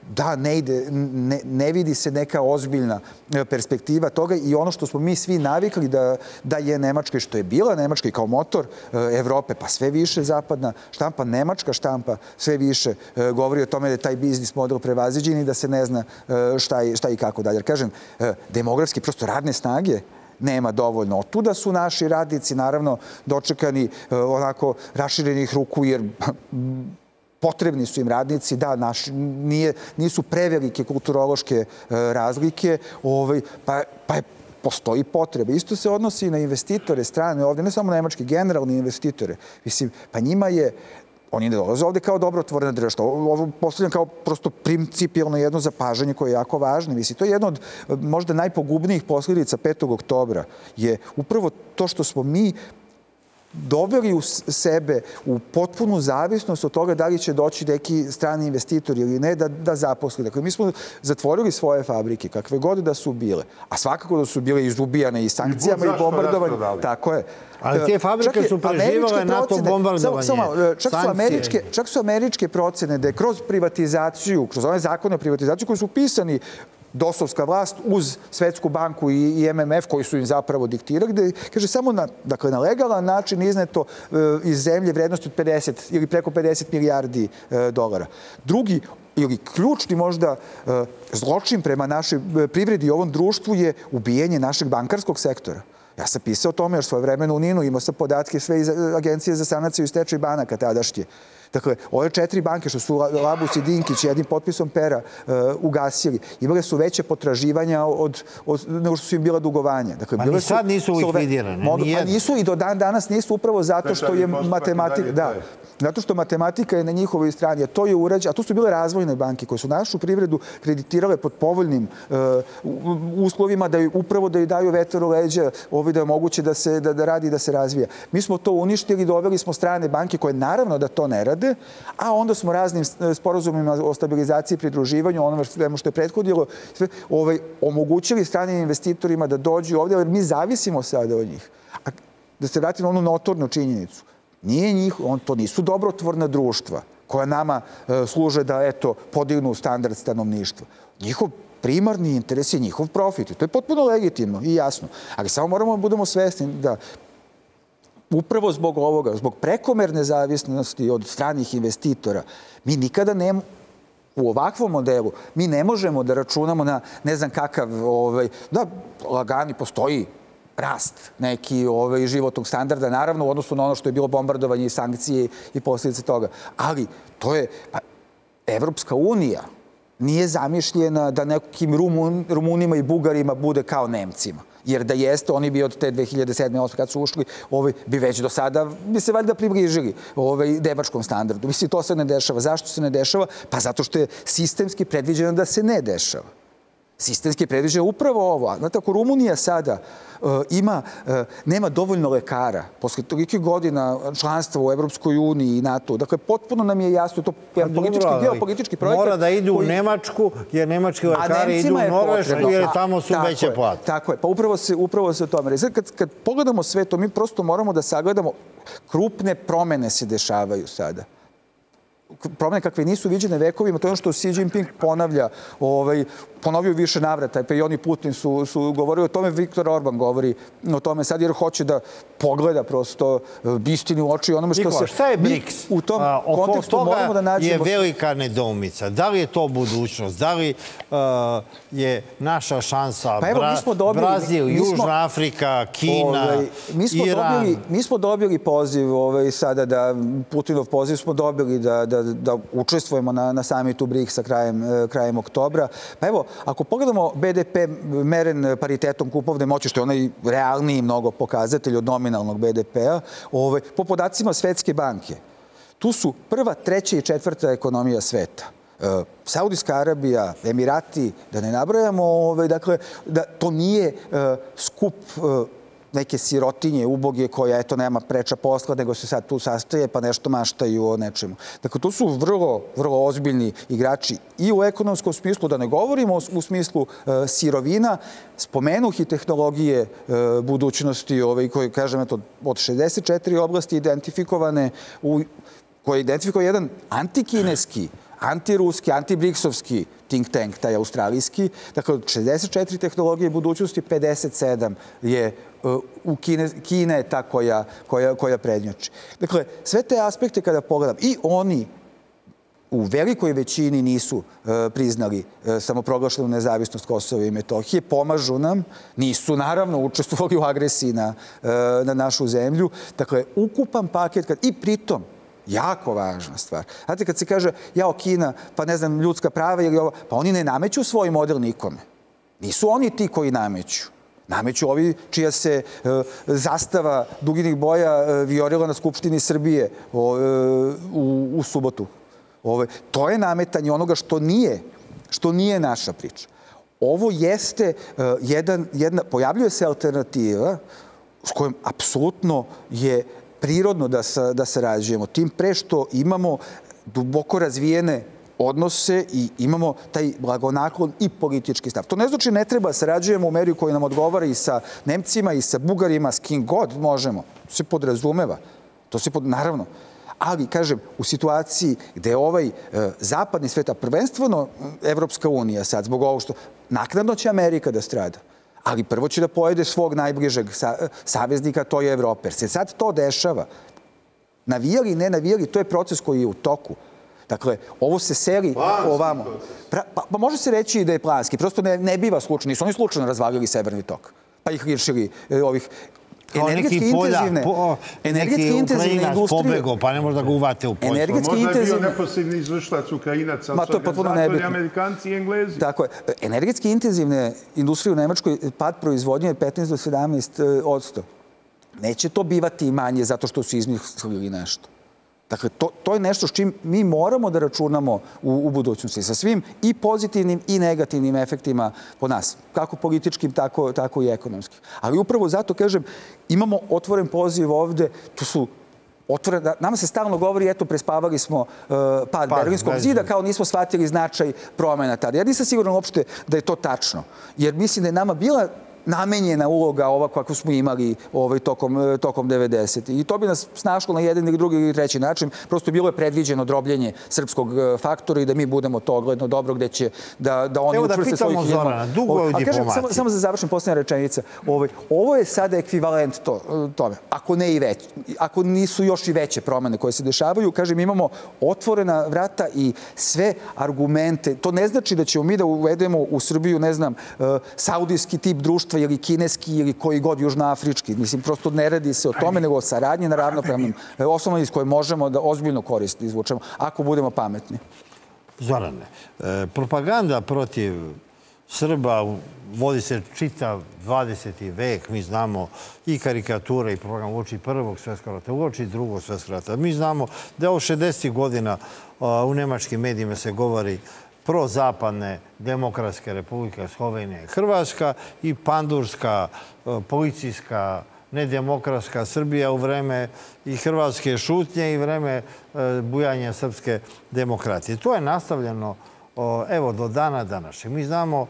D: da, ne ide, ne, ne vidi se neka ozbiljna perspektiva toga i ono što smo mi svi navikli da, da je Nemačka, što je bila Nemačka kao motor Evrope, pa sve više zapadna štampa, nemačka štampa sve više govori o tome da je taj biznis model prevaziđen i da se ne zna šta i, šta i kako dalje. Kažem, demografski, prosto radne snage nema dovoljno. Otuda su naši radnici, naravno, dočekani onako raširenih ruku, jer potrebni su im radnici, da, naš, nije, nisu prevelike kulturološke razlike, ovaj, pa, pa je postoji potrebe. Isto se odnosi na investitore strane ovde, ne samo nemački, generalni investitore. Mislim, pa njima je, oni ne dolaze ovde kao dobrotvorna država. Ovo postavljam kao prosto principijalno jedno zapažanje koje je jako važno. Mislim, to je jedno od možda najpogubnijih posljedica petog oktobra. Je upravo to što smo mi doveli u sebe u potpunu zavisnost od toga da li će doći neki strani investitor ili ne da, da zaposli. Dakle, mi smo zatvorili svoje fabrike, kakve god da su bile, a svakako da su bile izubijane i sankcijama i, i bombardovanjem. Tako je.
A: Ali te fabrike su preživale NATO bombardovanje.
D: Samo, čak, su američke, čak su američke procene da je kroz privatizaciju, kroz one zakone o privatizaciju koji su pisani dosovska vlast uz Svetsku banku i M M F koji su im zapravo diktirali, gde kaže samo na, dakle, na legalan način izneto e, iz zemlje vrednosti od pedeset ili preko pedeset milijardi e, dolara. Drugi ili ključni možda e, zločin prema našoj privredi i ovom društvu je ubijanje našeg bankarskog sektora. Ja sam pisao o tome još svoje vremena u Ninu, imao sam podatke sve iz Agencije za sanaciju i stečaj banaka tadašnje. Dakle, ove četiri banke što su Labus i Dinkić jednim potpisom pera uh, ugasili, imale su veće potraživanja od, od, nego što su im bila dugovanja. Dakle,
A: pa ni sad nisu likvidirane.
D: Pa nisu i do dan danas nisu upravo zato što je matematika... Da, zato što matematika je na njihovoj strani, a to je urađeno, a to su bile razvojne banke koje su našu privredu kreditirale pod povoljnim uh, uslovima da ju, upravo da joj daju vetar u leđa, ovaj, da je moguće da se da, da radi i da se razvija. Mi smo to uništili, doveli smo strane banke koje naravno da to ne rade, a onda smo raznim sporazumima o stabilizaciji i pridruživanju, onome što je prethodilo, sve, ovaj, omogućili stranim investitorima da dođu ovdje, jer mi zavisimo sada od njih. A da se vratim na onu notornu činjenicu. Nije njih, on, to nisu dobrotvorna društva koja nama e, služe da, eto, podignu standard stanovništva. Njihov primarni interes je njihov profit. To je potpuno legitimno i jasno. Ali samo moramo da budemo svesni da upravo zbog ovoga, zbog prekomerne zavisnosti od stranih investitora, mi nikada ne, u ovakvom modelu, mi ne možemo da računamo na ne znam kakav, ovaj, da, lagani postoji rast neki ovaj, životnog standarda, naravno u odnosu na ono što je bilo bombardovanje i sankcije i posljedice toga. Ali to je, pa, Evropska unija nije zamišljena da nekim Rumun, Rumunima i Bugarima bude kao Nemcima. Jer da jeste, oni bi od te dve hiljade sedme. osme kad su ušli, ovaj, bi već do sada bi se valjda približili ovaj, nemačkom standardu. Mislim, to se ne dešava. Zašto se ne dešava? Pa zato što je sistemski predviđeno da se ne dešava. Sistemski je predviđeno upravo ovo. Znate, ako Rumunija sada uh, ima, uh, nema dovoljno lekara, posle tolike godina članstva u Evropskoj uniji i NATO, dakle, potpuno nam je jasno, to je politički, geopolitički projekat.
A: Mora da idu koji... u Nemačku, jer nemački lekari idu u Norvešku, jer tamo su veće plate.
D: Tako je, pa upravo se, upravo se o tome. Sad, kad, kad pogledamo sve to, mi prosto moramo da sagledamo, krupne promene se dešavaju sada. Promene kakve nisu viđene vekovima, to je ono što Xi Jinping ponavlja, ovaj, ponovio više navrata, pa i oni Putin su, su govorili o tome, Viktor Orban govori o tome sad, jer hoće da pogleda prosto istini u oči onome što
A: Nikola,
D: se...
A: šta je BRICS?
D: U tom A, kontekstu moramo da nađemo...
A: je velika nedoumica. Da li je to budućnost? Da li uh, je naša šansa
D: pa evo,
A: Bra
D: mi smo dobili,
A: Brazil,
D: mi smo,
A: Južna Afrika, Kina,
D: ovaj, mi smo
A: Iran?
D: Dobili, mi smo dobili poziv ovaj, sada da, Putinov poziv smo dobili da, da, da učestvujemo na, na samitu BRICS-a krajem, krajem oktobra. Pa evo, ako pogledamo B D P meren paritetom kupovne moći, što je onaj realniji mnogo pokazatelj od nominalnog B D P-a, ovaj, po podacima Svetske banke, tu su prva, treća i četvrta ekonomija sveta. Uh, Saudijska Arabija, Emirati, da ne nabrajamo, ovaj, dakle, da to nije uh, skup uh, neke sirotinje, uboge koja, eto, nema preča posla, nego se sad tu sastaje pa nešto maštaju o nečemu. Dakle, tu su vrlo, vrlo ozbiljni igrači i u ekonomskom smislu, da ne govorimo u smislu uh, sirovina, spomenuh i tehnologije uh, budućnosti, ovaj, koje, kažem, eto, od šezdeset četiri oblasti identifikovane, u, koje identifikuje jedan antikineski, antiruski, antibriksovski think tank, taj australijski. Dakle, od šezdeset četiri tehnologije budućnosti, pedeset sedam je u Kine, Kina je ta koja, koja, koja prednjači. Dakle, sve te aspekte kada pogledam, i oni u velikoj većini nisu e, priznali e, samoproglašenu nezavisnost Kosova i Metohije, pomažu nam, nisu naravno učestvovali u agresiji na, e, na našu zemlju. Dakle, ukupan paket, kad, i pritom, jako važna stvar. Znate, kad se kaže, jao Kina, pa ne znam, ljudska prava ili ovo, pa oni ne nameću svoj model nikome. Nisu oni ti koji nameću. Nameću ovi čija se e, zastava duginih boja e, viorila na Skupštini Srbije o, e, u, u subotu. Ove, to je nametanje onoga što nije, što nije naša priča. Ovo jeste uh, jedan, jedna, pojavljuje se alternativa s kojom apsolutno je prirodno da, sa, da sarađujemo. Tim pre što imamo duboko razvijene odnose i imamo taj blagonaklon i politički stav. To ne znači ne treba sarađujemo u meri koji nam odgovara i sa Nemcima i sa Bugarima, s kim god možemo. To se podrazumeva. To se pod, naravno. Ali, kažem, u situaciji gde ovaj e, zapadni svet, a prvenstveno Evropska unija sad, zbog ovog što naknadno će Amerika da strada, ali prvo će da pojede svog najbližeg sa, saveznika, to je Evropa. Jer se sad to dešava. Navijali, ne navijali, to je proces koji je u toku. Dakle, ovo se seli ovamo. Pra, pa, pa može se reći da je planski. Prosto ne, ne biva slučajno. Nisu oni slučajno razvalili Severni tok. Pa ih lišili e, ovih...
A: Energetski intenzivne, po,
D: energetski intenzivne industrije.
A: Pobegao, pa ne može da ga uvate u Poljsku.
C: Možda je bio neposredni izvršilac Ukrajinaca, ali su organizatori Amerikanci i Englezi.
D: Tako je. Energetski intenzivne industrije u Nemačkoj, pad proizvodnje je petnaest do sedamnaest odsto. Neće to bivati manje zato što su izmislili nešto. Dakle, to, to je nešto s čim mi moramo da računamo u, u budućnosti. Sa svim i pozitivnim i negativnim efektima po nas. Kako političkim, tako, tako i ekonomskim. Ali upravo zato, kažem, imamo otvoren poziv ovde. To su otvoren, nama se stalno govori, eto, prespavali smo uh, pad pa, Berlinskog zida, kao nismo shvatili značaj promena tada. Ja nisam siguran uopšte da je to tačno. Jer mislim da je nama bila namenjena uloga ova kako smo imali ovaj, tokom, tokom devedesetih. I to bi nas snašlo na jedan ili drugi ili treći način. Prosto bilo je predviđeno drobljenje srpskog faktora i da mi budemo to ogledno dobro gde će da, da oni učvrste svojih...
A: Evo da pitamo Zorana, dugo je u diplomaciji.
D: Samo, samo za završen posljednja rečenica. Ovaj, ovo je sada ekvivalent to, tome. Ako ne i već, ako nisu još i veće promene koje se dešavaju, kažem, imamo otvorena vrata i sve argumente. To ne znači da ćemo mi da uvedemo u Srbiju, ne znam, saudijski tip društva ili kineski ili koji god južnoafrički. Mislim, prosto ne radi se o tome, nego o saradnji na ravnopravnim osnovama iz koje možemo da ozbiljno koristiti izvučemo, ako budemo pametni.
A: Zorane, e, propaganda protiv Srba vodi se čitav dvadeseti vek. Mi znamo i karikature i program uoči Prvog svjetskog rata, uoči Drugog svjetskog rata. Mi znamo da je ovo šezdesetih godina u nemačkim medijima se govori prozapadne demokratske republike Slovenija i Hrvatska i pandurska, policijska, nedemokratska Srbija u vreme i hrvatske šutnje i vreme bujanja srpske demokratije. To je nastavljeno evo do dana današnjeg. Mi znamo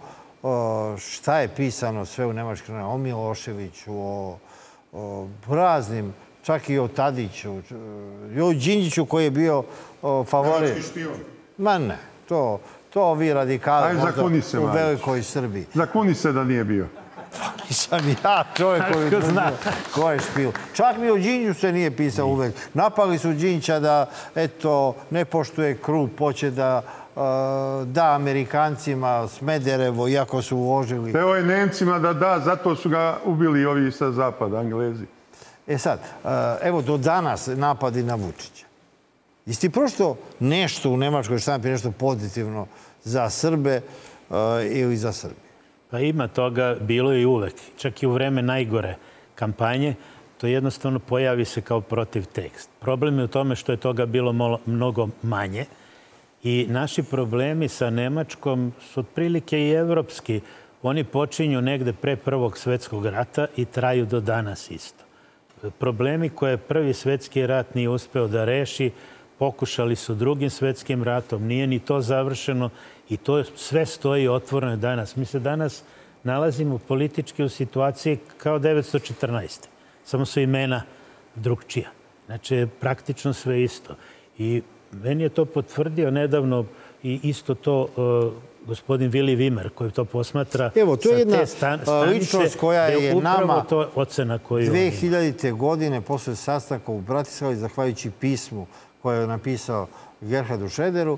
A: šta je pisano sve u nemačkim novinama o Miloševiću, o, o raznim, čak i o Tadiću, i o Đinđiću koji je bio favorit.
C: Nemački špion.
A: Ma ne, to... To vi radikali možda
C: se,
A: u velikoj Srbiji.
C: Zakuni se da nije bio.
A: Pa nisam ja čovjek koji zna ko je špijun. Čak mi o Đinđu se nije pisao uvek. Napali su Đinđića da, eto, ne poštuje krup, hoće da uh, da Amerikancima Smederevo, iako su uložili...
C: Teo je Nemcima da da, zato su ga ubili ovi sa zapada, Anglezi.
A: E sad, uh, evo, do danas napadi na Vučića. Jeste prosto nešto u nemačkoj štampi, nešto pozitivno za Srbe uh, ili za Srbiju?
E: Pa ima toga, bilo je i uvek. Čak i u vreme najgore kampanje, to jednostavno pojavi se kao protiv tekst. Problem je u tome što je toga bilo molo, mnogo manje i naši problemi sa Nemačkom su otprilike i evropski. Oni počinju negde pre Prvog svjetskog rata i traju do danas isto. Problemi koje Prvi svjetski rat nije uspeo da reši, pokušali su Drugim svjetskim ratom, nije ni to završeno i to sve stoji otvoreno danas. Mi se danas nalazimo politički u situaciji kao devetsto četrnaeste. Samo su imena drugčija. Znači, praktično sve isto. I meni je to potvrdio nedavno i isto to gospodin Vili Vimer koji to posmatra.
A: Evo, to je jedna ličnost koja je nama
E: to ocena koju
A: dve hiljadite. godine posle sastanka u Bratislavi, zahvaljujući pismu koje je napisao Gerhardu Šrederu,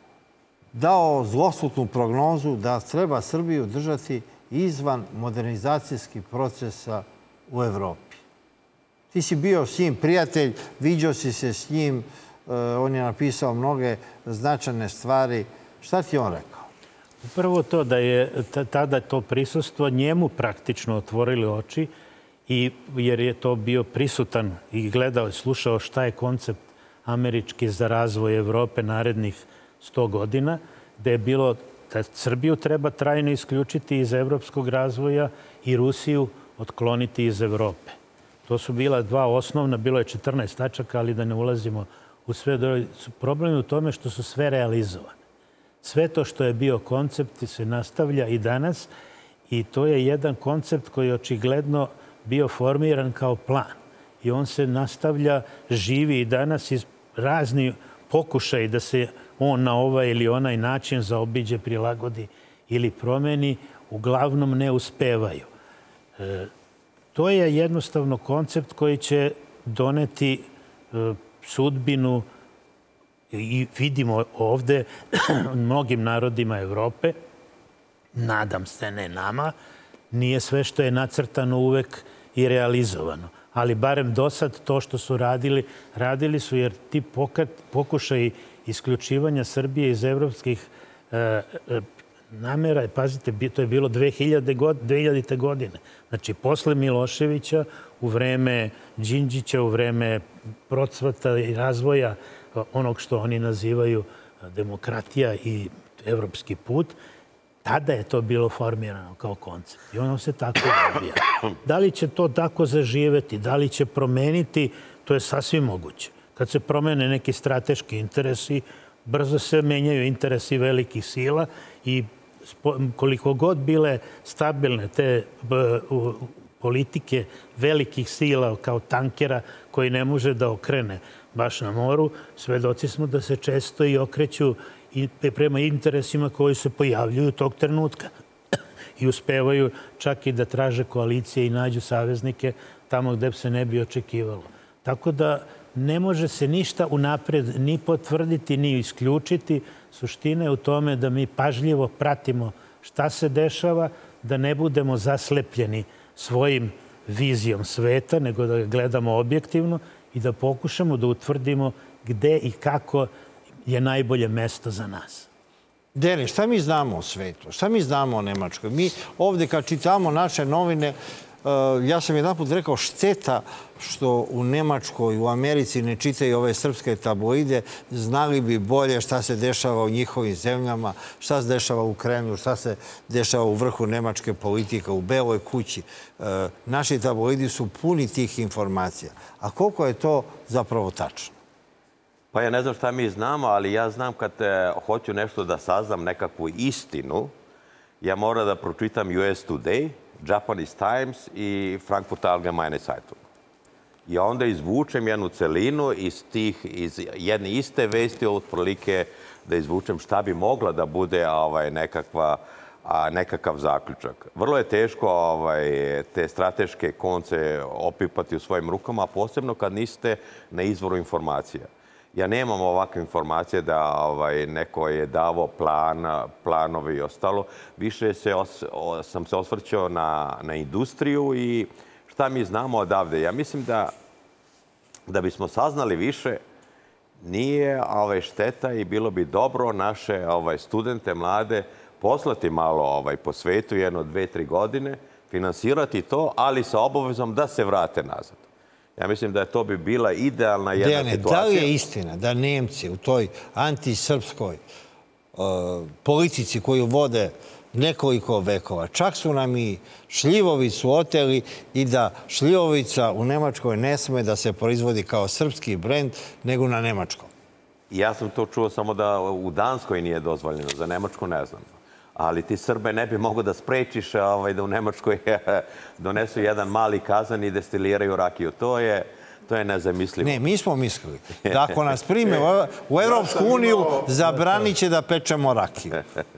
A: dao zloslutnu prognozu da treba Srbiju držati izvan modernizacijskih procesa u Evropi. Ti si bio s njim prijatelj, viđao si se s njim, on je napisao mnoge značajne stvari. Šta ti je on rekao?
E: Prvo to da je tada to prisustvo njemu praktično otvorili oči, jer je to bio prisutan i gledao i slušao šta je koncept američki za razvoj Evrope narednih sto godina, da je bilo da Srbiju treba trajno isključiti iz evropskog razvoja i Rusiju otkloniti iz Evrope. To su bila dva osnovna, bilo je četrnaest tačaka, ali da ne ulazimo u sve. Problem je u tome što su sve realizovane. Sve to što je bio koncept se nastavlja i danas i to je jedan koncept koji je očigledno bio formiran kao plan. I on se nastavlja, živi i danas iz razni pokušaj da se on na ovaj ili onaj način zaobiđe, prilagodi ili promeni, uglavnom ne uspevaju. E, to je jednostavno koncept koji će doneti e, sudbinu i vidimo ovde mnogim narodima Evrope, nadam se ne nama, nije sve što je nacrtano uvek i realizovano. Ali barem do sad to što su radili, radili su jer ti pokušaji isključivanja Srbije iz evropskih e, namera, pazite, to je bilo dve hiljadite. godine. Znači, posle Miloševića, u vreme Đinđića, u vreme procvata i razvoja onog što oni nazivaju demokratija i evropski put, tada je to bilo formirano kao koncept. I ono se tako odvija. Da li će to tako zaživeti, da li će promeniti, to je sasvim moguće. Kad se promene neki strateški interesi, brzo se menjaju interesi velikih sila i koliko god bile stabilne te politike velikih sila kao tankera koji ne može da okrene baš na moru, svedoci smo da se često i okreću prema interesima koji se pojavljuju tog trenutka. I uspevaju čak i da traže koalicije i nađu saveznike tamo gde se ne bi očekivalo. Tako da ne može se ništa unapred ni potvrditi, ni isključiti. Suština je u tome da mi pažljivo pratimo šta se dešava, da ne budemo zaslepljeni svojim vizijom sveta, nego da ga gledamo objektivno i da pokušamo da utvrdimo gde i kako je najbolje mesto za nas.
A: Denis, šta mi znamo o svetu? Šta mi znamo o Nemačkoj? Mi ovde kad čitamo naše novine, ja sam jedan put rekao šteta što u Nemačkoj, u Americi ne čitaju ove srpske tabloide, znali bi bolje šta se dešava u njihovim zemljama, šta se dešava u Kremlju, šta se dešava u vrhu nemačke politike, u Beloj kući. Naši tabloidi su puni tih informacija. A koliko je to zapravo tačno?
B: Pa ja ne znam šta mi znamo, ali ja znam kad hoću nešto da saznam, nekakvu istinu, ja moram da pročitam U S Today, Japanese Times i Frankfurter Allgemeine Zeitung. I onda izvučem jednu celinu iz tih, iz jedne iste vesti, otprilike da izvučem šta bi mogla da bude ovaj, nekakva, a, nekakav zaključak. Vrlo je teško ovaj, te strateške konce opipati u svojim rukama, a posebno kad niste na izvoru informacija. Ja nemam ovakve informacije da ovaj, neko je davo plan, planove i ostalo. Više se os, o, sam se osvrćao na, na industriju i šta mi znamo odavde. Ja mislim da, da bismo saznali više, nije ovaj, šteta i bilo bi dobro naše ovaj, studente, mlade, poslati malo ovaj, po svetu, jedno, dve, tri godine, finansirati to, ali sa obavezom da se vrate nazad. Ja mislim da to bi bila idealna jedna
A: Dejane,
B: situacija.
A: Da li je istina da Nemci u toj antisrpskoj uh, politici koju vode nekoliko vekova, čak su nam i šljivovicu oteli i da šljivovica u Nemačkoj ne sme da se proizvodi kao srpski brend, nego na nemačkom?
B: Ja sam to čuo samo da u Danskoj nije dozvoljeno, za Nemačku ne znam. Ali ti Srbe ne bi mogo da sprečiš ovaj, da u Nemačkoj donesu jedan mali kazan i destiliraju rakiju. To je, To je nezamislivo.
A: Ne, mi smo mislili da ako nas prime u Evropsku uniju, zabranit će da pečemo rakiju.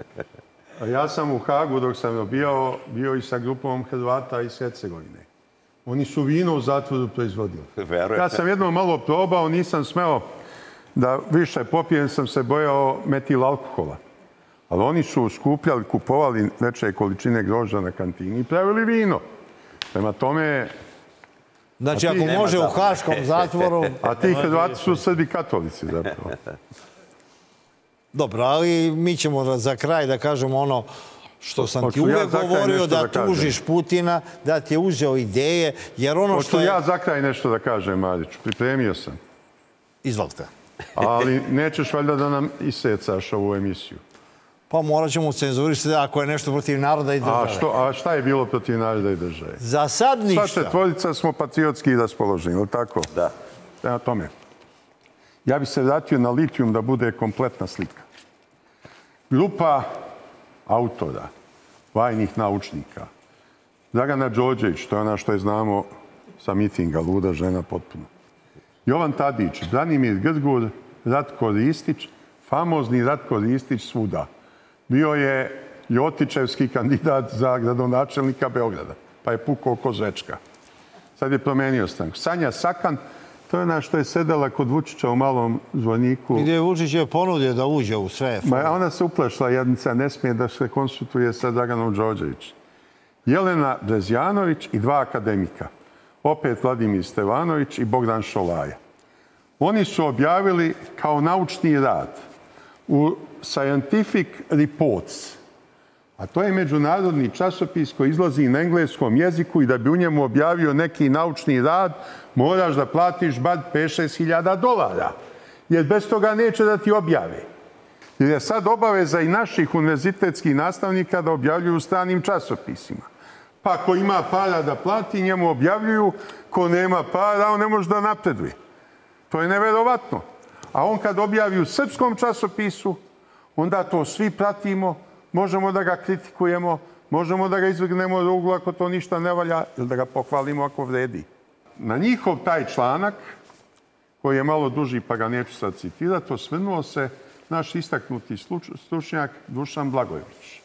C: Ja sam u Hagu dok sam bio, bio i sa grupom Hrvata iz Hercegovine. Oni su vino u zatvoru proizvodili. Ja sam jednom malo probao, nisam smeo da više popijem, sam se bojao metil alkohola. Ali oni su skupljali, kupovali veće količine grožđa na kantini i pravili vino. Prema tome...
A: Znači, ako može u haškom zatvoru...
C: A ti Hrvati su Srbi katolici, zapravo.
A: Dobro, ali mi ćemo za kraj da kažemo ono što sam ti uvek govorio, da tužiš Putina, da ti je uzeo ideje, jer ono što je...
C: Hoću ja za kraj nešto da kažem, Mariću. Pripremio sam.
A: Izvolite.
C: Ali nećeš valjda da nam isecaš ovu emisiju.
A: Pa morat ćemo cenzurisati ako je nešto protiv naroda i države.
C: A šta je bilo protiv naroda i države?
A: Za sad ništa.
C: Sva četvorica smo patriotski raspoloženi, ili tako?
B: Da.
C: Prema tome. Ja bih se vratio na litijum da bude kompletna slika. Grupa autora, vajnih naučnika, Dragana Đorđević, to je ona što je znamo sa mitinga, luda žena potpuno. Jovan Tadić, Branimir Grgur, Ratko Ristić, famozni Ratko Ristić svuda. Bio je Ljotićevski kandidat za gradonačelnika Beograda, pa je pukao ko zvečka. Sad je promenio stranku. Sanja Sakan, to je ona što je sedela kod Vučića u Malom Zvorniku.
A: Gdje je Vučić je ponudio da uđe u sve.
C: Ma ona se uplašila, jednica, ne smije da se konsultuje sa Draganom Đorđević. Jelena Brezjanović i dva akademika. Opet Vladimir Stevanović i Bogdan Šolaja. Oni su objavili kao naučni rad u Scientific Reports, a to je međunarodni časopis koji izlazi na engleskom jeziku i da bi u njemu objavio neki naučni rad, moraš da platiš bar pet šest hiljada dolara, jer bez toga neće da ti objave. Jer je sad obaveza i naših univerzitetskih nastavnika da objavljuju u stranim časopisima. Pa ko ima para da plati, njemu objavljuju, ko nema para, on ne može da napreduje. To je neverovatno. A on kad objavi u srpskom časopisu, onda to svi pratimo, možemo da ga kritikujemo, možemo da ga izvrgnemo ruglu ako to ništa ne valja, ili da ga pohvalimo ako vredi. Na njihov taj članak, koji je malo duži pa ga neću sad citirati, osvrnuo se naš istaknuti stručnjak Dušan Blagojević.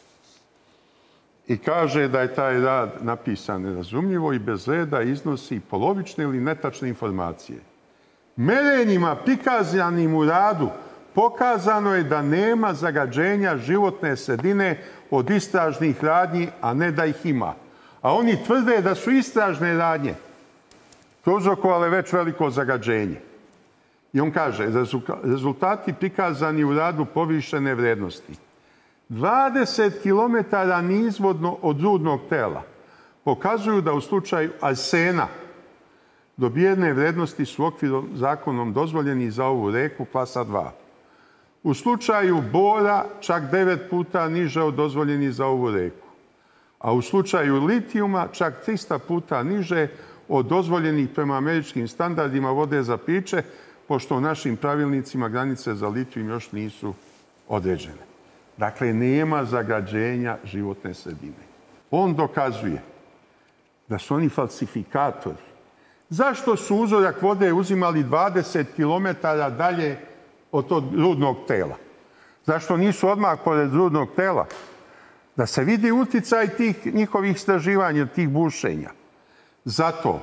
C: I kaže da je taj rad napisan nerazumljivo i bez reda iznosi polovične ili netačne informacije. Merenjima prikazanim u radu pokazano je da nema zagađenja životne sredine od istražnih radnji, a ne da ih ima. A oni tvrde da su istražne radnje prouzrokovale već veliko zagađenje. I on kaže, rezultati prikazani u radu povišene vrednosti. dvadeset kilometara nizvodno od rudnog tela pokazuju da u slučaju arsena dobijene vrednosti su okvirom zakonom dozvoljeni za ovu reku klasa dva. U slučaju bora čak devet puta niže od dozvoljenih za ovu reku. A u slučaju litijuma čak trista puta niže od dozvoljenih prema američkim standardima vode za piće, pošto u našim pravilnicima granice za litijum još nisu određene. Dakle, nema zagađenja životne sredine. On dokazuje da su oni falsifikatori. Zašto su uzorak vode uzimali dvadeset kilometara dalje od tog rudnog tela? Zašto nisu odmah pored rudnog tela? Da se vidi uticaj tih njihovih istraživanja, tih bušenja. Zato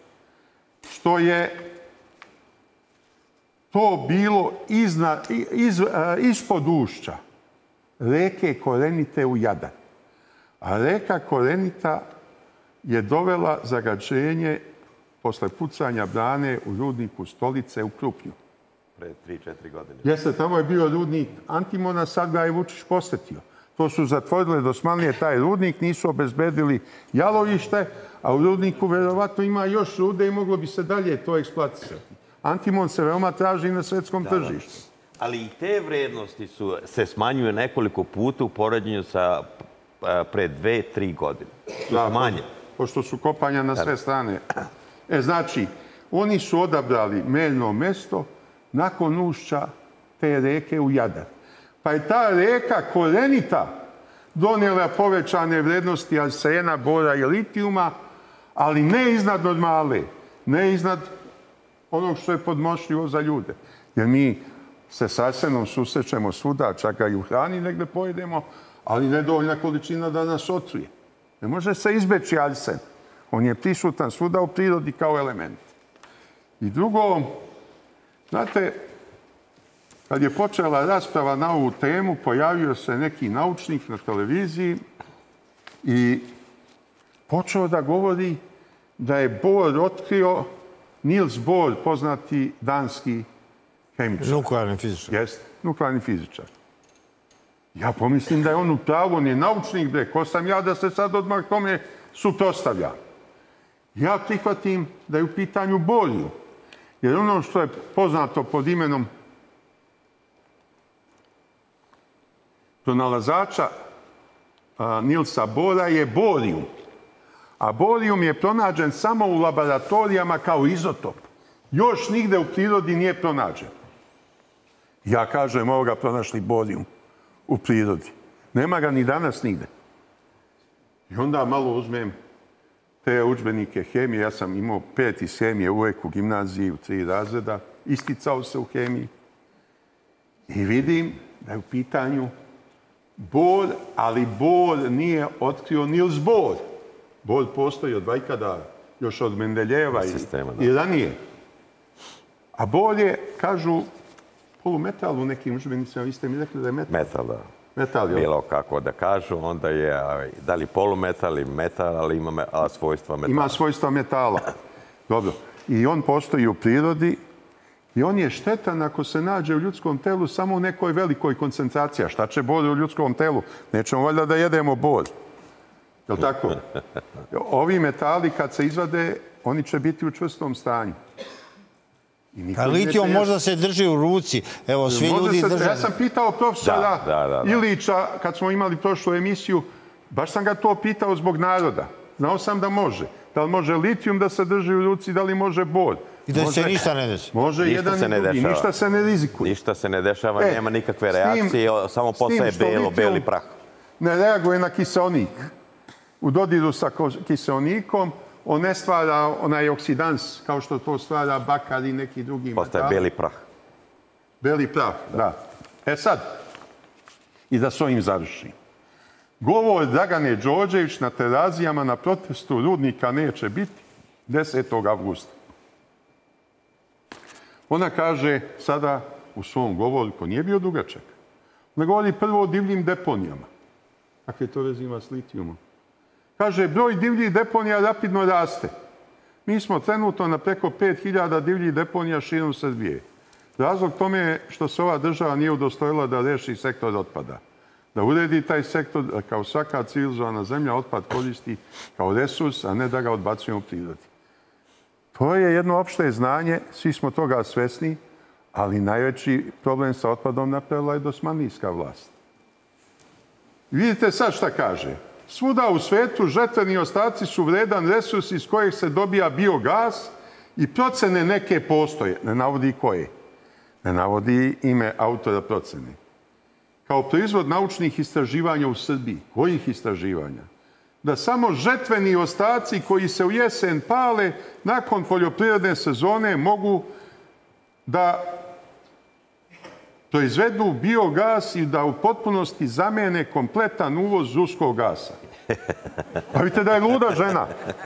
C: što je to bilo izna, iz, ispod ušća reke Korenite u Jadar. A reka Korenita je dovela zagađenje posle pucanja brane u rudniku Stolice u Krupnju.
B: Pre tri četiri godine.
C: Jeste, tamo je bio rudnik Antimona, sad ga je Vučić posetio. To su zatvorili dosmanlije taj rudnik, nisu obezbedili jalovište, a u rudniku verovatno ima još rude i moglo bi se dalje to eksploatisati. Antimon se veoma traži na svetskom da, tržištu.
B: Da. Ali i te vrednosti su, se smanjuju nekoliko puta u poređenju sa pre dve, tri godine. Su da, manje.
C: Pošto su kopanja na sve strane. E, znači, oni su odabrali merno mesto nakon ušća te reke u Jadar. Pa je ta reka Korenita donijela povećane vrednosti arsena, bora i litijuma, ali ne iznad normale, ne iznad onog što je podnošljivo za ljude. Jer mi se s arsenom susrećemo svuda, čak i u hrani negde pojedemo, ali nedovoljna količina da nas otruje. Ne može se izbeći arsen. On je prisutan svuda u prirodi kao element. I drugo, znate, kad je počela rasprava na ovu temu, pojavio se neki naučnik na televiziji i počeo da govori da je Bohr otkrio Niels Bohr, poznati danski hemičar.
A: Nuklearni fizičar.
C: Jeste, nuklearni fizičar. Ja pomislim da je on u pravu, on je naučnik, bre, ko sam ja da se sad odmah tome suprostavlja. Ja prihvatim da je u pitanju Bohriju. Jer ono što je poznato pod imenom pronalazača Nielsa Bohra je borijum. A borijum je pronađen samo u laboratorijama kao izotop. Još nigde u prirodi nije pronađen. Ja kažem, ovo ga pronašli borijum u prirodi. Nema ga ni danas nigde. I onda malo uzmem te udžbenike hemije. Ja sam imao pet iz hemije uvek u gimnaziji, u tri razreda. Isticao se u hemiji. I vidim da je u pitanju Bohr, ali Bohr nije otkrio Niels Bohr. Bohr postoji od vajkada, još od Mendeljeva i, i ranije. A Bohr je, kažu, polumetal u nekim udžbenicima. Vi ste mi rekli da je metal.
B: Metal, da.
C: Metal,
B: bilo kako da kažu, onda je da li polumetal ili metal, ali ima a, svojstva metala.
C: Ima svojstva metala. Dobro. I on postoji u prirodi i on je štetan ako se nađe u ljudskom telu samo u nekoj velikoj koncentraciji. A šta će Bohr u ljudskom telu? Nećemo valjda da jedemo Bohr. Je li tako? Ovi metali kad se izvade, oni će biti u čvrstom stanju.
A: A litijum možda se drži u ruci. Evo, svi ljudi drže.
C: Ja sam pitao profesora Ilića, kad smo imali prošlu emisiju, baš sam ga to pitao zbog naroda. Znao sam da može. Da li može litijum da se drži u ruci, da li može Bohr.
A: I da se ništa ne desi.
C: Može jedan i drugi. Ništa se ne rizikuje.
B: Ništa se ne dešava, nema nikakve reakcije, samo postaje belo, beli prah.
C: Ne reaguje na kiseonik. U dodiru sa kiseonikom on ne stvara onaj oksidans, kao što to stvara bakar i neki drugi metal.
B: Postaje beli prah.
C: Beli prah, da. E sad, i da s ovim završim. Govor Dragane Đorđević na Terazijama na protestu rudnika neće biti desetog avgusta. Ona kaže sada u svom govoru, ko nije bio dugačak, ona govori prvo o divljim deponijama. Kakve to veze ima s litijumom? Kaže, broj divljih deponija rapidno raste. Mi smo trenutno na preko pet hiljada divljih deponija širom Srbije. Razlog tome je što se ova država nije udostojila da reši sektor otpada. Da uredi taj sektor, kao svaka civilizovana zemlja, otpad koristi kao resurs, a ne da ga odbacujemo u prirodi. To je jedno opšte znanje, svi smo toga svesni, ali najveći problem sa otpadom napravila je dosmanlijska vlast. Vidite sad šta kaže. Svuda u svetu žetveni ostaci su vredan resurs iz kojeg se dobija biogas i procene neke postoje. Ne navodi koje. Ne navodi ime autora procene. Kao proizvod naučnih istraživanja u Srbiji. Kojih istraživanja? Da samo žetveni ostaci koji se u jesen pale nakon poljoprivredne sezone mogu da proizvedu biogas i da u potpunosti zamene kompletan uvoz ruskog gasa. Pa vidite da je luda žena.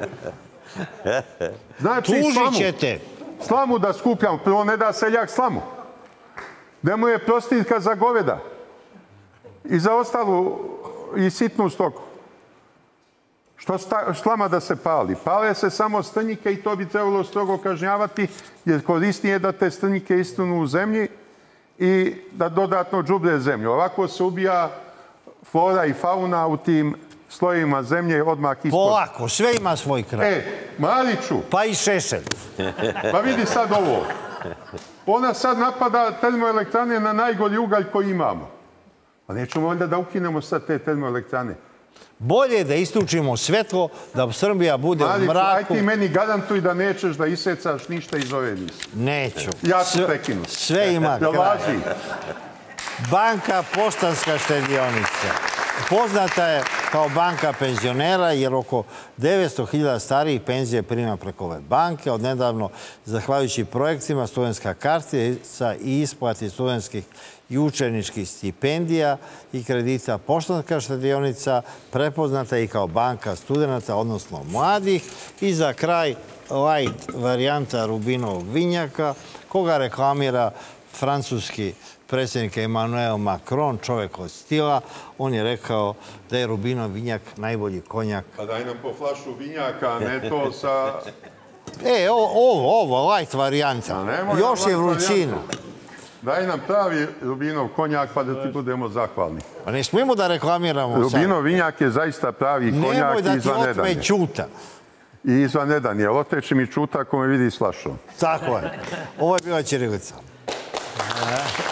C: Znači,
A: tužit ćete.
C: Slamu da skupljamo. Prvo ne da seljak slamu. Da mu je prostitka za goveda. I za ostalu i sitnu stoku. Što slama da se pali? Pale se samo strnjike i to bi trebalo strogo kažnjavati, jer korisnije je da te strnjike istunu u zemlji i da dodatno džubre zemlju. Ovako se ubija flora i fauna u tim slojima zemlje odmah ispod.
A: Polako, sve ima svoj kraj.
C: E, Mariću.
A: Pa i Šešelj.
C: Pa vidi sad ovo. Ona sad napada termoelektrane na najgori ugalj koji imamo. Pa nećemo onda da ukinemo sad te termoelektrane.
A: Bolje je da istučimo svetlo, da Srbija bude u mraku.
C: Aj ti meni garantuj da nećeš da isecaš ništa iz ove emisije.
A: Neću.
C: Ja ću prekinuti.
A: Sve ima kraj. Banka Poštanska štedionica. Poznata je kao banka penzionera, jer oko devetsto hiljada starijih penzije prima preko ove banke. Od nedavno, zahvaljujući projektima studentska kartica i isplati studentskih i učeničkih stipendija i kredita Poštanska štedionica prepoznata i kao banka studenta, odnosno mladih. I za kraj, light varijanta Rubinovog vinjaka, koga reklamira francuski predsjednik Emmanuel Macron, čovjek od stila. On je rekao da je Rubinov vinjak najbolji konjak.
C: Pa daj nam po flašu vinjaka, a ne to sa...
A: E, ovo, ovo, light varijanta. Još je vrućina.
C: Daj nam pravi Rubinov konjak pa da ti budemo zahvalni.
A: Pa ne smijemo da reklamiramo sad.
C: Rubinov vinjak je zaista pravi konjak
A: Nemoj da
C: i izvanedan
A: ti otme Ćuta.
C: I izvanedan je. Oteči mi Ćuta ako me vidi s flašom.
A: Tako je. Ovo je bila ćirilica.